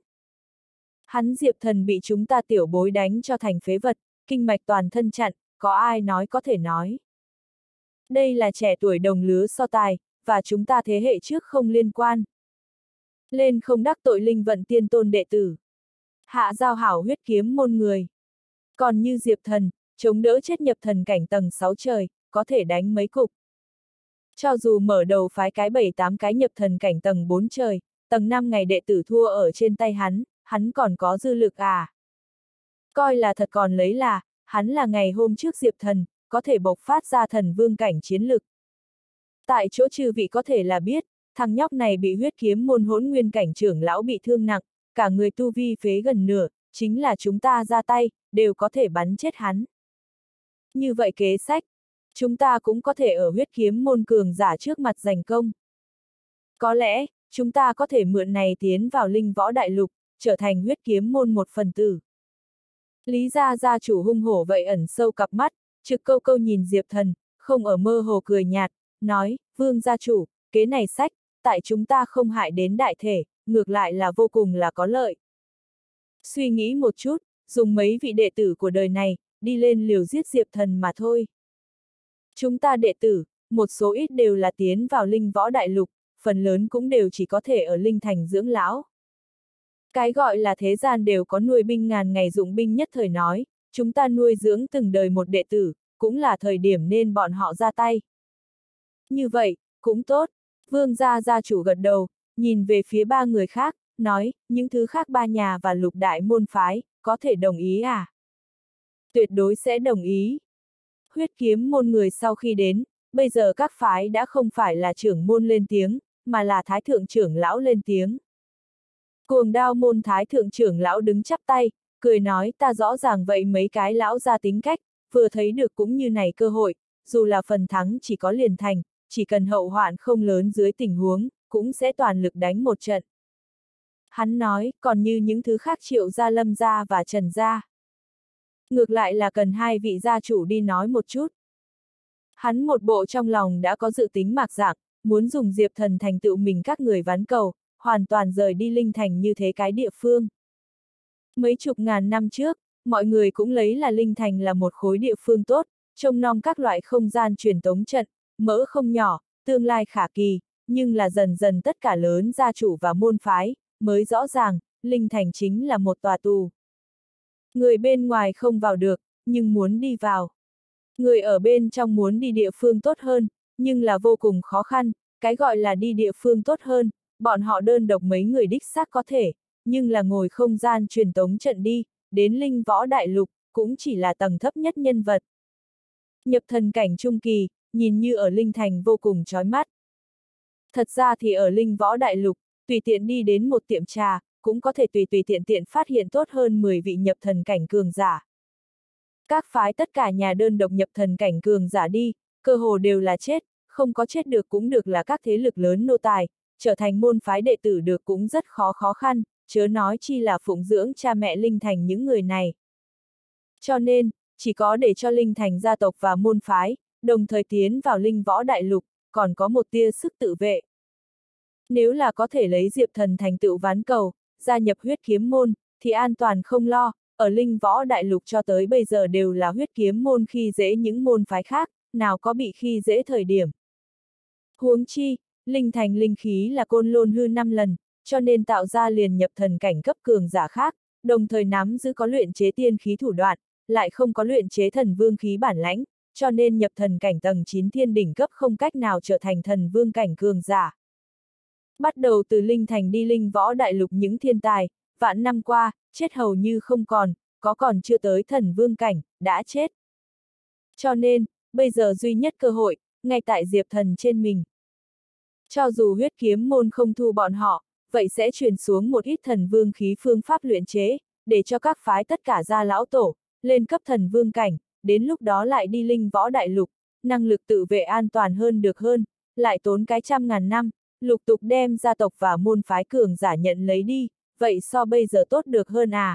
Hắn Diệp Thần bị chúng ta tiểu bối đánh cho thành phế vật, kinh mạch toàn thân chặn, có ai nói có thể nói. Đây là trẻ tuổi đồng lứa so tài, và chúng ta thế hệ trước không liên quan. Lên không đắc tội linh vận tiên tôn đệ tử. Hạ giao hảo huyết kiếm môn người. Còn như Diệp Thần, chống đỡ chết nhập thần cảnh tầng 6 trời, có thể đánh mấy cục. Cho dù mở đầu phái cái 7-8 cái nhập thần cảnh tầng 4 trời, tầng 5 ngày đệ tử thua ở trên tay hắn còn có dư lực à. Coi là thật còn lấy là, hắn là ngày hôm trước Diệp Thần, có thể bộc phát ra thần vương cảnh chiến lực. Tại chỗ chư vị có thể là biết, thằng nhóc này bị huyết kiếm môn hỗn nguyên cảnh trưởng lão bị thương nặng, cả người tu vi phế gần nửa, chính là chúng ta ra tay, đều có thể bắn chết hắn. Như vậy kế sách, chúng ta cũng có thể ở huyết kiếm môn cường giả trước mặt giành công. Có lẽ, chúng ta có thể mượn này tiến vào linh võ đại lục, trở thành huyết kiếm môn một phần tử. Lý gia gia chủ hung hổ vậy ẩn sâu cặp mắt, trực câu câu nhìn Diệp Thần, không ở mơ hồ cười nhạt, nói, Vương gia chủ, kế này sách, tại chúng ta không hại đến đại thể, ngược lại là vô cùng là có lợi. Suy nghĩ một chút, dùng mấy vị đệ tử của đời này, đi lên liều giết Diệp Thần mà thôi. Chúng ta đệ tử, một số ít đều là tiến vào linh võ đại lục, phần lớn cũng đều chỉ có thể ở linh thành dưỡng lão. Cái gọi là thế gian đều có nuôi binh ngàn ngày dụng binh nhất thời nói, chúng ta nuôi dưỡng từng đời một đệ tử, cũng là thời điểm nên bọn họ ra tay. Như vậy, cũng tốt. Vương gia gia chủ gật đầu, nhìn về phía ba người khác, nói, những thứ khác ba nhà và lục đại môn phái, có thể đồng ý à? Tuyệt đối sẽ đồng ý. Huyết kiếm môn người sau khi đến, bây giờ các phái đã không phải là trưởng môn lên tiếng, mà là thái thượng trưởng lão lên tiếng. Cuồng Đao môn thái thượng trưởng lão đứng chắp tay, cười nói ta rõ ràng vậy mấy cái lão ra tính cách, vừa thấy được cũng như này cơ hội, dù là phần thắng chỉ có liền thành, chỉ cần hậu hoạn không lớn dưới tình huống, cũng sẽ toàn lực đánh một trận. Hắn nói, còn như những thứ khác Triệu gia, Lâm gia và Trần gia. Ngược lại là cần hai vị gia chủ đi nói một chút. Hắn một bộ trong lòng đã có dự tính mạc dạng, muốn dùng Diệp Thần thành tựu mình các người ván cầu, hoàn toàn rời đi linh thành như thế cái địa phương. Mấy chục ngàn năm trước, mọi người cũng lấy là linh thành là một khối địa phương tốt, trông nom các loại không gian truyền tống trận, mỡ không nhỏ, tương lai khả kỳ, nhưng là dần dần tất cả lớn gia chủ và môn phái, mới rõ ràng, linh thành chính là một tòa tù. Người bên ngoài không vào được, nhưng muốn đi vào. Người ở bên trong muốn đi địa phương tốt hơn, nhưng là vô cùng khó khăn, cái gọi là đi địa phương tốt hơn, bọn họ đơn độc mấy người đích xác có thể, nhưng là ngồi không gian truyền tống trận đi, đến linh võ đại lục, cũng chỉ là tầng thấp nhất nhân vật. Nhập thần cảnh trung kỳ, nhìn như ở linh thành vô cùng chói mắt. Thật ra thì ở linh võ đại lục, tùy tiện đi đến một tiệm trà, cũng có thể tùy tiện phát hiện tốt hơn 10 vị nhập thần cảnh cường giả. Các phái tất cả nhà đơn độc nhập thần cảnh cường giả đi, cơ hồ đều là chết, không có chết được cũng được là các thế lực lớn nô tài, trở thành môn phái đệ tử được cũng rất khó khăn, chớ nói chi là phụng dưỡng cha mẹ linh thành những người này. Cho nên, chỉ có để cho linh thành gia tộc và môn phái, đồng thời tiến vào linh võ đại lục, còn có một tia sức tự vệ. Nếu là có thể lấy Diệp Thần thành tựu ván cầu, gia nhập huyết kiếm môn, thì an toàn không lo, ở linh võ đại lục cho tới bây giờ đều là huyết kiếm môn khi dễ những môn phái khác, nào có bị khi dễ thời điểm. Huống chi, linh thành linh khí là côn lôn hư 5 lần, cho nên tạo ra liền nhập thần cảnh cấp cường giả khác, đồng thời nắm giữ có luyện chế tiên khí thủ đoạn, lại không có luyện chế thần vương khí bản lãnh, cho nên nhập thần cảnh tầng 9 thiên đỉnh cấp không cách nào trở thành thần vương cảnh cường giả. Bắt đầu từ linh thành đi linh võ đại lục những thiên tài, vạn năm qua, chết hầu như không còn chưa tới thần vương cảnh, đã chết. Cho nên, bây giờ duy nhất cơ hội, ngay tại Diệp Thần trên mình. Cho dù huyết kiếm môn không thu bọn họ, vậy sẽ truyền xuống một ít thần vương khí phương pháp luyện chế, để cho các phái tất cả ra lão tổ, lên cấp thần vương cảnh, đến lúc đó lại đi linh võ đại lục, năng lực tự vệ an toàn hơn được hơn, lại tốn cái 100.000 năm, lục tục đem gia tộc và môn phái cường giả nhận lấy đi, vậy so bây giờ tốt được hơn à?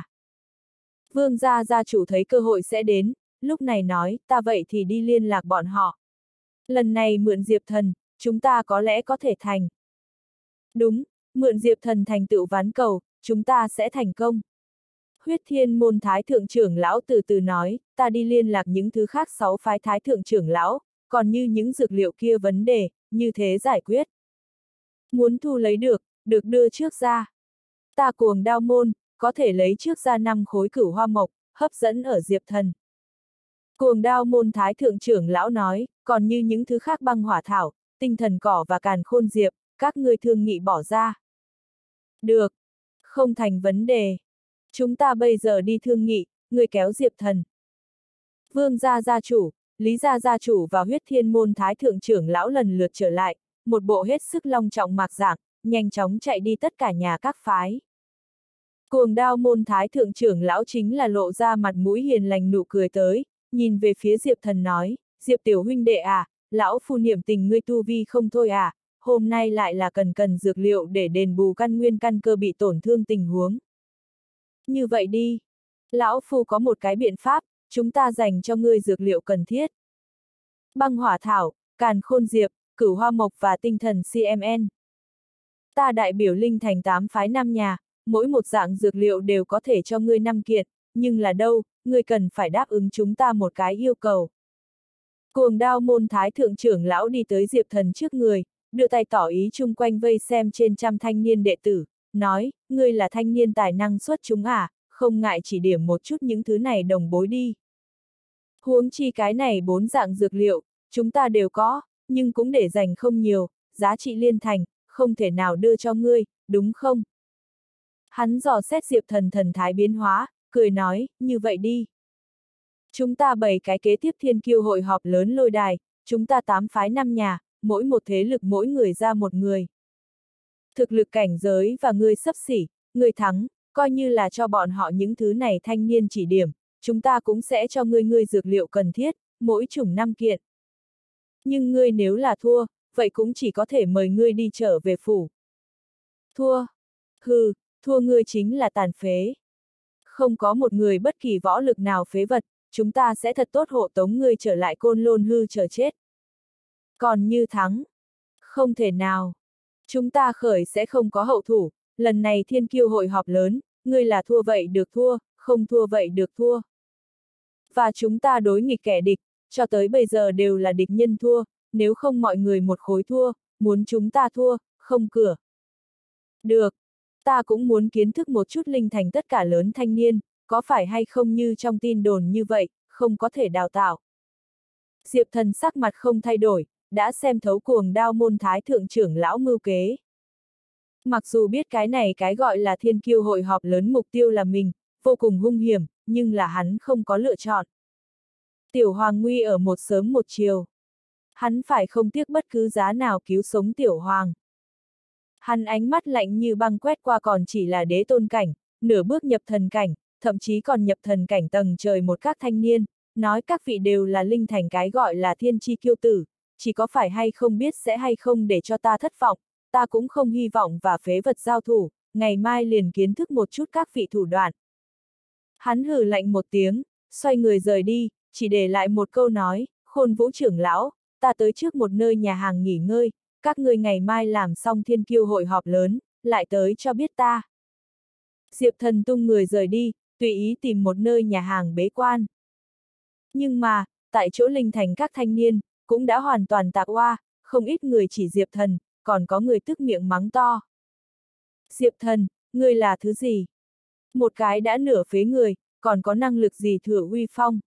Vương gia gia chủ thấy cơ hội sẽ đến, lúc này nói, ta vậy thì đi liên lạc bọn họ. Lần này mượn Diệp Thần, chúng ta có lẽ có thể thành. Đúng, mượn Diệp Thần thành tựu ván cầu, chúng ta sẽ thành công. Huyết Thiên môn thái thượng trưởng lão từ từ nói, ta đi liên lạc những thứ khác 6 phái thái thượng trưởng lão, còn như những dược liệu kia vấn đề, như thế giải quyết. Muốn thu lấy được đưa trước ra. Ta Cuồng Đao môn, có thể lấy trước ra 5 khối cửu hoa mộc, hấp dẫn ở Diệp Thần. Cuồng Đao môn thái thượng trưởng lão nói, còn như những thứ khác băng hỏa thảo, tinh thần cỏ và càn khôn diệp, các ngươi thương nghị bỏ ra. Được, không thành vấn đề. Chúng ta bây giờ đi thương nghị, người kéo Diệp Thần. Vương gia gia chủ, Lý gia gia chủ và Huyết Thiên môn thái thượng trưởng lão lần lượt trở lại, một bộ hết sức long trọng mạc dạng, nhanh chóng chạy đi tất cả nhà các phái. Cuồng Đao môn thái thượng trưởng lão chính là lộ ra mặt mũi hiền lành nụ cười tới, nhìn về phía Diệp Thần nói, Diệp tiểu huynh đệ à, lão phu niệm tình ngươi tu vi không thôi à, hôm nay lại là cần dược liệu để đền bù căn nguyên căn cơ bị tổn thương tình huống. Như vậy đi, lão phu có một cái biện pháp, chúng ta dành cho ngươi dược liệu cần thiết. Băng hỏa thảo, càn khôn diệp, cửu hoa mộc và tinh thần CMN. Ta đại biểu linh thành 8 phái 5 nhà, mỗi một dạng dược liệu đều có thể cho ngươi 5 kiện, nhưng là đâu, ngươi cần phải đáp ứng chúng ta một cái yêu cầu. Cuồng Đao môn thái thượng trưởng lão đi tới Diệp Thần trước người, đưa tay tỏ ý chung quanh vây xem trên trăm thanh niên đệ tử, nói, ngươi là thanh niên tài năng xuất chúng à, không ngại chỉ điểm một chút những thứ này đồng bối đi. Huống chi cái này 4 dạng dược liệu, chúng ta đều có, nhưng cũng để dành không nhiều, giá trị liên thành, không thể nào đưa cho ngươi, đúng không? Hắn dò xét Diệp Thần thần thái biến hóa, cười nói, như vậy đi. Chúng ta bày cái kế tiếp thiên kiêu hội họp lớn lôi đài, chúng ta 8 phái 5 nhà, mỗi một thế lực mỗi người ra một người. Thực lực cảnh giới và ngươi xấp xỉ, ngươi thắng, coi như là cho bọn họ những thứ này thanh niên chỉ điểm, chúng ta cũng sẽ cho ngươi dược liệu cần thiết, mỗi chủng 5 kiện. Nhưng ngươi nếu là thua, vậy cũng chỉ có thể mời ngươi đi trở về phủ. Thua? Hừ, thua ngươi chính là tàn phế. Không có một người bất kỳ võ lực nào phế vật, chúng ta sẽ thật tốt hộ tống ngươi trở lại Côn Lôn hư chờ chết. Còn như thắng? Không thể nào. Chúng ta khởi sẽ không có hậu thủ, lần này thiên kiêu hội họp lớn, ngươi là thua vậy được thua, không thua vậy được thua. Và chúng ta đối nghịch kẻ địch, cho tới bây giờ đều là địch nhân thua, nếu không mọi người một khối thua, muốn chúng ta thua, không cửa. Được, ta cũng muốn kiến thức một chút linh thành tất cả lớn thanh niên, có phải hay không như trong tin đồn như vậy, không có thể đào tạo. Diệp Thần sắc mặt không thay đổi, đã xem thấu Cuồng Đao môn thái thượng trưởng lão mưu kế. Mặc dù biết cái này cái gọi là thiên kiêu hội họp lớn mục tiêu là mình, vô cùng hung hiểm, nhưng là hắn không có lựa chọn. Tiểu Hoàng nguy ở một sớm một chiều. Hắn phải không tiếc bất cứ giá nào cứu sống Tiểu Hoàng. Hắn ánh mắt lạnh như băng quét qua còn chỉ là đế tôn cảnh, nửa bước nhập thần cảnh, thậm chí còn nhập thần cảnh tầng trời một các thanh niên, nói các vị đều là linh thành cái gọi là thiên chi kiêu tử, chỉ có phải hay không biết sẽ hay không để cho ta thất vọng, ta cũng không hy vọng và phế vật giao thủ, ngày mai liền kiến thức một chút các vị thủ đoạn. Hắn hừ lạnh một tiếng, xoay người rời đi, chỉ để lại một câu nói, Khôn Vũ trưởng lão, ta tới trước một nơi nhà hàng nghỉ ngơi, các ngươi ngày mai làm xong thiên kiêu hội họp lớn, lại tới cho biết ta. Diệp Thần tung người rời đi, tùy ý tìm một nơi nhà hàng bế quan. Nhưng mà, tại chỗ linh thành các thanh niên, cũng đã hoàn toàn tạc oa, không ít người chỉ Diệp Thần, còn có người tức miệng mắng to. Diệp Thần, ngươi là thứ gì? Một cái đã nửa phế người, còn có năng lực gì thừa uy phong?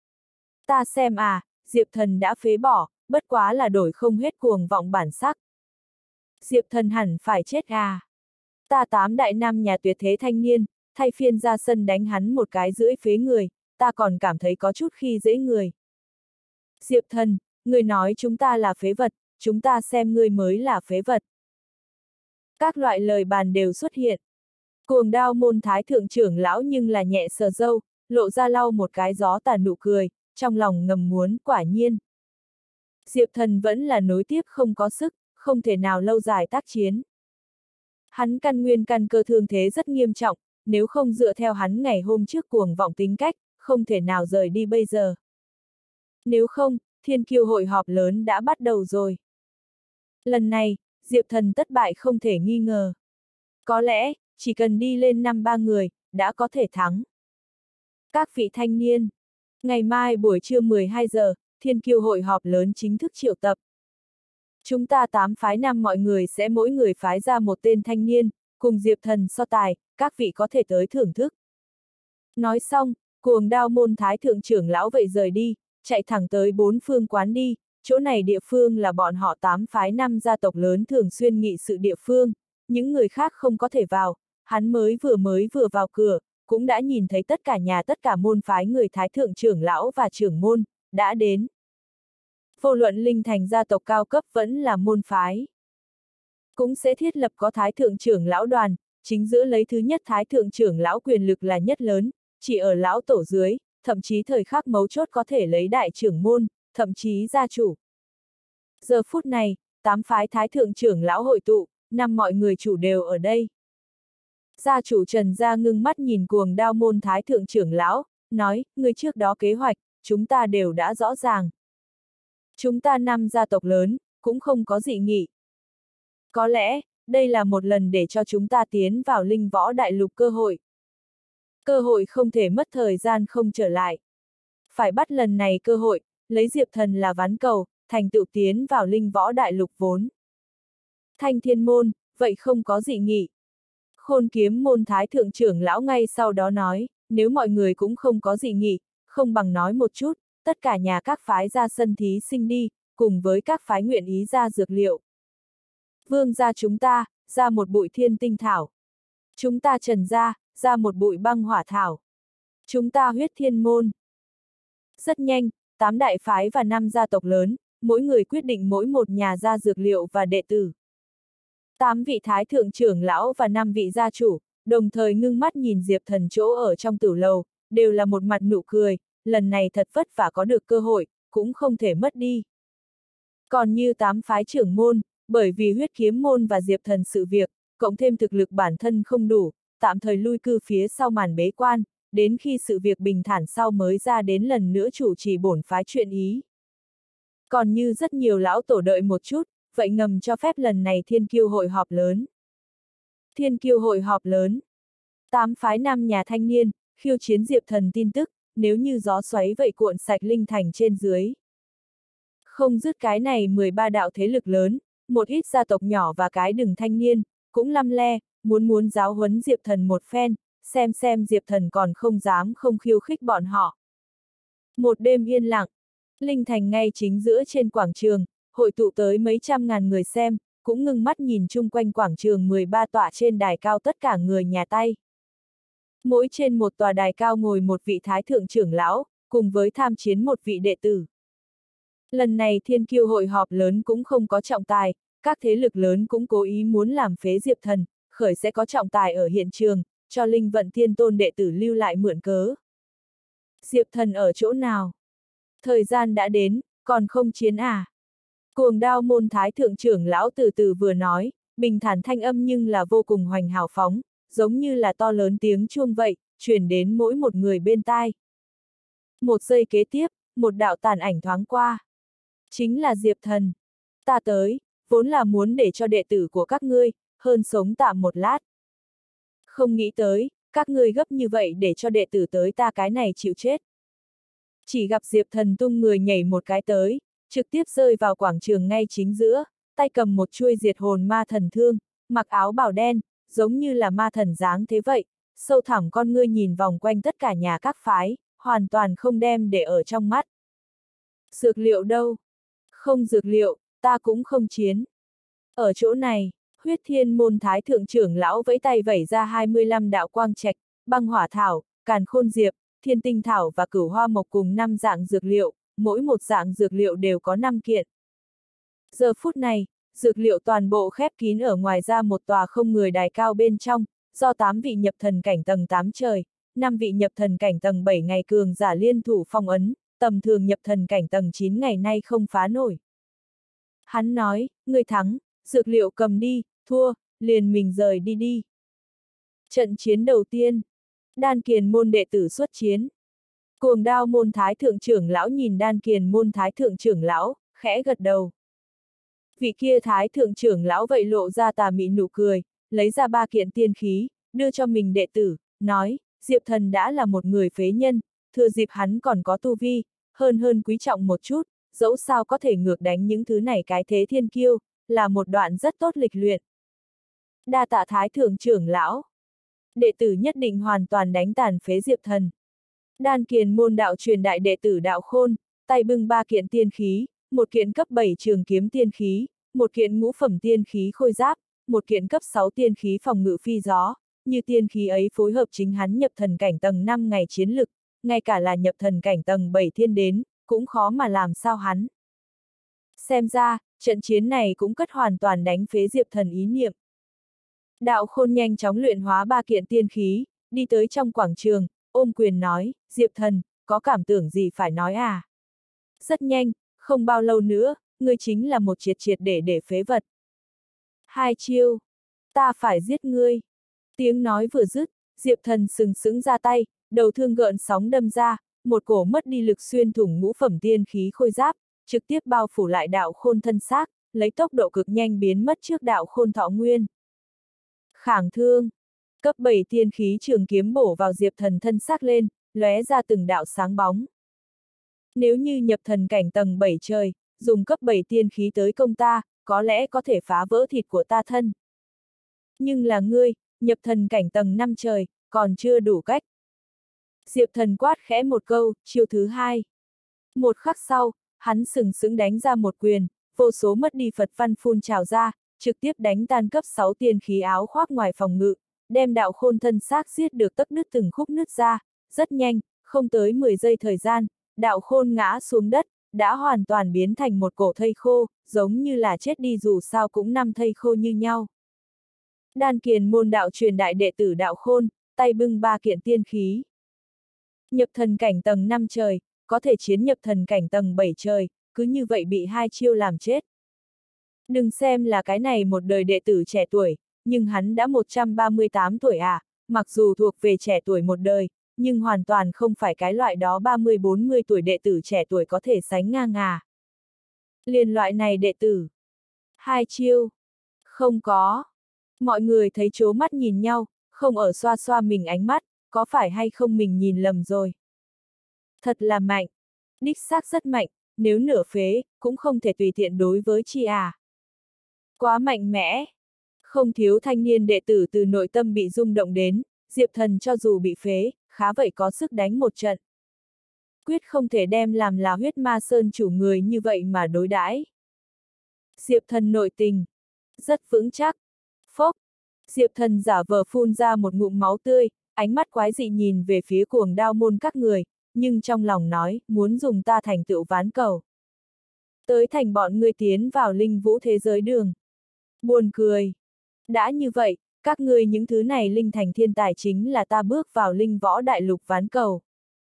Ta xem à, Diệp Thần đã phế bỏ, bất quá là đổi không hết cuồng vọng bản sắc. Diệp Thần hẳn phải chết à? Ta 8 đại nam nhà tuyệt thế thanh niên, thay phiên ra sân đánh hắn một cái rưỡi phế người, ta còn cảm thấy có chút khi dễ người. Diệp Thần, ngươi nói chúng ta là phế vật, chúng ta xem ngươi mới là phế vật. Các loại lời bàn đều xuất hiện. Cuồng Đao môn thái thượng trưởng lão nhưng là nhẹ sờ râu, lộ ra lau một cái gió tàn nụ cười, trong lòng ngầm muốn, quả nhiên. Diệp Thần vẫn là nối tiếp không có sức, không thể nào lâu dài tác chiến. Hắn căn nguyên căn cơ thương thế rất nghiêm trọng, nếu không dựa theo hắn ngày hôm trước cuồng vọng tính cách, không thể nào rời đi bây giờ. Nếu không, Thiên Kiêu hội họp lớn đã bắt đầu rồi. Lần này, Diệp Thần thất bại không thể nghi ngờ. Có lẽ, chỉ cần đi lên 5-3 người, đã có thể thắng. Các vị thanh niên, ngày mai buổi trưa 12 giờ, Thiên Kiêu hội họp lớn chính thức triệu tập. Chúng ta 8 phái năm mọi người sẽ mỗi người phái ra một tên thanh niên, cùng Diệp Thần so tài, các vị có thể tới thưởng thức. Nói xong, Cuồng Đao môn thái thượng trưởng lão vậy rời đi, chạy thẳng tới 4 phương quán đi, chỗ này địa phương là bọn họ 8 phái năm gia tộc lớn thường xuyên nghị sự địa phương, những người khác không có thể vào, hắn mới vừa vào cửa, cũng đã nhìn thấy tất cả nhà tất cả môn phái người thái thượng trưởng lão và trưởng môn, đã đến. Vô luận Linh Thành gia tộc cao cấp vẫn là môn phái. Cũng sẽ thiết lập có thái thượng trưởng lão đoàn, chính giữa lấy thứ nhất thái thượng trưởng lão quyền lực là nhất lớn, chỉ ở lão tổ dưới, thậm chí thời khắc mấu chốt có thể lấy đại trưởng môn, thậm chí gia chủ. Giờ phút này, 8 phái thái thượng trưởng lão hội tụ, 5 mọi người chủ đều ở đây. Gia chủ Trần Gia ngưng mắt nhìn Cuồng Đao môn thái thượng trưởng lão, nói, người trước đó kế hoạch, chúng ta đều đã rõ ràng. Chúng ta 5 gia tộc lớn, cũng không có dị nghị. Có lẽ, đây là một lần để cho chúng ta tiến vào linh võ đại lục cơ hội. Cơ hội không thể mất thời gian không trở lại. Phải bắt lần này cơ hội, lấy Diệp Thần là ván cầu, thành tựu tiến vào linh võ đại lục vốn. Thanh Thiên môn, vậy không có dị nghị. Khôn Kiếm môn thái thượng trưởng lão ngay sau đó nói, nếu mọi người cũng không có dị nghị, không bằng nói một chút, tất cả nhà các phái ra sân thí sinh đi, cùng với các phái nguyện ý ra dược liệu. Vương gia chúng ta, ra một bụi thiên tinh thảo. Chúng ta Trần gia, ra một bụi băng hỏa thảo. Chúng ta Huyết Thiên môn. Rất nhanh, 8 đại phái và 5 gia tộc lớn, mỗi người quyết định mỗi một nhà ra dược liệu và đệ tử. 8 vị thái thượng trưởng lão và 5 vị gia chủ, đồng thời ngưng mắt nhìn Diệp Thần chỗ ở trong tử lầu, đều là một mặt nụ cười, lần này thật vất vả có được cơ hội, cũng không thể mất đi. Còn như 8 phái trưởng môn, bởi vì Huyết Kiếm môn và Diệp Thần sự việc, cộng thêm thực lực bản thân không đủ, tạm thời lui cư phía sau màn bế quan, đến khi sự việc bình thản sau mới ra đến lần nữa chủ trì bổn phái chuyện ý. Còn như rất nhiều lão tổ đợi một chút, vậy ngầm cho phép lần này Thiên Kiêu hội họp lớn. Thiên Kiêu hội họp lớn. 8 phái 5 nhà thanh niên, khiêu chiến Diệp Thần tin tức, nếu như gió xoáy vậy cuộn sạch Linh Thành trên dưới. Không dứt cái này 13 đạo thế lực lớn, một ít gia tộc nhỏ và cái đừng thanh niên, cũng lăm le, muốn giáo huấn Diệp Thần một phen, xem Diệp Thần còn không dám không khiêu khích bọn họ. Một đêm yên lặng, Linh Thành ngay chính giữa trên quảng trường, hội tụ tới mấy trăm ngàn người xem, cũng ngưng mắt nhìn chung quanh quảng trường 13 tọa trên đài cao tất cả người nhà tay. Mỗi trên một tòa đài cao ngồi một vị thái thượng trưởng lão, cùng với tham chiến một vị đệ tử. Lần này Thiên Kiêu hội họp lớn cũng không có trọng tài, các thế lực lớn cũng cố ý muốn làm phế Diệp Thần, khởi sẽ có trọng tài ở hiện trường, cho Linh Vận Thiên Tôn đệ tử lưu lại mượn cớ. Diệp Thần ở chỗ nào? Thời gian đã đến, còn không chiến à? Cuồng Đao môn thái thượng trưởng lão từ từ vừa nói, bình thản thanh âm nhưng là vô cùng hoành hào phóng, giống như là to lớn tiếng chuông vậy, truyền đến mỗi một người bên tai. Một giây kế tiếp, một đạo tàn ảnh thoáng qua. Chính là Diệp Thần. Ta tới, vốn là muốn để cho đệ tử của các ngươi, hơn sống tạm một lát. Không nghĩ tới, các ngươi gấp như vậy để cho đệ tử tới ta cái này chịu chết. Chỉ gặp Diệp Thần tung người nhảy một cái tới, trực tiếp rơi vào quảng trường ngay chính giữa, tay cầm một chuôi diệt hồn ma thần thương, mặc áo bào đen, giống như là ma thần dáng thế vậy, sâu thẳm con ngươi nhìn vòng quanh tất cả nhà các phái, hoàn toàn không đem để ở trong mắt. Dược liệu đâu? Không dược liệu, ta cũng không chiến. Ở chỗ này, Huyết Thiên môn thái thượng trưởng lão vẫy tay vẩy ra 25 đạo quang trạch, băng hỏa thảo, càn khôn diệp, thiên tinh thảo và cửu hoa mộc cùng 5 dạng dược liệu, mỗi một dạng dược liệu đều có 5 kiện. Giờ phút này, dược liệu toàn bộ khép kín ở ngoài ra một tòa không người đài cao bên trong, do 8 vị nhập thần cảnh tầng 8 trời, 5 vị nhập thần cảnh tầng 7 ngày cường giả liên thủ phong ấn, tầm thường nhập thần cảnh tầng 9 ngày nay không phá nổi. Hắn nói, người thắng, dược liệu cầm đi, thua, liền mình rời đi đi. Trận chiến đầu tiên, Đan Kiền môn đệ tử xuất chiến. Cuồng Đao môn thái thượng trưởng lão nhìn Đan Kiền môn thái thượng trưởng lão, khẽ gật đầu. Vị kia thái thượng trưởng lão vậy lộ ra tà mị nụ cười, lấy ra 3 kiện tiên khí, đưa cho mình đệ tử, nói, Diệp Thần đã là một người phế nhân, thừa dịp hắn còn có tu vi, hơn quý trọng một chút, dẫu sao có thể ngược đánh những thứ này cái thế thiên kiêu, là một đoạn rất tốt lịch luyện. Đa tạ thái thượng trưởng lão. Đệ tử nhất định hoàn toàn đánh tàn phế Diệp Thần. Đan Kiền môn đạo truyền đại đệ tử Đạo Khôn, tay bưng 3 kiện tiên khí, một kiện cấp 7 trường kiếm tiên khí, một kiện ngũ phẩm tiên khí khôi giáp, một kiện cấp 6 tiên khí phòng ngự phi gió, như tiên khí ấy phối hợp chính hắn nhập thần cảnh tầng 5 ngày chiến lực, ngay cả là nhập thần cảnh tầng 7 thiên đến, cũng khó mà làm sao hắn. Xem ra, trận chiến này cũng cất hoàn toàn đánh phế Diệp Thần ý niệm. Đạo Khôn nhanh chóng luyện hóa 3 kiện tiên khí, đi tới trong quảng trường, ôm quyền nói, Diệp Thần, có cảm tưởng gì phải nói à? Rất nhanh, không bao lâu nữa, ngươi chính là một triệt để phế vật. 2 chiêu, ta phải giết ngươi. Tiếng nói vừa dứt, Diệp Thần sừng sững ra tay, đầu thương gợn sóng đâm ra, một cổ mất đi lực xuyên thủng ngũ phẩm tiên khí khôi giáp, trực tiếp bao phủ lại Đạo Khôn thân xác, lấy tốc độ cực nhanh biến mất trước Đạo Khôn thọ nguyên. Khảng thương, cấp 7 tiên khí trường kiếm bổ vào Diệp Thần thân xác lên, lóe ra từng đạo sáng bóng. Nếu như nhập thần cảnh tầng 7 trời, dùng cấp 7 tiên khí tới công ta, có lẽ có thể phá vỡ thịt của ta thân. Nhưng là ngươi, nhập thần cảnh tầng 5 trời, còn chưa đủ cách. Diệp Thần quát khẽ một câu, chiêu thứ 2. Một khắc sau, hắn sừng sững đánh ra một quyền, vô số mất đi Phật văn phun trào ra, trực tiếp đánh tan cấp 6 tiên khí áo khoác ngoài phòng ngự, đem Đạo Khôn thân xác giết được tấc đứt từng khúc nứt ra, rất nhanh, không tới 10 giây thời gian, Đạo Khôn ngã xuống đất, đã hoàn toàn biến thành một cổ thây khô, giống như là chết đi dù sao cũng 5 thây khô như nhau. Đan Kiền môn đạo truyền đại đệ tử Đạo Khôn, tay bưng 3 kiện tiên khí. Nhập thần cảnh tầng 5 trời, có thể chiến nhập thần cảnh tầng 7 trời, cứ như vậy bị 2 chiêu làm chết. Đừng xem là cái này một đời đệ tử trẻ tuổi, nhưng hắn đã 138 tuổi à, mặc dù thuộc về trẻ tuổi một đời, nhưng hoàn toàn không phải cái loại đó 30-40 tuổi đệ tử trẻ tuổi có thể sánh ngang à. Liền loại này đệ tử. 2 chiêu. Không có. Mọi người thấy chố mắt nhìn nhau, không ở xoa xoa mình ánh mắt, có phải hay không mình nhìn lầm rồi. Thật là mạnh. Đích xác rất mạnh, nếu nửa phế, cũng không thể tùy tiện đối với chi à. Quá mạnh mẽ. Không thiếu thanh niên đệ tử từ nội tâm bị rung động đến, Diệp Thần cho dù bị phế, khá vậy có sức đánh một trận. Quyết không thể đem làm là huyết ma sơn chủ người như vậy mà đối đãi. Diệp Thần nội tình. Rất vững chắc. Phốc. Diệp Thần giả vờ phun ra một ngụm máu tươi, ánh mắt quái dị nhìn về phía Cuồng Đao môn các người, nhưng trong lòng nói, muốn dùng ta thành tựu ván cầu. Tới thành bọn ngươi tiến vào linh vũ thế giới đường. Buồn cười. Đã như vậy, các ngươi những thứ này linh thành thiên tài chính là ta bước vào linh võ đại lục ván cầu.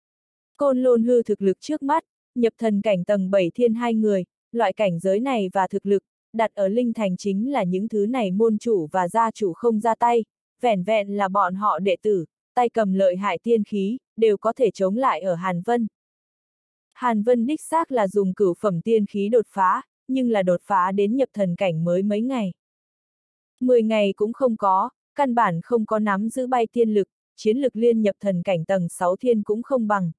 Côn Lôn Hư thực lực trước mắt, nhập thần cảnh tầng 7 thiên 2 người, loại cảnh giới này và thực lực, đặt ở linh thành chính là những thứ này môn chủ và gia chủ không ra tay, vẻn vẹn là bọn họ đệ tử, tay cầm lợi hại tiên khí, đều có thể chống lại ở Hàn Vân. Hàn Vân đích xác là dùng cửu phẩm tiên khí đột phá, nhưng là đột phá đến nhập thần cảnh mới mấy ngày. 10 ngày cũng không có, căn bản không có nắm giữ bay tiên lực, chiến lực liên nhập thần cảnh tầng 6 thiên cũng không bằng.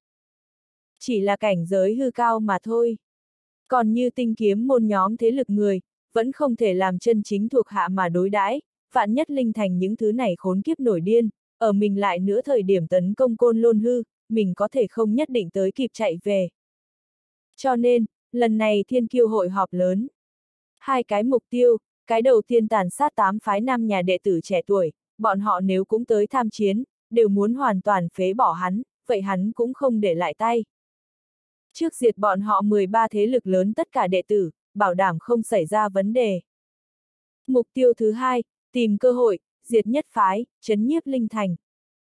Chỉ là cảnh giới hư cao mà thôi. Còn như Tinh Kiếm môn nhóm thế lực người, vẫn không thể làm chân chính thuộc hạ mà đối đãi, vạn nhất linh thành những thứ này khốn kiếp nổi điên, ở mình lại nữa thời điểm tấn công Côn Lôn Hư, mình có thể không nhất định tới kịp chạy về. Cho nên, lần này thiên kiêu hội họp lớn. 2 cái mục tiêu, cái đầu tiên tàn sát 8 phái nam nhà đệ tử trẻ tuổi, bọn họ nếu cũng tới tham chiến, đều muốn hoàn toàn phế bỏ hắn, vậy hắn cũng không để lại tay. Trước diệt bọn họ 13 thế lực lớn tất cả đệ tử, bảo đảm không xảy ra vấn đề. Mục tiêu thứ 2, tìm cơ hội, diệt nhất phái, trấn nhiếp linh thành.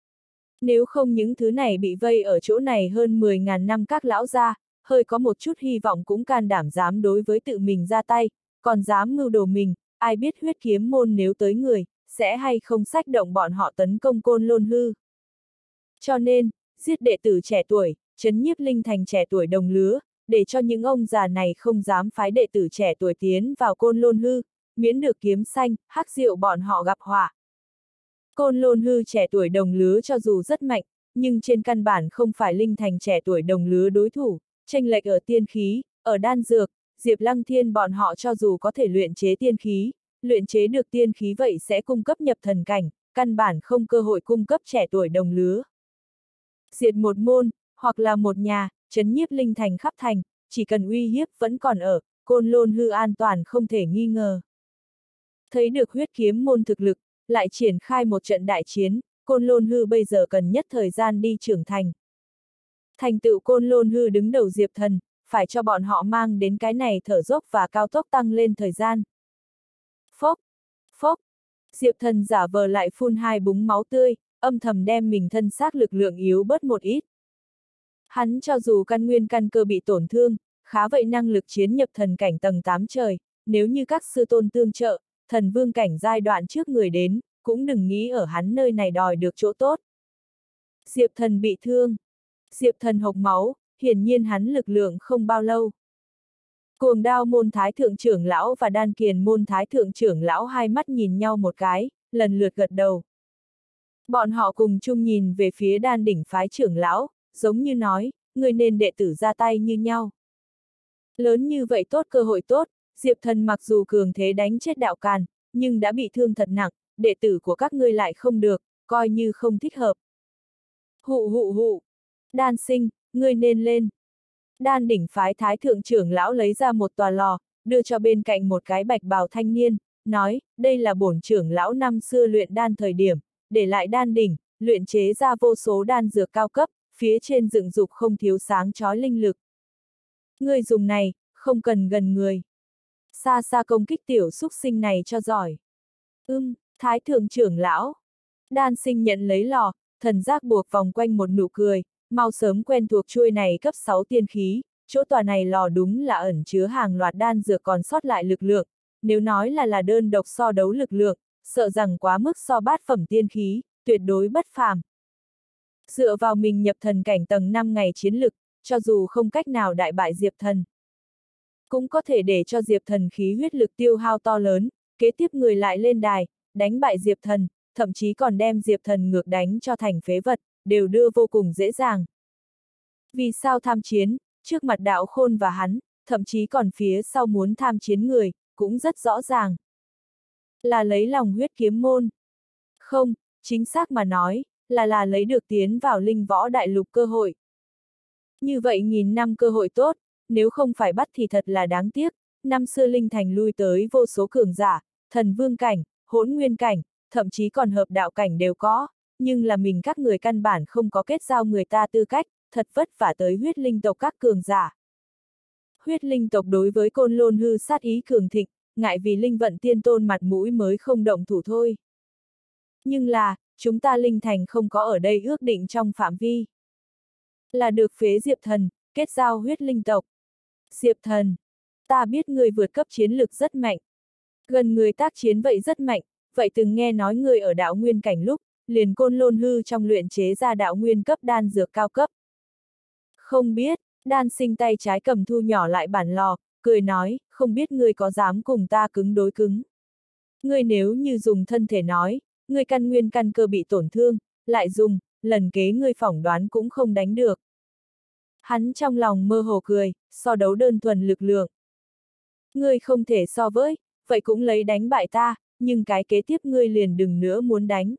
Nếu không những thứ này bị vây ở chỗ này hơn 10.000 năm các lão gia, hơi có một chút hy vọng cũng can đảm dám đối với tự mình ra tay, còn dám mưu đồ mình, ai biết huyết kiếm môn nếu tới người, sẽ hay không xách động bọn họ tấn công Côn Lôn Hư. Cho nên, giết đệ tử trẻ tuổi, trấn nhiếp linh thành trẻ tuổi đồng lứa, để cho những ông già này không dám phái đệ tử trẻ tuổi tiến vào Côn Lôn Hư, miễn được kiếm xanh, hắc diệu bọn họ gặp họa. Côn Lôn Hư trẻ tuổi đồng lứa cho dù rất mạnh, nhưng trên căn bản không phải linh thành trẻ tuổi đồng lứa đối thủ, chênh lệch ở tiên khí, ở đan dược, Diệp Lăng Thiên bọn họ cho dù có thể luyện chế tiên khí, luyện chế được tiên khí vậy sẽ cung cấp nhập thần cảnh, căn bản không cơ hội cung cấp trẻ tuổi đồng lứa. Diệt một môn, hoặc là một nhà, trấn nhiếp linh thành khắp thành, chỉ cần uy hiếp vẫn còn ở, Côn Lôn Hư an toàn không thể nghi ngờ. Thấy được huyết kiếm môn thực lực, lại triển khai một trận đại chiến, Côn Lôn Hư bây giờ cần nhất thời gian đi trưởng thành. Thành tựu Côn Lôn Hư đứng đầu Diệp Thần, phải cho bọn họ mang đến cái này thở dốc và cao tốc tăng lên thời gian. Phốc, phốc, Diệp Thần giả vờ lại phun 2 búng máu tươi, âm thầm đem mình thân xác lực lượng yếu bớt một ít. Hắn cho dù căn nguyên căn cơ bị tổn thương, khá vậy năng lực chiến nhập thần cảnh tầng 8 trời, nếu như các sư tôn tương trợ, thần vương cảnh giai đoạn trước người đến, cũng đừng nghĩ ở hắn nơi này đòi được chỗ tốt. Diệp Thần bị thương. Diệp Thần hộc máu, hiển nhiên hắn lực lượng không bao lâu. Cuồng Đao môn thái thượng trưởng lão và Đan Kiền môn thái thượng trưởng lão hai mắt nhìn nhau một cái, lần lượt gật đầu. Bọn họ cùng chung nhìn về phía Đan đỉnh phái trưởng lão, giống như nói, người nên đệ tử ra tay như nhau. Lớn như vậy tốt cơ hội tốt, Diệp Thần mặc dù cường thế đánh chết đạo càn, nhưng đã bị thương thật nặng, đệ tử của các ngươi lại không được, coi như không thích hợp. Hụ hụ hụ, Đan sinh, ngươi nên lên. Đan đỉnh phái thái thượng trưởng lão lấy ra một tòa lò, đưa cho bên cạnh một cái bạch bào thanh niên, nói, đây là bổn trưởng lão năm xưa luyện đan thời điểm, để lại đan đỉnh, luyện chế ra vô số đan dược cao cấp, phía trên dựng dục không thiếu sáng chói linh lực. Ngươi dùng này, không cần gần người. Xa xa công kích tiểu xúc sinh này cho giỏi. Thái thượng trưởng lão. Đan sinh nhận lấy lò, thần giác buộc vòng quanh một nụ cười, mau sớm quen thuộc chuôi này cấp 6 tiên khí, chỗ tòa này lò đúng là ẩn chứa hàng loạt đan dược còn sót lại lực lượng, nếu nói là đơn độc so đấu lực lượng, sợ rằng quá mức so bát phẩm tiên khí, tuyệt đối bất phàm. Dựa vào mình nhập thần cảnh tầng 5 ngày chiến lực, cho dù không cách nào đại bại Diệp Thần, cũng có thể để cho Diệp Thần khí huyết lực tiêu hao to lớn, kế tiếp người lại lên đài, đánh bại Diệp Thần, thậm chí còn đem Diệp Thần ngược đánh cho thành phế vật, đều đưa vô cùng dễ dàng. Vì sao tham chiến, trước mặt Đạo Khôn và hắn, thậm chí còn phía sau muốn tham chiến người, cũng rất rõ ràng. Là lấy lòng huyết kiếm môn. Không, chính xác mà nói, là lấy được tiến vào linh võ đại lục cơ hội. Như vậy nghìn năm cơ hội tốt, nếu không phải bắt thì thật là đáng tiếc, năm xưa linh thành lui tới vô số cường giả, thần vương cảnh, hỗn nguyên cảnh, thậm chí còn hợp đạo cảnh đều có, nhưng là mình các người căn bản không có kết giao người ta tư cách, thật vất vả tới huyết linh tộc các cường giả. Huyết linh tộc đối với Côn Lôn Hư sát ý cường thịnh, ngại vì linh vận tiên tôn mặt mũi mới không động thủ thôi. Nhưng là, chúng ta linh thành không có ở đây ước định trong phạm vi. Là được phế Diệp Thần, kết giao huyết linh tộc. Diệp Thần, ta biết người vượt cấp chiến lực rất mạnh. Gần người tác chiến vậy rất mạnh, vậy từng nghe nói người ở đạo nguyên cảnh lúc, liền Côn Lôn Hư trong luyện chế ra đạo nguyên cấp đan dược cao cấp. Không biết, Đan sinh tay trái cầm thu nhỏ lại bản lò, cười nói, không biết ngươi có dám cùng ta cứng đối cứng. Ngươi nếu như dùng thân thể nói, ngươi căn nguyên căn cơ bị tổn thương, lại dùng, lần kế ngươi phỏng đoán cũng không đánh được. Hắn trong lòng mơ hồ cười, so đấu đơn thuần lực lượng. Ngươi không thể so với, vậy cũng lấy đánh bại ta, nhưng cái kế tiếp ngươi liền đừng nữa muốn đánh.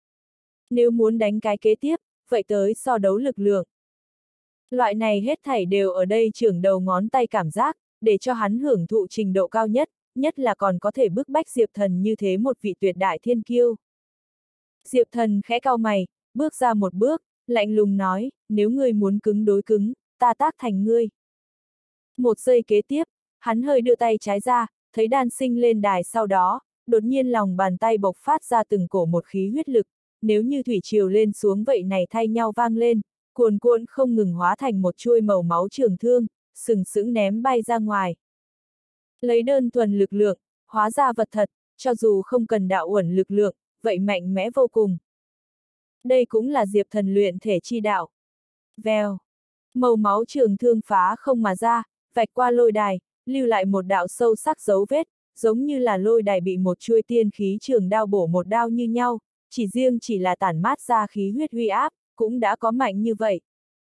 Nếu muốn đánh cái kế tiếp, vậy tới so đấu lực lượng. Loại này hết thảy đều ở đây trưởng đầu ngón tay cảm giác, để cho hắn hưởng thụ trình độ cao nhất, nhất là còn có thể bức bách Diệp Thần như thế một vị tuyệt đại thiên kiêu. Diệp Thần khẽ cau mày, bước ra một bước, lạnh lùng nói, nếu ngươi muốn cứng đối cứng, ta tác thành ngươi. Một giây kế tiếp, hắn hơi đưa tay trái ra, thấy Đan sinh lên đài sau đó, đột nhiên lòng bàn tay bộc phát ra từng cổ một khí huyết lực, nếu như thủy triều lên xuống vậy này thay nhau vang lên, cuồn cuộn không ngừng hóa thành một chuôi màu máu trường thương, sừng sững ném bay ra ngoài. Lấy đơn thuần lực lượng, hóa ra vật thật, cho dù không cần đạo uẩn lực lượng, vậy mạnh mẽ vô cùng. Đây cũng là Diệp Thần luyện thể chi đạo. Vèo. Màu máu trường thương phá không mà ra, vạch qua lôi đài, lưu lại một đạo sâu sắc dấu vết, giống như là lôi đài bị một chuôi tiên khí trường đao bổ một đao như nhau, chỉ là tản mát ra khí huyết uy áp, cũng đã có mạnh như vậy.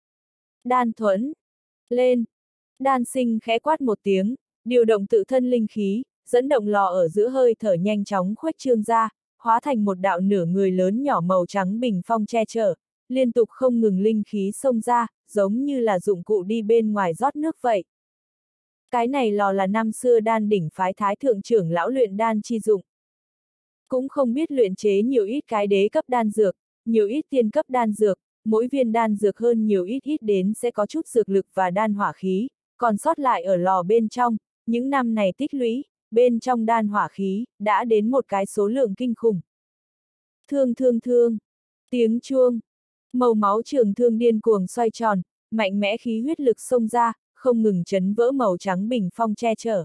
Đan thuẫn. Lên. Đan Sinh khẽ quát một tiếng, điều động tự thân linh khí, dẫn động lò ở giữa hơi thở nhanh chóng khuếch trương ra, hóa thành một đạo nửa người lớn nhỏ màu trắng bình phong che chở, liên tục không ngừng linh khí xông ra, giống như là dụng cụ đi bên ngoài rót nước vậy. Cái này lò là năm xưa đan đỉnh phái thái thượng trưởng lão luyện đan chi dụng. Cũng không biết luyện chế nhiều ít cái đế cấp đan dược, nhiều ít tiên cấp đan dược, mỗi viên đan dược hơn nhiều ít đến sẽ có chút dược lực và đan hỏa khí, còn sót lại ở lò bên trong, những năm này tích lũy, bên trong đan hỏa khí, đã đến một cái số lượng kinh khủng. Thương thương thương, tiếng chuông, màu máu trường thương điên cuồng xoay tròn, mạnh mẽ khí huyết lực xông ra, không ngừng chấn vỡ màu trắng bình phong che chở.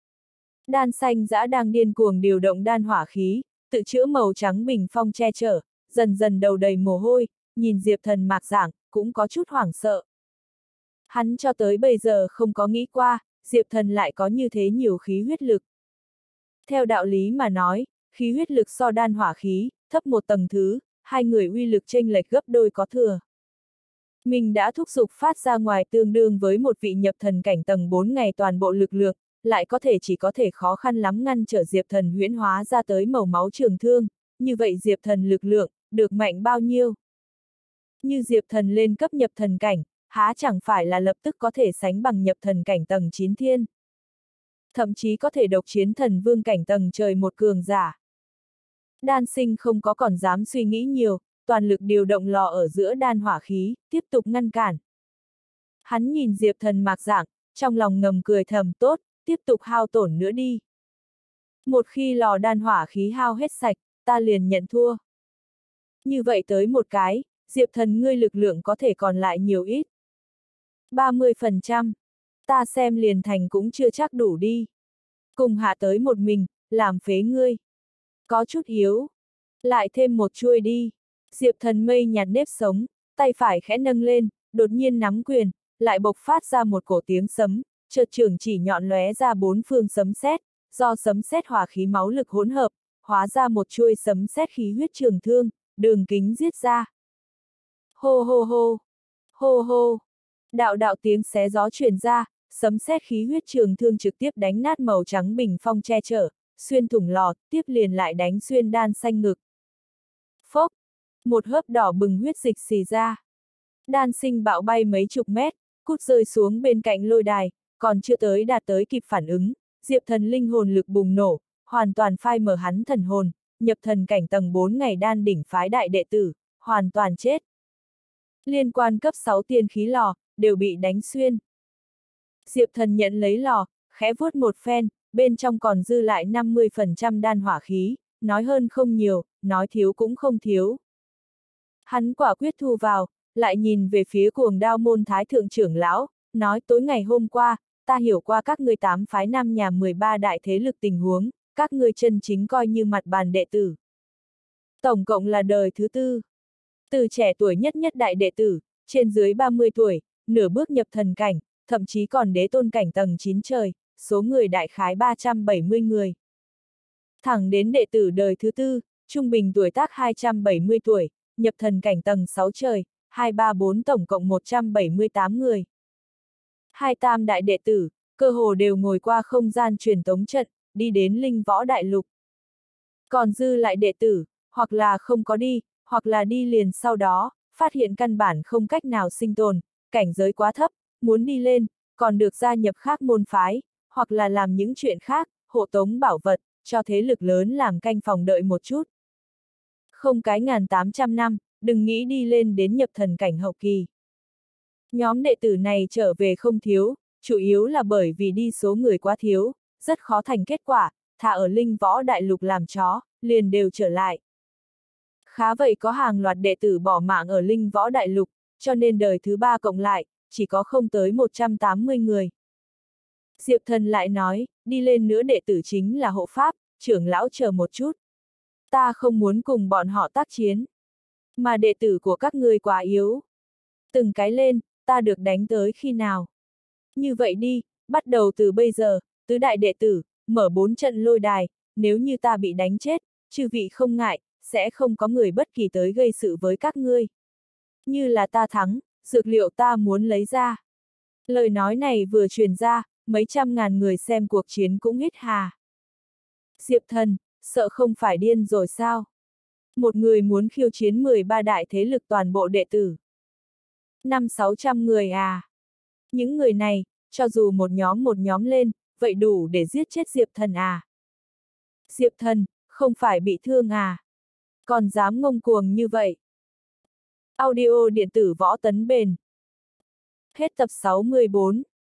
Đan Xanh Dã đang điên cuồng điều động đan hỏa khí, tự chữa màu trắng bình phong che chở, dần dần đầu đầy mồ hôi, nhìn Diệp Thần Mạc Giảng, cũng có chút hoảng sợ. Hắn cho tới bây giờ không có nghĩ qua, Diệp Thần lại có như thế nhiều khí huyết lực. Theo đạo lý mà nói, khí huyết lực so đan hỏa khí, thấp một tầng thứ, hai người uy lực chênh lệch gấp đôi có thừa. Mình đã thúc giục phát ra ngoài tương đương với một vị nhập thần cảnh tầng 4 ngày toàn bộ lực lượng, lại chỉ có thể khó khăn lắm ngăn trở Diệp Thần huyễn hóa ra tới màu máu trường thương, như vậy Diệp Thần lực lượng, được mạnh bao nhiêu? Như Diệp Thần lên cấp nhập thần cảnh, há chẳng phải là lập tức có thể sánh bằng nhập thần cảnh tầng 9 thiên. Thậm chí có thể độc chiến thần vương cảnh tầng trời một cường giả. Đan Sinh không có còn dám suy nghĩ nhiều, toàn lực điều động lò ở giữa đan hỏa khí, tiếp tục ngăn cản. Hắn nhìn Diệp Thần Mạc Giảng, trong lòng ngầm cười thầm tốt, tiếp tục hao tổn nữa đi. Một khi lò đan hỏa khí hao hết sạch, ta liền nhận thua. Như vậy tới một cái, Diệp Thần ngươi lực lượng có thể còn lại nhiều ít. 30%. Ta xem liền thành cũng chưa chắc đủ đi. Cùng hạ tới một mình, làm phế ngươi. Có chút yếu. Lại thêm một chuôi đi. Diệp Thần mây nhạt nếp sống, tay phải khẽ nâng lên, đột nhiên nắm quyền, lại bộc phát ra một cổ tiếng sấm, chợt trường chỉ nhọn lóe ra bốn phương sấm sét, do sấm sét hỏa khí máu lực hỗn hợp, hóa ra một chuôi sấm sét khí huyết trường thương, đường kính giết ra. Hô hô hô, hô hô, đạo đạo tiếng xé gió truyền ra, sấm sét khí huyết trường thương trực tiếp đánh nát màu trắng bình phong che chở, xuyên thủng lò, tiếp liền lại đánh xuyên Đan Xanh ngực. Phốc, một hớp đỏ bừng huyết dịch xì ra. Đan Sinh bạo bay mấy chục mét, cút rơi xuống bên cạnh lôi đài, còn chưa đạt tới kịp phản ứng, Diệp Thần linh hồn lực bùng nổ, hoàn toàn phai mở hắn thần hồn, nhập thần cảnh tầng 4 ngày đan đỉnh phái đại đệ tử, hoàn toàn chết. Liên quan cấp 6 tiên khí lò, đều bị đánh xuyên. Diệp Thần nhận lấy lò, khẽ vuốt một phen, bên trong còn dư lại 50% đan hỏa khí, nói hơn không nhiều, nói thiếu cũng không thiếu. Hắn quả quyết thu vào, lại nhìn về phía Cuồng Đao môn thái thượng trưởng lão, nói tối ngày hôm qua, ta hiểu qua các ngươi 8 phái nam nhà 13 đại thế lực tình huống, các ngươi chân chính coi như mặt bàn đệ tử. Tổng cộng là đời thứ 4. Từ trẻ tuổi nhất đại đệ tử, trên dưới 30 tuổi, nửa bước nhập thần cảnh, thậm chí còn đế tôn cảnh tầng 9 trời, số người đại khái 370 người. Thẳng đến đệ tử đời thứ 4, trung bình tuổi tác 270 tuổi, nhập thần cảnh tầng 6 trời, 234 tổng cộng 178 người. Hai tam đại đệ tử, cơ hồ đều ngồi qua không gian truyền tống trận, đi đến linh võ đại lục. Còn dư lại đệ tử, hoặc là không có đi, hoặc là đi liền sau đó, phát hiện căn bản không cách nào sinh tồn, cảnh giới quá thấp, muốn đi lên, còn được gia nhập khác môn phái, hoặc là làm những chuyện khác, hộ tống bảo vật, cho thế lực lớn làm canh phòng đợi một chút. Không cái 1800 năm, đừng nghĩ đi lên đến nhập thần cảnh hậu kỳ. Nhóm đệ tử này trở về không thiếu, chủ yếu là bởi vì đi số người quá thiếu, rất khó thành kết quả, thà ở Linh Võ Đại Lục làm chó, liền đều trở lại. Khá vậy có hàng loạt đệ tử bỏ mạng ở Linh Võ Đại Lục, cho nên đời thứ 3 cộng lại, chỉ có không tới 180 người. Diệp Thần lại nói, đi lên nữa đệ tử chính là hộ pháp, trưởng lão chờ một chút. Ta không muốn cùng bọn họ tác chiến. Mà đệ tử của các ngươi quá yếu. Từng cái lên, ta được đánh tới khi nào? Như vậy đi, bắt đầu từ bây giờ, tứ đại đệ tử, mở 4 trận lôi đài, nếu như ta bị đánh chết, chư vị không ngại, sẽ không có người bất kỳ tới gây sự với các ngươi. Như là ta thắng, dược liệu ta muốn lấy ra. Lời nói này vừa truyền ra, mấy trăm ngàn người xem cuộc chiến cũng hít hà. Diệp Thần, sợ không phải điên rồi sao? Một người muốn khiêu chiến 13 đại thế lực toàn bộ đệ tử. 500-600 người à? Những người này, cho dù một nhóm lên, vậy đủ để giết chết Diệp Thần à? Diệp Thần, không phải bị thương à? Còn dám ngông cuồng như vậy? Audio điện tử Võ Tấn Bền. Hết tập 64.